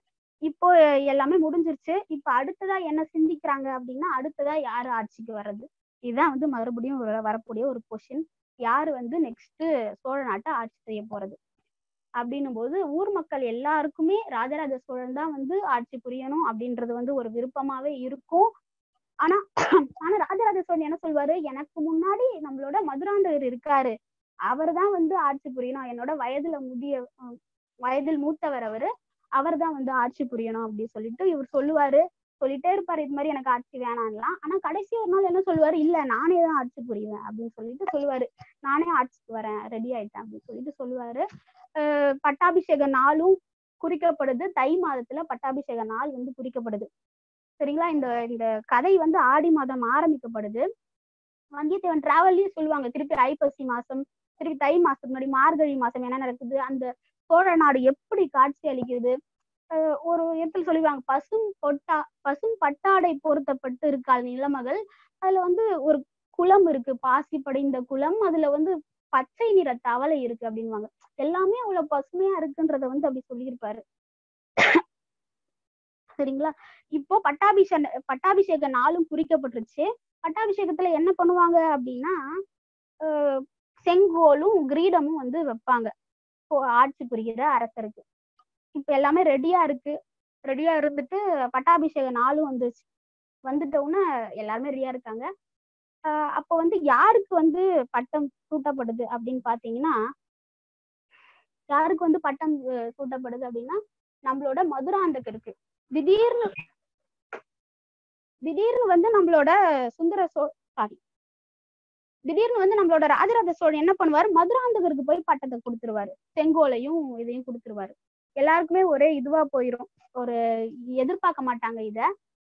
இப்போ எல்லாமே முடிஞ்சிருச்சு. இப்ப அடுத்ததா என்ன சிந்திக்கிறாங்க அப்படின்னா, அடுத்ததா யாரு ஆட்சிக்கு வர்றது? இதுதான் வந்து மறுபடியும் வரக்கூடிய ஒரு கொஸ்டின். யாரு வந்து நெக்ஸ்ட் சோழ நாட்டை ஆட்சி செய்ய போறது அப்படின்னும் போது, ஊர் மக்கள் எல்லாருக்குமே ராஜராஜ சோழன் தான் வந்து ஆட்சி புரியணும் அப்படின்றது வந்து ஒரு விருப்பமாவே இருக்கும். ஆனா ஆனா ராஜராஜ சோழன் என்ன சொல்வாரு, எனக்கு முன்னாடி நம்மளோட மதுராந்தகர் இருக்காரு, அவர் தான் வந்து ஆட்சி புரியணும், என்னோட வயதில் மூத்தவர் அவர் தான் வந்து ஆட்சி புரியணும் அப்படின்னு சொல்லிட்டு இவர் சொல்லுவாரு. சொல்லிட்டே இருப்பாரு இது மாதிரி எனக்கு ஆட்சி வேணாம்லாம். ஆனா கடைசி ஒரு நாள் என்ன சொல்லுவாரு, இல்ல நானே தான் ஆட்சி புரிவேன் அப்படின்னு சொல்லிட்டு சொல்லுவாரு. நானே ஆட்சிக்கு வரேன், ரெடி ஆயிட்டேன் அப்படின்னு சொல்லிட்டு சொல்லுவாரு. பட்டாபிஷேக நாளும் குறிக்கப்படுது. தை மாதத்துல பட்டாபிஷேக நாள் வந்து குறிக்கப்படுது. சரிங்களா? இந்த இந்த கதை வந்து ஆடி மாதம் ஆரம்பிக்கப்படுது. வந்தியத்தேவன் டிராவல்லயும் சொல்லுவாங்க, திருப்பி ஐப்பசி மாசம், திருப்பி தை மாசம், முன்னாடி மார்கழி மாசம் என்ன நடக்குது, அந்த சோழ நாடு எப்படி காட்சி அளிக்குது. ஒரு இடத்துல சொல்லுவாங்க, பசும் பட்டாடை பொருத்தப்பட்டு இருக்காள் நிலமகள். அதுல வந்து ஒரு குளம் இருக்கு, பாசி படைந்த குளம், அதுல வந்து பச்சை நிற தவளை இருக்கு அப்படின்வாங்க. எல்லாமே அவ்வளவு பசுமையா இருக்குன்றத வந்து அப்படி சொல்லியிருப்பாரு. சரிங்களா? இப்போ பட்டாபிஷேக நாளும் குறிக்கப்பட்டுருச்சு. பட்டாபிஷேகத்துல என்ன பண்ணுவாங்க அப்படின்னா, செங்கோலும் கிரீடமும் வந்து வைப்பாங்க ஆட்சி புரிகிற அரசருக்கு. இப்ப எல்லாமே ரெடியா இருந்துட்டு பட்டாபிஷேக நாளும் வந்துட்ட உடனே எல்லாருமே ரெடியா இருக்காங்க. அப்ப வந்து யாருக்கு வந்து பட்டம் சூட்டப்படுது அப்படின்னு பாத்தீங்கன்னா, யாருக்கு வந்து பட்டம் சூட்டப்படுது அப்படின்னா, நம்மளோட மதுராந்தகருக்கு. திடீர்னு வந்து நம்மளோட திடீர்னு வந்து நம்மளோட ராஜராஜ சோழன் என்ன பண்ணுவாரு, மதுராந்தகருக்கு போய் பட்டத்தை கொடுத்துருவாரு, செங்கோலையும் இதையும் கொடுத்துருவாரு. எல்லாருக்குமே ஒரே இதுவா போயிரும், ஒரு எதிர்பார்க்க மாட்டாங்க இத.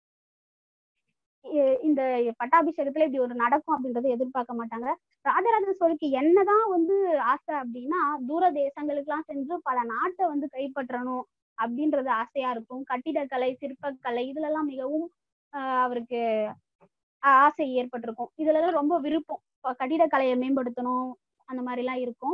இந்த பட்டாபிஷேகத்துல இப்படி ஒரு நடக்கும் அப்படின்றத எதிர்பார்க்க மாட்டாங்க. ராஜராஜ சோழனுக்கு என்னதான் வந்து ஆசை அப்படின்னா, தூர தேசங்களுக்கு எல்லாம் சென்று பல நாட்டை வந்து கைப்பற்றணும் அப்படின்றது ஆசையா இருக்கும். கட்டிடக்கலை, சிற்பக்கலை இதுல எல்லாம் மிகவும் அவருக்கு ஆசை ஏற்பட்டிருக்கும். இதுல எல்லாம் ரொம்ப விருப்பம், கட்டிடக்கலையை மேம்படுத்தணும் அந்த மாதிரி எல்லாம் இருக்கும்.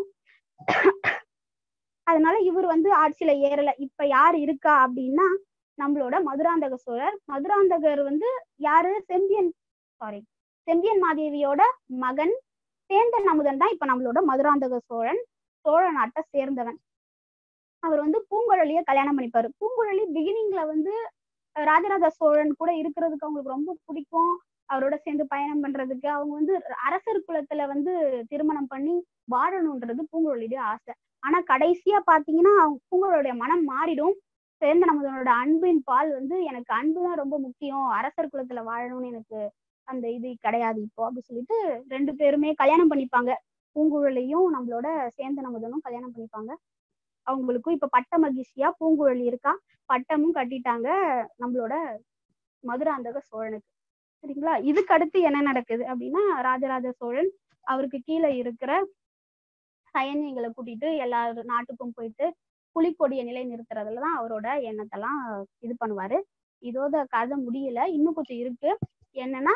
அதனால இவர் வந்து ஆட்சியில ஏறல. இப்ப யார் இருக்கா அப்படின்னா, நம்மளோட மதுராந்தக சோழர். மதுராந்தகர் வந்து யாரு, செம்பியன் மாதேவியோட மகன் சேந்தன் அமுதன் தான் இப்ப நம்மளோட மதுராந்தக சோழன். சோழ நாட்டை சேர்ந்தவன். அவர் வந்து பூங்குழலிய கல்யாணம் பண்ணிப்பாரு. பூங்குழலி பிகினிங்ல வந்து ராஜராஜ சோழன் கூட இருக்கிறதுக்கு அவங்களுக்கு ரொம்ப பிடிக்கும், அவரோட சேர்ந்து பயணம் பண்றதுக்கு. அவங்க வந்து அரசர் குலத்துல வந்து திருமணம் பண்ணி வாழணும்ன்றது பூங்குழலியுடைய ஆசை. ஆனா கடைசியா பாத்தீங்கன்னா பூங்குழலியுடைய மனம் மாறிடும். சேந்தன் அமுதனோட அன்பின் பால் வந்து, எனக்கு அன்புதான் ரொம்ப முக்கியம், அரசர் குலத்துல வாழணும்னு எனக்கு அந்த இது கிடையாது இப்போ அப்படின்னு சொல்லிட்டு 2 பேருமே கல்யாணம் பண்ணிப்பாங்க. பூங்குழலியும் நம்மளோட சேந்தன் அமுதனும் கல்யாணம் பண்ணிப்பாங்க. அவங்களுக்கும் இப்ப பட்ட மகிழ்ச்சியா பூங்குழலி இருக்கா, பட்டமும் கட்டிட்டாங்க நம்மளோட மதுராந்தக சோழனுக்கு. சரிங்களா? இதுக்கு அடுத்து என்ன நடக்குது அப்படின்னா, ராஜராஜ சோழன் அவருக்கு கீழே இருக்கிற சைன்யங்களை கூட்டிட்டு எல்லா நாட்டுக்கும் போயிட்டு புலிக்கொடியை நிலை நிறுத்துறதுலதான் அவரோட எண்ணத்தெல்லாம் இது பண்ணுவாரு. இதோட கதை முடியல, இன்னும் கொஞ்சம் இருக்கு. என்னன்னா,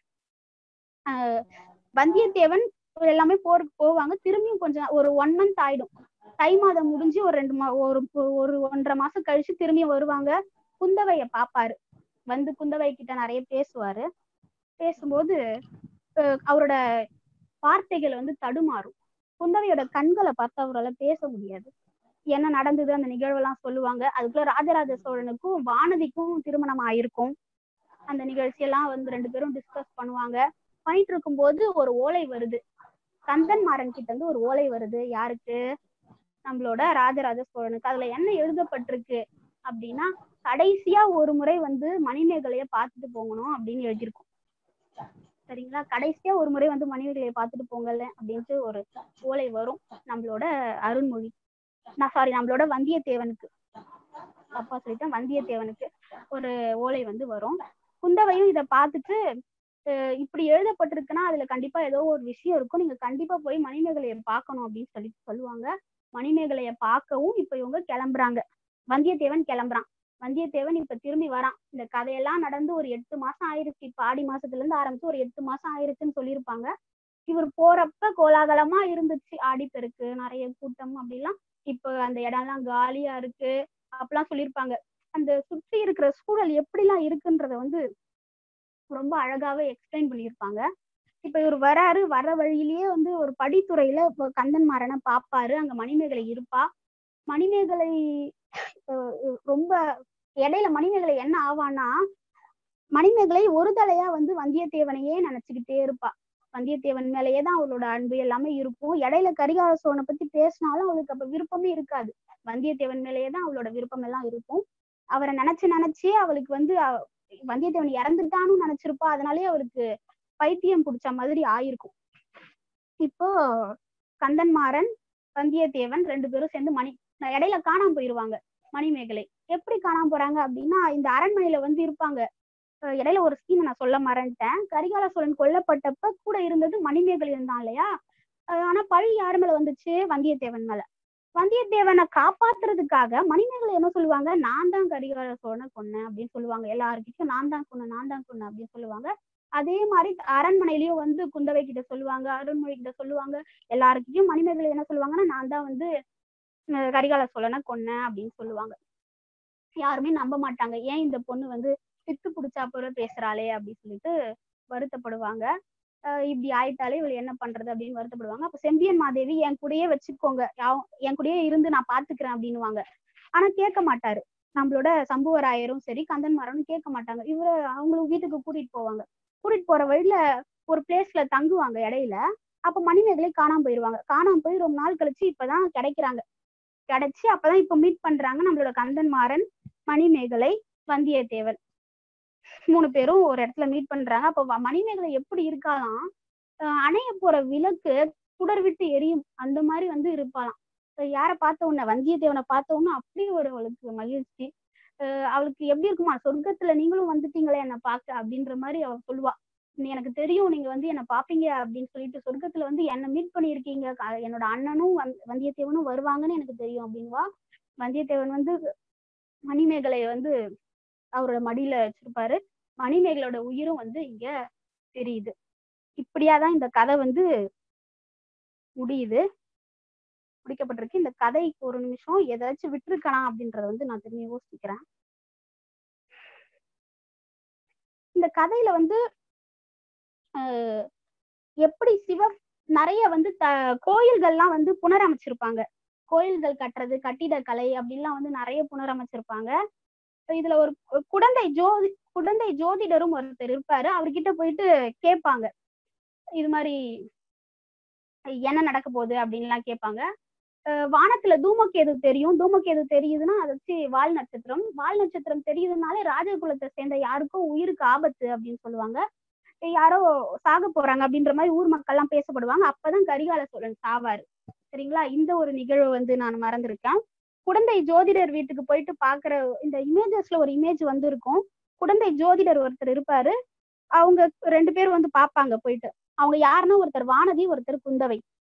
வந்தியத்தேவன் எல்லாமே போருக்கு போவாங்க. திரும்பியும் கொஞ்சம் ஒரு 1 month ஆயிடும். தை மாதம் முடிஞ்சு ஒரு 1.5 மாசம் கழிச்சு திரும்பியும் வருவாங்க. குந்தவைய பாப்பாரு, வந்து குந்தவை கிட்ட நிறைய பேசுவாரு. பேசும்போது அவரோட வார்த்தைகள் வந்து தடுமாறும். குந்தவையோட கண்களை பார்த்து அவரால் பேச முடியாது. என்ன நடந்தது அந்த நிகழ்வெல்லாம் சொல்லுவாங்க. அதுக்குள்ள ராஜராஜ சோழனுக்கும் வானதிக்கும் திருமணம் ஆயிருக்கும். அந்த நிகழ்ச்சியெல்லாம் வந்து 2 பேரும் டிஸ்கஸ் பண்ணுவாங்க. பண்ணிட்டு இருக்கும் போது ஒரு ஓலை வருது, கந்தன்மாறன் கிட்ட இருந்து ஒரு ஓலை வருது. யாருக்கு? நம்மளோட ராஜராஜ சோழனுக்கு. அதுல என்ன எழுதப்பட்டிருக்கு அப்படின்னா, கடைசியா ஒரு முறை வந்து மணிமேகலைய பார்த்துட்டு போகணும் அப்படின்னு எழுதியிருக்கும். சரிங்களா? கடைசியா ஒரு முறை வந்து மணிமேகலைய பார்த்துட்டு போங்கல அப்படின்ட்டு ஒரு ஓலை வரும் நம்மளோட அருண்மொழி, நம்மளோட வந்தியத்தேவனுக்கு, அப்பா சொல்லிட்டேன், வந்தியத்தேவனுக்கு ஒரு ஓலை வந்து வரும். குந்தவையும் இதை பார்த்துட்டு, இப்படி எழுதப்பட்டிருக்குன்னா அதுல கண்டிப்பா ஏதோ ஒரு விஷயம் இருக்கும், நீங்க கண்டிப்பா போய் மணிமேகலைய பார்க்கணும் அப்படின்னு சொல்லுவாங்க. மணிமேகலைய பார்க்கவும் இப்ப இவங்க கிளம்புறாங்க. வந்தியத்தேவன் கிளம்புறான். வந்தியத்தேவன் இப்ப திரும்பி வரான். இந்த கதையெல்லாம் நடந்து ஒரு 8 மாசம் ஆயிருச்சு. இப்ப ஆடி மாசத்துல இருந்து ஆரம்பிச்சு ஒரு 8 மாசம் ஆயிருச்சுன்னு சொல்லியிருப்பாங்க. இவர் போறப்ப கோலாகலமா இருந்துச்சு, ஆடிப்பெருக்கு, நிறைய கூட்டம் அப்படிலாம். இப்ப அந்த இடம் எல்லாம் காலியா இருக்கு அப்படிலாம் சொல்லியிருப்பாங்க. அந்த சுற்றி இருக்கிற சூழல் எப்படிலாம் இருக்குன்றத வந்து ரொம்ப அழகாவே எக்ஸ்பிளைன் பண்ணியிருப்பாங்க. இப்ப இவர் வராரு, வர்ற வழியிலேயே வந்து ஒரு படித்துறையில கந்தன்மாறனை பாப்பாரு. அங்க மணிமேகலை இருப்பா. மணிமேகலை ரொம்ப இடையில மணிமேகலை என்ன ஆவான்னா, மணிமேகலை ஒரு தலையா வந்து வந்தியத்தேவனையே நினைச்சுக்கிட்டே இருப்பா. வந்தியத்தேவன் மேலேயே தான் அவளோட அன்பு எல்லாமே இருக்கும். இடையில கரிகால சோழனை பத்தி பேசினாலும் அவளுக்கு அப்ப விருப்பமே இருக்காது. வந்தியத்தேவன் மேலேயே தான் அவளோட விருப்பம் எல்லாம் இருக்கும். அவரை நினைச்சு அவளுக்கு வந்து வந்தியத்தேவன் இறந்துட்டான்னு நினைச்சிருப்பா. அதனாலேயே அவளுக்கு பைத்தியம் பிடிச்ச மாதிரி ஆயிருக்கும். இப்போ கந்தன்மாறன் வந்தியத்தேவன் 2 பேரும் சேர்ந்து இடையில காணாம போயிருவாங்க. மணிமேகலை எப்படி காணாம போறாங்க அப்படின்னா, இந்த அரண்மனையில வந்து இருப்பாங்க. இடையில ஒரு சீன் நான் சொல்ல மறந்துட்டேன். கரிகால சோழன் கொல்லப்பட்டப்ப கூட இருந்தது மணிமேகலை இருந்தான் இல்லையா? ஆனா பழி யாரு மேல வந்துச்சு? வந்தியத்தேவன் மேல. வந்தியத்தேவனை காப்பாத்துறதுக்காக மணிமேகலை என்ன சொல்லுவாங்க, நான் தான் கரிகால சோழனை கொன்னேன் அப்படின்னு சொல்லுவாங்க. எல்லாருக்கிட்டும் நான் தான் கொன்னேன் அப்படின்னு சொல்லுவாங்க. அதே மாதிரி அரண்மனையிலயும் வந்து குந்தவை கிட்ட சொல்லுவாங்க, அருண்மொழி கிட்ட சொல்லுவாங்க. எல்லாருக்கிட்டையும் மணிமேகலை என்ன சொல்லுவாங்கன்னா, நான் தான் வந்து கரிகால சோழனை கொன்னேன் அப்படின்னு சொல்லுவாங்க. யாருமே நம்ப மாட்டாங்க. ஏன் இந்த பொண்ணு வந்து பித்து பிடிச்சா போல பேசுறாளே அப்படின்னு சொல்லிட்டு வருத்தப்படுவாங்க. இப்படி ஆயிட்டாலே இவள் என்ன பண்றது அப்படின்னு வருத்தப்படுவாங்க. அப்ப செம்பியன் மாதேவி என் கூடயே வச்சுக்கோங்க, என் கூடயே இருந்து நான் பாத்துக்கிறேன் அப்படின்னுவாங்க. ஆனா கேட்க மாட்டாரு. நம்மளோட சம்புவராயரும் சரி கந்தன்மாறனும் கேட்க மாட்டாங்க. அவங்களுக்கு வீட்டுக்கு கூட்டிட்டு போவாங்க. கூட்டிட்டு போற வழியில ஒரு பிளேஸ்ல தங்குவாங்க இடையில. அப்ப மணிமேகலை காணாம போயிருவாங்க. காணாம போய் ரொம்ப நாள் கழிச்சு இப்பதான் கிடைக்கிறாங்க. கிடைச்சு அப்பதான் இப்ப மீட் பண்றாங்க நம்மளோட கந்தன்மாறன், மணிமேகலை, வந்தியத்தேவன் 3 பேரும் ஒரு இடத்துல மீட் பண்றாங்க. அப்ப மணிமேகலை எப்படி இருக்காலாம், அணைய போற விளக்கு சுடர் விட்டு எரியும் அந்த மாதிரி வந்து இருப்பாளாம். யாரை பார்த்த உடனே, வந்தியத்தேவனை பார்த்த உடனே அப்படி ஒரு அவளுக்கு மகிழ்ச்சி. அவளுக்கு எப்படி இருக்குமா, சொர்க்கத்துல நீங்களும் வந்துட்டீங்களே என்னை பார்க்க அப்படின்ற மாதிரி அவள் சொல்லுவா. எனக்கு தெரியும் நீங்க வந்து என்னை பாப்பீங்க அப்படின்னு சொல்லிட்டு, சொர்க்கத்துல வந்து என்னை மீட் பண்ணியிருக்கீங்க, என்னோட அண்ணனும் வந்தியத்தேவனும் வருவாங்கன்னு எனக்கு தெரியும் அப்படின்வா. வந்தியத்தேவன் வந்து மணிமேகலைய வந்து அவரோட மடியில வச்சிருப்பாரு. மணிமேகலோட உயிரும் வந்து இங்க தெரியுது. இப்படியாதான் இந்த கதை வந்து முடிக்கப்பட்டிருக்கு. இந்த கதைக்கு ஒரு நிமிஷம் ஏதாச்சும் விட்டுருக்கலாம் அப்படின்றத வந்து நான் திரும்பி யோசிக்கிறேன். இந்த கதையில வந்து எப்படி நிறைய வந்து கோயில்கள்லாம் வந்து புனரமைச்சிருப்பாங்க. கோயில்கள் கட்டுறது, கட்டிடக்கலை அப்படின்லாம் வந்து நிறைய புனரமைச்சிருப்பாங்க. இதுல ஒரு குடந்தை ஜோதிடரும் ஒருத்தர் இருப்பாரு. அவர்கிட்ட போயிட்டு கேட்பாங்க, இது மாதிரி என்ன நடக்க போகுது அப்படின்லாம் கேட்பாங்க. வானத்துல தூமக்கேது தெரியுதுன்னா அதை வச்சு வால் நட்சத்திரம் தெரியுதுனாலே ராஜகுலத்தை சேர்ந்த யாருக்கும் உயிருக்கு ஆபத்து அப்படின்னு சொல்லுவாங்க. யாரோ சாக போறாங்க அப்படின்ற மாதிரி ஊர் மக்கள் எல்லாம் பேசப்படுவாங்க. அப்பதான் கரிகால சோழன் சாவாரு. சரிங்களா? இந்த ஒரு நிகழ்வு வந்து நான் மறந்துருக்கேன். குடந்தை ஜோதிடர் வீட்டுக்கு போயிட்டு பாக்குற இந்த இமேஜஸ்ல ஒரு இமேஜ் வந்து இருக்கும். குடந்தை ஜோதிடர் ஒருத்தர் இருப்பாரு. அவங்க 2 பேரும் வந்து பாப்பாங்க போயிட்டு. அவங்க யாருன்னா, ஒருத்தர் வானதி, ஒருத்தர் குந்தவை.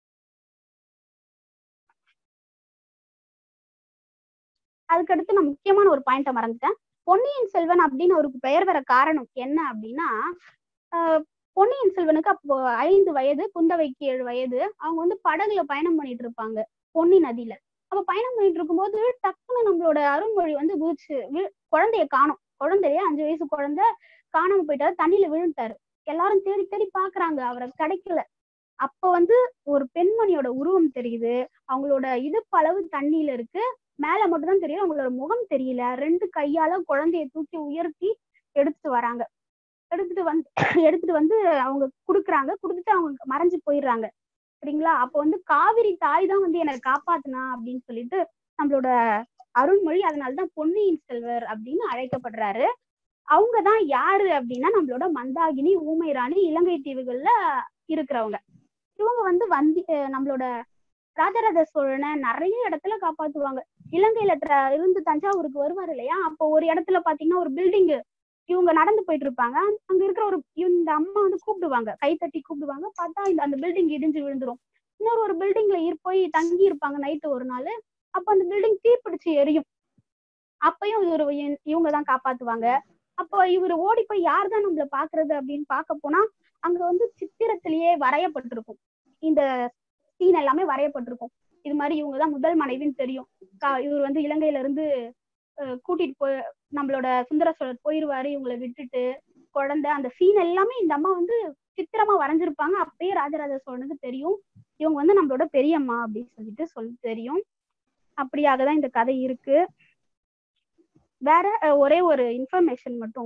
அதுக்கடுத்து நான் முக்கியமான ஒரு பாயிண்ட மறந்துட்டேன். பொன்னியின் செல்வன் அப்படின்னு அவருக்கு பெயர் வர காரணம் என்ன அப்படின்னா, பொன்னியின் செல்வனுக்கு அப்போ 5 வயது, குந்தவைக்கு 7 வயது. அவங்க வந்து படகுல பயணம் பண்ணிட்டு இருப்பாங்க பொன்னி நதியில. அப்ப பயணம் பண்ணிட்டு இருக்கும்போது டக்குன்னு நம்மளோட அருண்மொழி வந்து குழந்தைய காணும். குழந்தைய 5 வயசு குழந்தை காணாம போயிட்டாரு, தண்ணியில விழுந்துட்டாரு. எல்லாரும் தேடி தேடி பாக்குறாங்க, அவரை கிடைக்கல. அப்ப வந்து ஒரு பெண்மணியோட உருவம் தெரியுது. அவங்களோட இடுப்பளவு தண்ணியில இருக்கு, மேல மட்டும் தான் தெரியும், அவங்களோட முகம் தெரியல. 2 கையால குழந்தைய தூக்கி உயர்த்தி எடுத்துட்டு வராங்க. எடுத்துட்டு வந்து அவங்க குடுத்துட்டு அவங்க மறைஞ்சு போயிடுறாங்க. சரிங்களா? அப்ப வந்து காவிரி தாய் தான் வந்து என்னை காப்பாத்துனா அப்படின்னு சொல்லிட்டு நம்மளோட அருண்மொழி அதனாலதான் பொன்னியின் செல்வர் அப்படின்னு அழைக்கப்படுறாரு. அவங்கதான் யாரு அப்படின்னா, நம்மளோட மந்தாகினி, ஊமை ராணி, இலங்கை தீவுகள்ல இருக்கிறவங்க. இவங்க வந்து நம்மளோட ராஜராஜ சோழனை நிறைய இடத்துல காப்பாத்துவாங்க. இலங்கையில இருந்து தஞ்சாவூருக்கு வருவாரு இல்லையா? அப்போ ஒரு இடத்துல பாத்தீங்கன்னா ஒரு பில்டிங் இவங்க நடந்து போயிட்டு இருப்பாங்க. அங்க இருக்கிற இந்த அம்மா வந்து கூப்பிடுவாங்க, கைத்தட்டி கூப்பிடுவாங்க. பார்த்தா அந்த பில்டிங் இடிஞ்சு விழுந்துரும். இன்னொரு பில்டிங்ல போய் தங்கி இருப்பாங்க நைட்டு ஒரு நாள். அப்ப அந்த பில்டிங் தீப்பிடிச்சு எரியும். அப்பயும் இவங்கதான் காப்பாத்துவாங்க. அப்போ இவரு ஓடி போய் யார் தான் நம்மள பாக்குறது அப்படின்னு பார்க்க போனா, அங்க வந்து சித்திரத்திலேயே வரையப்பட்டிருக்கும். இந்த சீன் எல்லாமே வரையப்பட்டிருக்கும். இது மாதிரி இவங்கதான் முதல் மனைவின்னு தெரியும். இவர் வந்து இலங்கையில இருந்து கூட்டிட்டு போய் நம்மளோட சுந்தர சோழர் போயிருவாரு இவங்களை விட்டுட்டு, குழந்தை அந்த சீன் எல்லாமே இந்த அம்மா வந்து சித்திரமா வரைஞ்சிருப்பாங்க. அப்பயே ராஜராஜ சோழனுக்கு தெரியும் இவங்க வந்து நம்மளோட பெரியம்மா அப்படின்னு சொல்லிட்டு தெரியும். அப்படியாகதான் இந்த கதை இருக்கு. வேற ஒரே ஒரு இன்ஃபர்மேஷன் மட்டும்,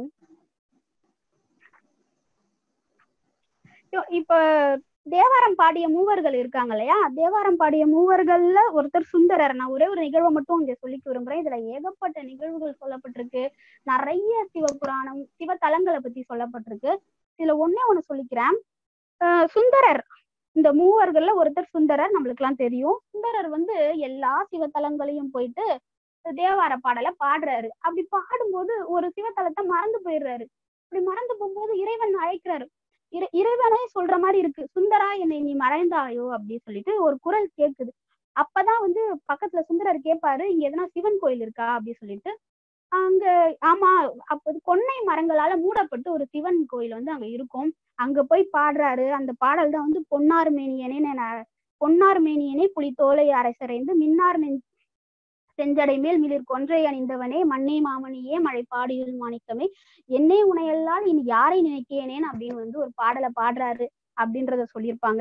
இப்ப தேவாரம் பாடிய மூவர்கள் இருக்காங்க இல்லையா, தேவாரம் பாடிய மூவர்கள்ல ஒருத்தர் சுந்தரர். நான் ஒரே ஒரு நிகழ்வை மட்டும் இங்க சொல்லிக்க விரும்புறேன். இதுல ஏகப்பட்ட நிகழ்வுகள் சொல்லப்பட்டிருக்கு, நிறைய சிவபுராணம் சிவத்தலங்களை பத்தி சொல்லப்பட்டிருக்கு. இதுல ஒண்ணு சொல்லிக்கிறேன். சுந்தரர், இந்த மூவர்கள்ல ஒருத்தர் சுந்தரர், நம்மளுக்கு எல்லாம் தெரியும். சுந்தரர் வந்து எல்லா சிவத்தலங்களையும் போயிட்டு தேவார பாடலை பாடுறாரு. அப்படி பாடும்போது ஒரு சிவத்தலத்தை மறந்து போயிடுறாரு. அப்படி மறந்து போகும்போது இறைவன் அழைக்கிறாரு. இறைவனே சொல்ற மாதிரி இருக்கு, சுந்தரா என்னை நீ மறைந்தாயோ அப்படின்னு சொல்லிட்டு ஒரு குரல் கேக்குது. அப்பதான் வந்து பக்கத்துல சுந்தரர் கேட்பாரு, இங்க எதனா சிவன் கோயில் இருக்கா அப்படின்னு சொல்லிட்டு. அங்க ஆமா, அப்போது கொன்னை மரங்களால மூடப்பட்டு ஒரு சிவன் கோயில் வந்து அங்க இருக்கும். அங்க போய் பாடுறாரு. அந்த பாடல் தான் வந்து பொன்னார் மேனியனே புலி தோலை அரசரைந்து மின்னார் செஞ்சடை மேல் மிளிர் கொன்றை அணிந்தவனே மண்ணே மாமணியே மழை பாடியுள் மாணிக்கமே என்னே உனையெல்லாம் இனி யாரை நினைக்கிறேனேன்னு அப்படின்னு வந்து ஒரு பாடலை பாடுறாரு அப்படின்றத சொல்லியிருப்பாங்க.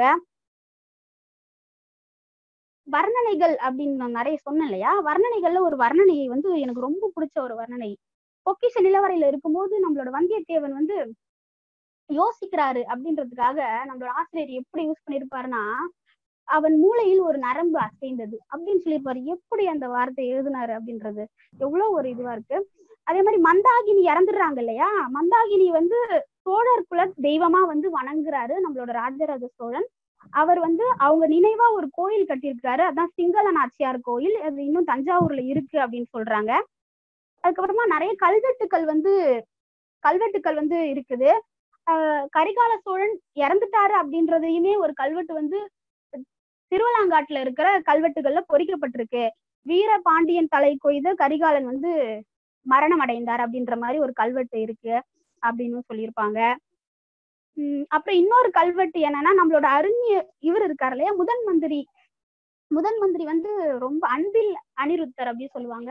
வர்ணனைகள் அப்படின்னு நான் நிறைய சொன்னேன் இல்லையா, வர்ணனைகள்ல ஒரு வர்ணனையை வந்து எனக்கு ரொம்ப பிடிச்ச ஒரு வர்ணனை. பொக்கிஷ நிலவரையில இருக்கும்போது நம்மளோட வந்தியத்தேவன் வந்து யோசிக்கிறாரு அப்படின்றதுக்காக நம்மளோட ஆசிரியர் எப்படி யூஸ் பண்ணிருப்பாருன்னா, அவன் மூளையில் ஒரு நரம்பு அசைந்தது அப்படின்னு சொல்லியிருப்பாரு. எப்படி அந்த வார்த்தை எழுதினாரு அப்படின்றது எவ்வளவு ஒரு இதுவா இருக்கு. அதே மாதிரி மந்தாகினி இறந்துடுறாங்க இல்லையா, மந்தாகினி வந்து சோழர் குல தெய்வமா வந்து வணங்குறாரு நம்மளோட ராஜராஜ சோழன். அவர் வந்து அவங்க நினைவா ஒரு கோயில் கட்டியிருக்காரு, அதான் சிங்கள நாச்சியார் கோயில். அது இன்னும் தஞ்சாவூர்ல இருக்கு அப்படின்னு சொல்றாங்க. அதுக்கப்புறமா நிறைய கல்வெட்டுக்கள் வந்து இருக்குது. கரிகால சோழன் இறந்துட்டாரு அப்படின்றதையுமே ஒரு கல்வெட்டு வந்து திருவலாங்காட்டுல இருக்கிற கல்வெட்டுகள்ல பொறிக்கப்பட்டிருக்கு. வீர பாண்டியன் தலை கொய்த கரிகாலன் வந்து மரணம் அடைந்தார் அப்படின்ற மாதிரி ஒரு கல்வெட்டு இருக்கு அப்படின்னு சொல்லியிருப்பாங்க. அப்புறம் இன்னொரு கல்வெட்டு என்னன்னா, நம்மளோட இவர் இருக்காரு இல்லையா, முதன் மந்திரி வந்து ரொம்ப அன்பில் அனிருத்தர் அப்படின்னு சொல்லுவாங்க.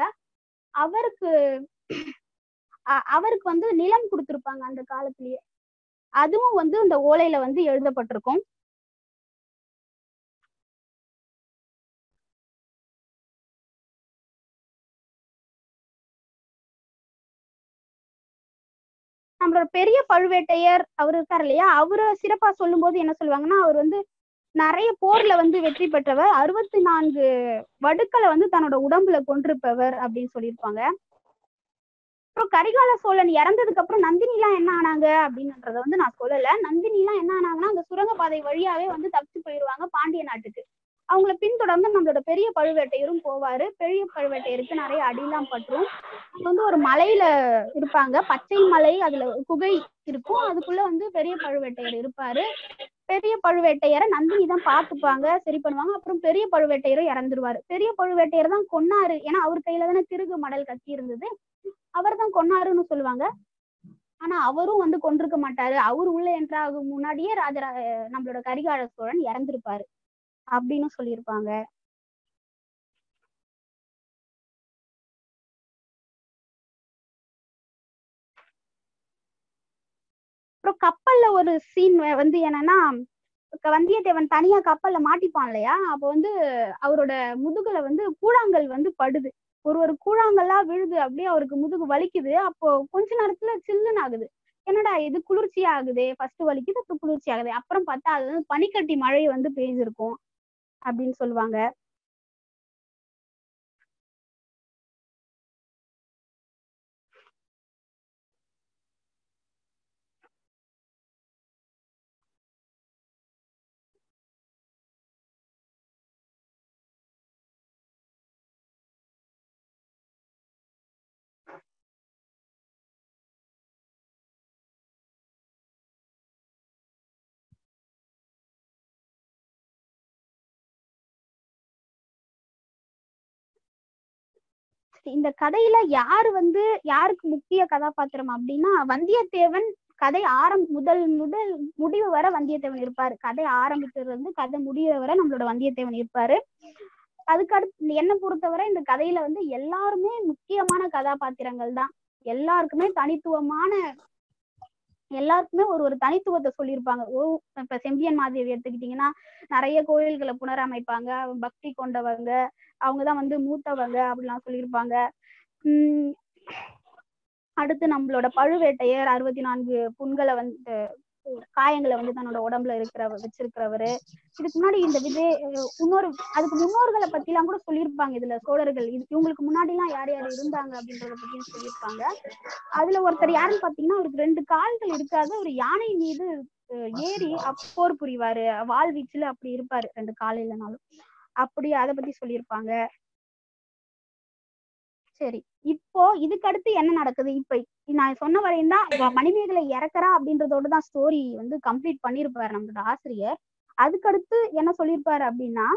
அவருக்கு வந்து நிலம் கொடுத்திருப்பாங்க அந்த காலத்திலேயே. அதுவும் வந்து இந்த ஓலையில வந்து எழுதப்பட்டிருக்கும். நம்மளோட பெரிய பழுவேட்டையர் அவர் இருக்காரு இல்லையா, அவரை சிறப்பா சொல்லும் போது என்ன சொல்லுவாங்கன்னா, அவர் வந்து நிறைய போர்ல வந்து வெற்றி பெற்றவர், 64 வடுக்களை வந்து தன்னோட உடம்புல கொண்டிருப்பவர் அப்படின்னு சொல்லியிருப்பாங்க. அப்புறம் கரிகால சோழன் இறந்ததுக்கு அப்புறம் நந்தினி எல்லாம் என்ன ஆனாங்க அப்படின்றத வந்து நான் சொல்லல. நந்தினி எல்லாம் என்ன ஆனாங்கன்னா, அந்த சுரங்கப்பாதை வழியாவே வந்து தப்பிச்சு போயிடுவாங்க பாண்டிய நாட்டுக்கு. அவங்கள பின்தொடர்ந்து நம்மளோட பெரிய பழுவேட்டையரும் போவாரு. பெரிய பழுவேட்டையருக்கு நிறைய அடியெல்லாம் பற்றும். வந்து ஒரு மலையில இருப்பாங்க, பச்சை மலை, அதுல குகை இருக்கும். அதுக்குள்ள வந்து பெரிய பழுவேட்டையர் இருப்பாரு. பெரிய பழுவேட்டையரை நந்தினி தான் பாத்துப்பாங்க, சரி பண்ணுவாங்க. அப்புறம் பெரிய பழுவேட்டையரும் இறந்துருவாரு. பெரிய பழுவேட்டையர் தான் கொன்னாரு, ஏன்னா அவர் கையில தானே திருகு மடல் கத்தி இருந்தது, அவர் தான் கொன்னாருன்னு சொல்லுவாங்க. ஆனா அவரும் வந்து கொண்டிருக்க மாட்டாரு. அவரு உள்ள என்றாகும் முன்னாடியே நம்மளோட கரிகால சோழன் இறந்திருப்பாரு அப்படின்னு சொல்லியிருப்பாங்க. அப்புறம் கப்பல்ல ஒரு சீன் வந்து என்னன்னா, வந்தியத்தேவன் தனியா கப்பல்ல மாட்டிப்பான் இல்லையா, அப்ப வந்து அவரோட முதுகுல வந்து கூழாங்கல் வந்து படுது. ஒரு கூழாங்கல்லா விழுது, அப்படியே அவருக்கு முதுகு வலிக்குது. அப்போ கொஞ்ச நேரத்துல சில்லுன்னு ஆகுது. என்னடா இது குளிர்ச்சி ஆகுது, ஃபர்ஸ்ட் வலிக்குது அப்புறம் குளிர்ச்சி ஆகுது. அப்புறம் பார்த்தா அது வந்து பனிக்கட்டி மழை வந்து பெய்திருக்கும் அப்படின்னு சொல்லுவாங்க. இந்த கதையில யாருக்கு முக்கிய கதாபாத்திரம் அப்படின்னா, வந்தியத்தேவன் கதை முதல் முடிவு வரை வந்தியத்தேவன் இருப்பாரு. கதை ஆரம்பிக்கிறது வந்து கதை முடிவு வரை நம்மளோட வந்தியத்தேவன் இருப்பாரு. அதுக்கு அடுத்து என்ன பொறுத்தவரை இந்த கதையில வந்து எல்லாருமே முக்கியமான கதாபாத்திரங்கள் தான். எல்லாருக்குமே ஒரு தனித்துவத்தை சொல்லியிருப்பாங்க. இப்ப செம்பியன் மாதேவி எடுத்துக்கிட்டீங்கன்னா நிறைய கோயில்களை புனரமைப்பாங்க, பக்தி கொண்டவங்க, அவங்கதான் வந்து மூத்தவங்க அப்படிலாம் சொல்லியிருப்பாங்க. அடுத்து நம்மளோட பழுவேட்டையர் 64 புண்களை வந்து காயங்களை வந்து தன்னோட உடம்புல வச்சிருக்கிறவரு. இதுக்கு முன்னாடி இந்த அதுக்கு முன்னோர்களை பத்தி எல்லாம் கூட சொல்லியிருப்பாங்க. இதுல சோழர்கள் இவங்களுக்கு முன்னாடி எல்லாம் யார் யார் இருந்தாங்க அப்படின்றத பத்தியும் சொல்லியிருப்பாங்க. அதுல ஒருத்தர் யாருன்னு பாத்தீங்கன்னா, அவருக்கு 2 கால்கள் இருக்காது, ஒரு யானை மீது ஏறி போர் புரிவாரு, வாழ்வீச்சுல அப்படி இருப்பாரு, 2 கால் இல்லைனாலும். அப்படி அதை பத்தி சொல்லியிருப்பாங்க. சரி, இப்போ இதுக்கு அடுத்து என்ன நடக்குது? இப்ப நான் சொன்ன வரையும் தான் மணிமேகலை இறக்குறா அப்படின்றதோட தான் ஸ்டோரி வந்து கம்ப்ளீட் பண்ணிருப்பாரு நம்மளோட ஆசிரியர். அதுக்கடுத்து என்ன சொல்லியிருப்பாரு அப்படின்னா,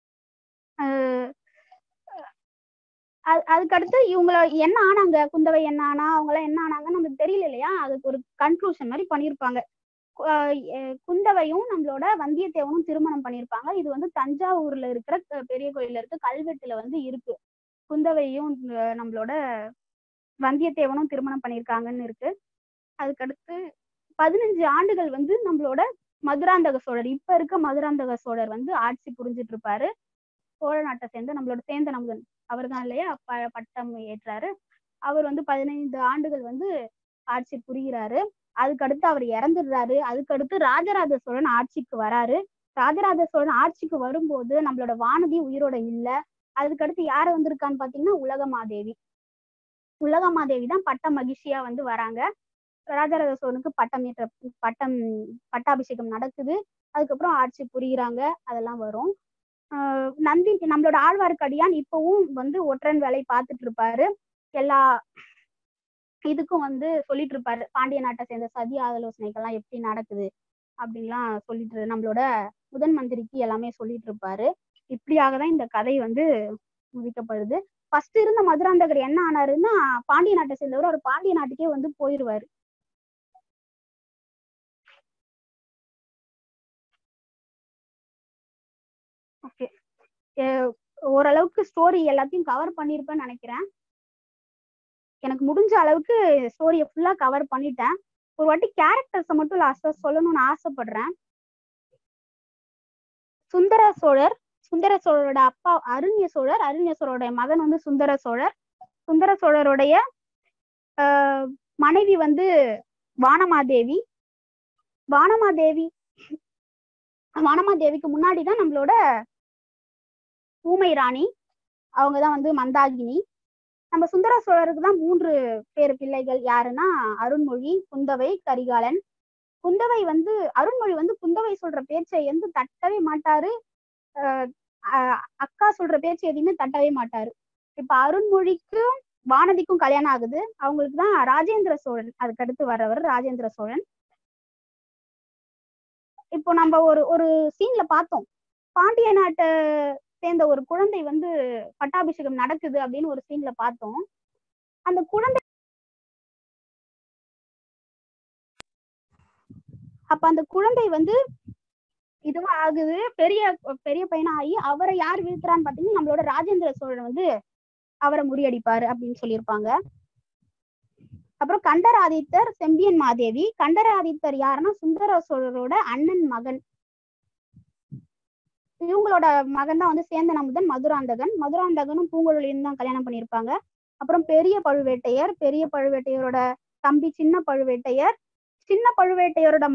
அதுக்கடுத்து இவங்கள என்ன ஆனாங்க, குந்தவை என்ன ஆனா, அவங்க எல்லாம் என்ன ஆனாங்கன்னு நமக்கு தெரியல இல்லையா? அதுக்கு ஒரு கன்க்ளூஷன் மாதிரி பண்ணியிருப்பாங்க. குந்தவையும் நம்மளோட வந்தியத்தேவனும் திருமணம் பண்ணியிருப்பாங்க. இது வந்து தஞ்சாவூர்ல இருக்கிற பெரிய கோயில்ல இருக்க கல்வெட்டுல வந்து இருக்கு. குந்தவையும் நம்மளோட வந்தியத்தேவனும் திருமணம் பண்ணியிருக்காங்கன்னு இருக்கு. அதுக்கடுத்து 15 ஆண்டுகள் வந்து நம்மளோட மதுராந்தக சோழர், இப்ப இருக்க மதுராந்தக சோழர் வந்து ஆட்சி புரிஞ்சிட்டு இருப்பாரு. சோழ நாட்டை சேர்ந்த நம்மளோட சேந்தன் அமுதன் அவர் தான் இல்லையா பட்டம் ஏற்றாரு. அவர் வந்து 15 ஆண்டுகள் வந்து ஆட்சி புரிகிறாரு. அதுக்கடுத்து அவர் இறந்துடுறாரு. அதுக்கடுத்து ராஜராஜ சோழன் ஆட்சிக்கு வராரு. ராஜராஜ சோழன் ஆட்சிக்கு வரும்போது நம்மளோட வானதி உயிரோட இல்ல. அதுக்கடுத்து யாரு வந்திருக்கான்னு பாத்தீங்கன்னா உலகமாதேவி. உலகமாதேவி தான் பட்ட மகிழ்ச்சியா வந்து வராங்க. ராஜராஜ சோழனுக்கு பட்டாபிஷேகம் நடக்குது. அதுக்கப்புறம் ஆட்சி புரியுறாங்க. அதெல்லாம் வரும். நம்மளோட ஆழ்வார்க்கடியான் இப்பவும் வந்து ஒற்றன் வேலை பார்த்துட்டு இருப்பாரு. எல்லா இதுக்கும் வந்து சொல்லிட்டு இருப்பாரு, பாண்டிய நாட்டை சேர்ந்த சதி ஆலோசனைகள்லாம் எப்படி நடக்குது அப்படின்லாம் சொல்லிட்டு நம்மளோட முதன் மந்திரிக்கு எல்லாமே சொல்லிட்டு இருப்பாரு. இப்படியாகதான் இந்த கதை வந்து முடிக்கப்படுது. ஃபர்ஸ்ட் இருந்த மதுராந்தகர் என்ன ஆனாருன்னா, பாண்டிய நாட்டை சேர்ந்தவர், அவர் பாண்டிய நாட்டுக்கே வந்து போயிருவாரு. ஓகே, ஓரளவுக்கு ஸ்டோரி எல்லாத்தையும் கவர் பண்ணிருப்பேன்னு நினைக்கிறேன். எனக்கு முடிஞ்ச அளவுக்கு ஸ்டோரியை ஃபுல்லா கவர் பண்ணிட்டேன். ஒரு வாட்டி கேரக்டர்ஸை மட்டும் லாஸ்டா சொல்லணும்னு ஆசைப்படுறேன். சுந்தர சோழரோட அப்பா அருண்ய சோழரோட மகன் வந்து சுந்தர சோழர். சுந்தர சோழருடைய மனைவி வந்து வானமாதேவிக்கு முன்னாடிதான் நம்மளோட ஊமை ராணி, அவங்கதான் வந்து மந்தாகினி. நம்ம சுந்தர சோழருக்கு தான் 3 பேர் பிள்ளைகள். யாருன்னா அருண்மொழி, குந்தவை, கரிகாலன். அருண்மொழி வந்து குந்தவை சொல்ற பேச்சை எந்த தட்டவே மாட்டாரு. அக்கா சொல்ற பேச்சு எதையுமே தட்டவே மாட்டாரு. இப்ப அருண்மொழிக்கும் வானதிக்கும் கல்யாணம் ஆகுது. அவங்களுக்கு தான் ராஜேந்திர சோழன், அதுக்கு அடுத்து வர்றவர் ராஜேந்திர சோழன். இப்போ நம்ம ஒரு சீன்ல பார்த்தோம், பாண்டிய நாட்டை சேர்ந்த ஒரு குழந்தை வந்து பட்டாபிஷேகம் நடக்குது அப்படின்னு ஒரு சீன்ல பார்த்தோம். அந்த குழந்தை வந்து இதுவும் ஆகுது, பெரிய பையனா ஆகி அவரை யார் வீழ்த்துறான்னு பாத்தீங்கன்னா நம்மளோட ராஜேந்திர சோழன் வந்து அவரை முறியடிப்பாரு அப்படின்னு சொல்லியிருப்பாங்க. அப்புறம் கண்டராதித்தர், செம்பியன் மாதேவி. கண்டராதித்தர் யாருன்னா சுந்தர சோழரோட அண்ணன் மகன். இவங்களோட மகன் தான் வந்து சேந்தன் அமுதன் மதுராந்தகனும் பூங்குழலியும் தான் கல்யாணம் பண்ணியிருப்பாங்க. அப்புறம் பெரிய பழுவேட்டையரோட தம்பி சின்ன பழுவேட்டையரோட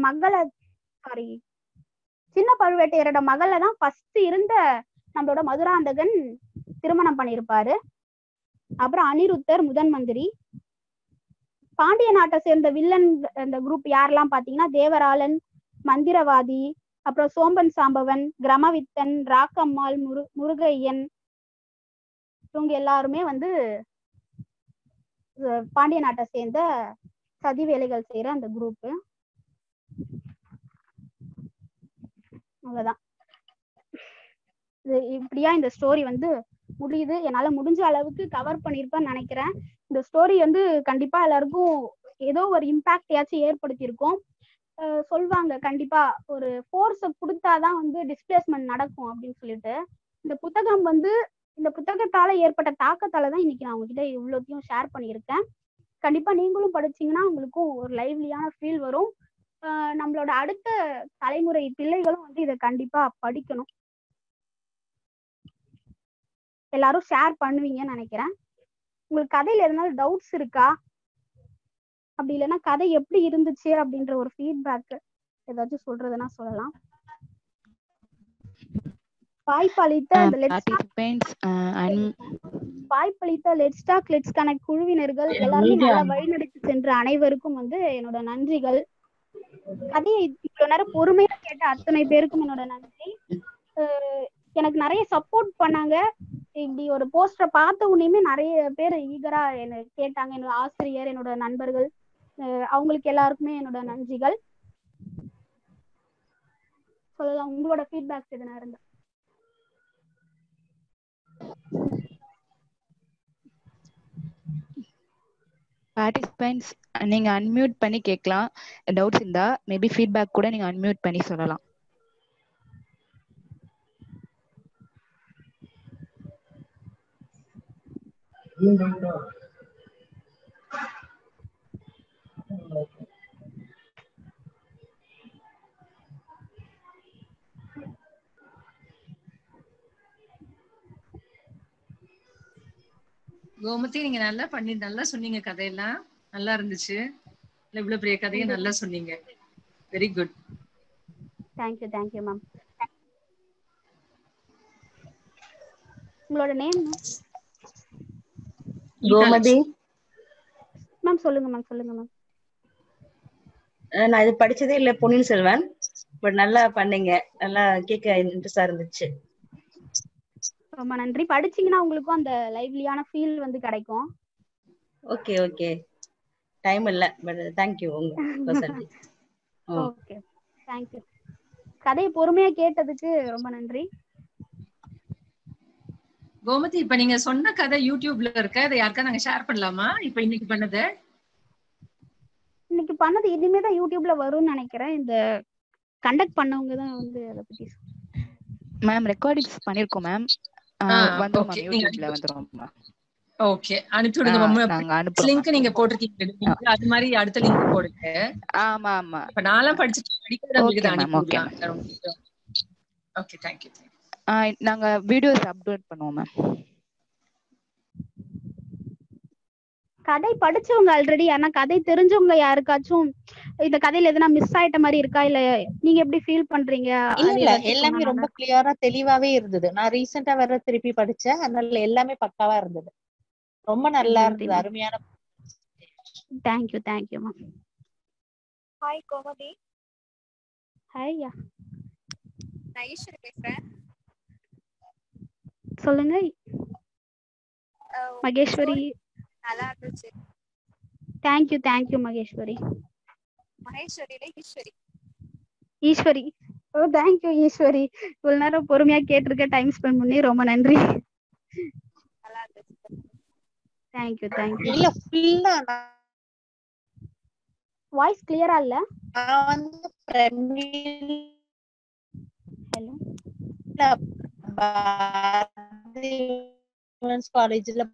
மகளை தான் ஃபர்ஸ்ட் இருந்த நம்மளோட மதுராந்தகன் திருமணம் பண்ணியிருப்பாரு. அப்புறம் அனிருத்தர் முதன் மந்திரி. பாண்டிய நாட்டை சேர்ந்த வில்லன் இந்த குரூப் யாரெல்லாம் பாத்தீங்கன்னா தேவராளன், மந்திரவாதி, அப்புறம் சோம்பன் சாம்பவன், கிரமவித்தன், ராக்கம்மாள், முருகையன், இவங்க எல்லாருமே வந்து பாண்டிய நாட்டை சேர்ந்த சதி வேலைகள் செய்யற அந்த குரூப். அவ்வளவுதான். இப்படியா இந்த ஸ்டோரி வந்து முடியுது. என்னால முடிஞ்ச அளவுக்கு கவர் பண்ணிருப்பேன்னு நினைக்கிறேன். இந்த ஸ்டோரி வந்து கண்டிப்பா எல்லாருக்கும் ஏதோ ஒரு இம்பாக்ட் யாச்சும் ஏற்படுத்தியிருக்கும். சொல்வாங்க கண்டிப்பா ஒரு ஃபோர்ஸை கொடுத்தாதான் வந்து டிஸ்பிளேஸ்மெண்ட் நடக்கும் அப்படின்னு சொல்லிட்டு. இந்த புத்தகம் இந்த புத்தகத்தால ஏற்பட்ட தாக்கத்தாலதான் இன்னைக்கு நான் உங்ககிட்ட இவ்வளோத்தையும் ஷேர் பண்ணியிருக்கேன். கண்டிப்பா நீங்களும் படிச்சீங்கன்னா உங்களுக்கும் ஒரு லைவ்லியான ஃபீல் வரும். நம்மளோட அடுத்த தலைமுறை பிள்ளைகளும் இதை கண்டிப்பா படிக்கணும். எல்லாரும் ஷேர் பண்ணுவீங்கன்னு நினைக்கிறேன். உங்களுக்கு கதையில எதனால டவுட்ஸ் இருக்கா, அப்படி இல்லைன்னா கதை எப்படி இருந்துச்சு அப்படின்ற ஒரு ஃபீட்பேக் ஏதாச்சும் சொல்றதுன்னா சொல்லலாம். வாய்ப்பளித்த லெட்ஸ் டாக் லெட்ஸ் கனெக்ட் குழுவினர்கள் எல்லாருமே நல்லா வழிநடத்தி சென்ற அனைவருக்கும் என்னோட நன்றிகள். கதையை இவ்வளவு நேரம் பொறுமையா கேட்ட அத்தனை பேருக்கும் என்னோட நன்றி. எனக்கு நிறைய சப்போர்ட் பண்ணாங்க. இப்படி ஒரு போஸ்டரை பார்த்த உடனேயுமே நிறைய பேர் ஈகரா என்ன கேட்டாங்க. என்னோட ஆசிரியர், என்னோட நண்பர்கள், அவங்களுக்கு எல்லாருக்குமே என்னோட நன்றிகள். சொல்லலாம். உங்களோட ஃபீட்பேக்ஸ் எதுனா இருந்தா. பார்ட்டிசிபென்ட்ஸ் நீங்க அன்மியூட் பண்ணி கேட்கலாம். டவுட்ஸ் இருந்தா மேபி ஃபீட்பேக் கூட நீங்க அன்மியூட் பண்ணி சொல்லலாம். கோமதி, நீங்க நல்லா சொன்னீங்க. கதையெல்லாம் நல்லா இருந்துச்சு. இவ்வளவு பெரிய கதையை நல்லா சொன்னீங்க. Very good. Thank you ma'am. உங்களோட நேம்? கோமதி மேம். சொல்லுங்க மேம். நான் இது படிச்சதே இல்ல, பொன்னியின் செல்வன். பட் நல்லா பண்ணீங்க, நல்லா கேட்க இன்ட்ரெஸ்டா இருந்துச்சு. ரொம்ப நன்றி. படிச்சீங்கன்னா உங்களுக்கும் அந்த லைவ்லியான ஃபீல் கிடைக்கும். ஓகே டைம் இல்ல, பட் தேங்க்யூ. Okay, thank you. கதையை பொறுமையா கேட்டதுக்கு ரொம்ப நன்றி. கோமதி, இப்ப நீங்க சொன்ன கதை யூடியூப்ல இருக்க, அதை யாருக்கா நாங்க ஷேர் பண்ணலாமா? இப்ப இன்னைக்கு பண்ணது இனிமேதான் யூடியூப்ல வரும்னு நினைக்கிறேன். இந்த கண்டக்ட் பண்ணவங்க தான் அதை பத்தி மேம் ரெக்கார்டிங்ஸ் பண்ணிருக்கோம் மேம். வந்துரும் மேம், யூடியூப்ல வந்துரும் மேம். ஓகே, அனுப்பி விடுங்க மேம். நாங்க அனுப்புறோம். லிங்க் நீங்க போட்டுருக்கீங்க, அது மாதிரி அடுத்த லிங்க் போடுங்க. ஆமா. இப்ப நான்லாம் படிச்சிட்டு அனுப்பி. Okay, thank you. நாங்க வீடியோஸ் அப்லோட் பண்ணுவோம் மேம். கதை படிச்சவங்க ஆல்ரெடி, ஆனா கதை தெரிஞ்சவங்க யாருக்காச்சும் இந்த கதையில எதனா மிஸ் ஆயிட்ட மாதிரி இருக்கா, இல்ல நீங்க எப்படி ஃபீல் பண்றீங்க? இல்ல, எல்லாமே ரொம்ப கிளியரா தெளிவாவே இருந்தது. நான் ரீசெண்டா வேற திருப்பி படிச்சேன், அதனால எல்லாமே பக்காவா இருந்தது. ரொம்ப நல்லா இருந்தது, அருமையான. Thank you ma'am. Hi Gomathi. Hi yeah. நான் ஈஸ்வரி பேசுறேன். சொல்லுங்க. மகேஸ்வரி. நல்லா இருந்துச்சு. தேங்க்யூ மகேஸ்வரி. மகேஸ்வரியில ஈஸ்வரி. ஓ, தேங்க்யூ ஈஸ்வரி. இவ்வளவு நேரம் பொறுமையா கேட்டிருக்க, டைம் ஸ்பெண்ட் பண்ணி ரொம்ப நன்றி. நல்லா இருந்துச்சு. தேங்க்யூ. இல்ல, ஃபுல்லா வாய்ஸ் கிளியரா இல்ல. ஹலோ, காலேஜ்ல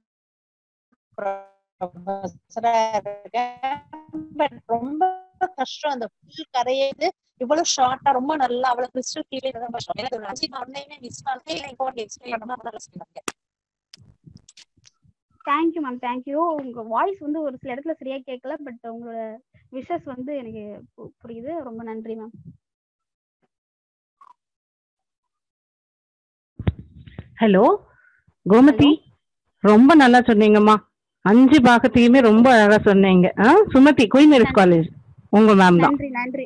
ரொம்ப கஷ்டம். அந்த ஃபுல் கரையது இவ்வளவு ஷார்ட்டா ரொம்ப நல்லா அவ்வளவு கிறிஸ்டல் கிளியரா ரொம்ப கஷ்டம். எனக்கு ஒரு 5 ஆன்லைனே மிஸ் பண்ணே இம்பார்ட்டன்ட் எக்ஸ்பிளைன் பண்ணா நல்லா சொல்லுங்க. Thank you ma'am, thank you. உங்க வாய்ஸ் ஒரு சில இடத்துல சரியா கேட்கல, பட் உங்களோட விஷஸ் எனக்கு புரியுது. ரொம்ப நன்றி மேம். ஹலோ கோமதி, ரொம்ப நல்லா சொன்னீங்கம்மா. 5 பாகத்தையுமே ரொம்ப அழகா சொன்னீங்க. சுமதி, குயின்ஸ் காலேஜ், உங்க மேம் தான். நன்றி.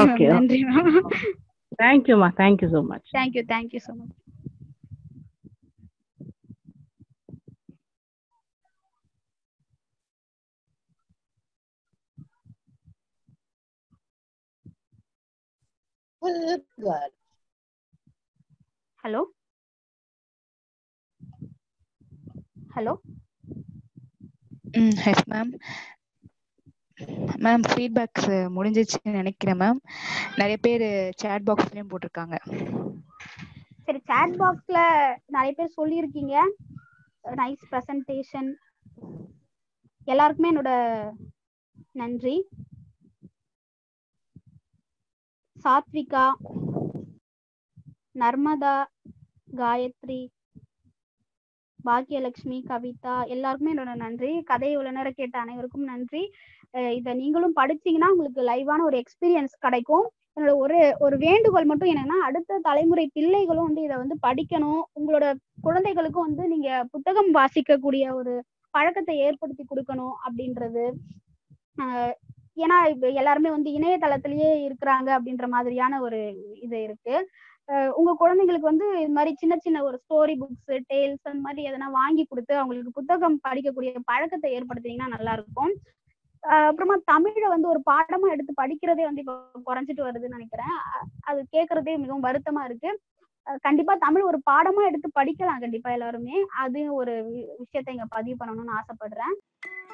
தேங்க்யூமா, thank you so much. Thank you so much. Hello yes ma'am. Ma'am feedbacks முடிஞ்சிச்சுன்னு நினைக்கிறேன் மேம். நிறைய பேர் சாட் பாக்ஸ்லயும் போட்டிருக்காங்க. சரி, சாட் பாக்ஸ்ல நிறைய பேர் சொல்லியிருக்கீங்க, நைஸ் பிரசன்டேஷன், எல்லாருக்குமே என்னோட நன்றி. சாத்விகா, நர்மதா, காயத்ரி, பாக்கியலட்சுமி, கவிதா, எல்லாருக்குமே என்னோட நன்றி. கதையை இவ்வளவு நேரம் கேட்ட அனைவருக்கும் நன்றி. இதை நீங்களும் படிச்சீங்கன்னா உங்களுக்கு லைவான ஒரு எக்ஸ்பீரியன்ஸ் கிடைக்கும். என்னோட ஒரு வேண்டுகோள் மட்டும் என்னன்னா, அடுத்த தலைமுறை பிள்ளைகளும் வந்து இதை வந்து படிக்கணும். உங்களோட குழந்தைகளுக்கும் வந்து நீங்க புத்தகம் வாசிக்கக்கூடிய ஒரு பழக்கத்தை ஏற்படுத்தி கொடுக்கணும் அப்படின்றது. ஏன்னா இப்ப எல்லாருமே வந்து இணையதளத்திலேயே இருக்கிறாங்க அப்படின்ற மாதிரியான ஒரு இது இருக்கு. உங்க குழந்தைங்களுக்கு வந்து இது மாதிரி சின்ன சின்ன ஒரு ஸ்டோரி புக்ஸ், டேல்ஸ் அந்த மாதிரி எதனா வாங்கி கொடுத்து அவங்களுக்கு புத்தகம் படிக்கக்கூடிய பழக்கத்தை ஏற்படுத்தினீங்கன்னா நல்லா இருக்கும். அப்புறமா தமிழை வந்து ஒரு பாடமா எடுத்து படிக்கிறதே வந்து இப்போ குறைஞ்சிட்டு வருதுன்னு நினைக்கிறேன். அது கேட்கறதே மிகவும் வருத்தமா இருக்கு. கண்டிப்பா தமிழ் ஒரு பாடமா எடுத்து படிக்கலாம் கண்டிப்பா எல்லாருமே. அது ஒரு விஷயத்தை இங்க பதிவு பண்ணணும்னு ஆசைப்படுறேன்.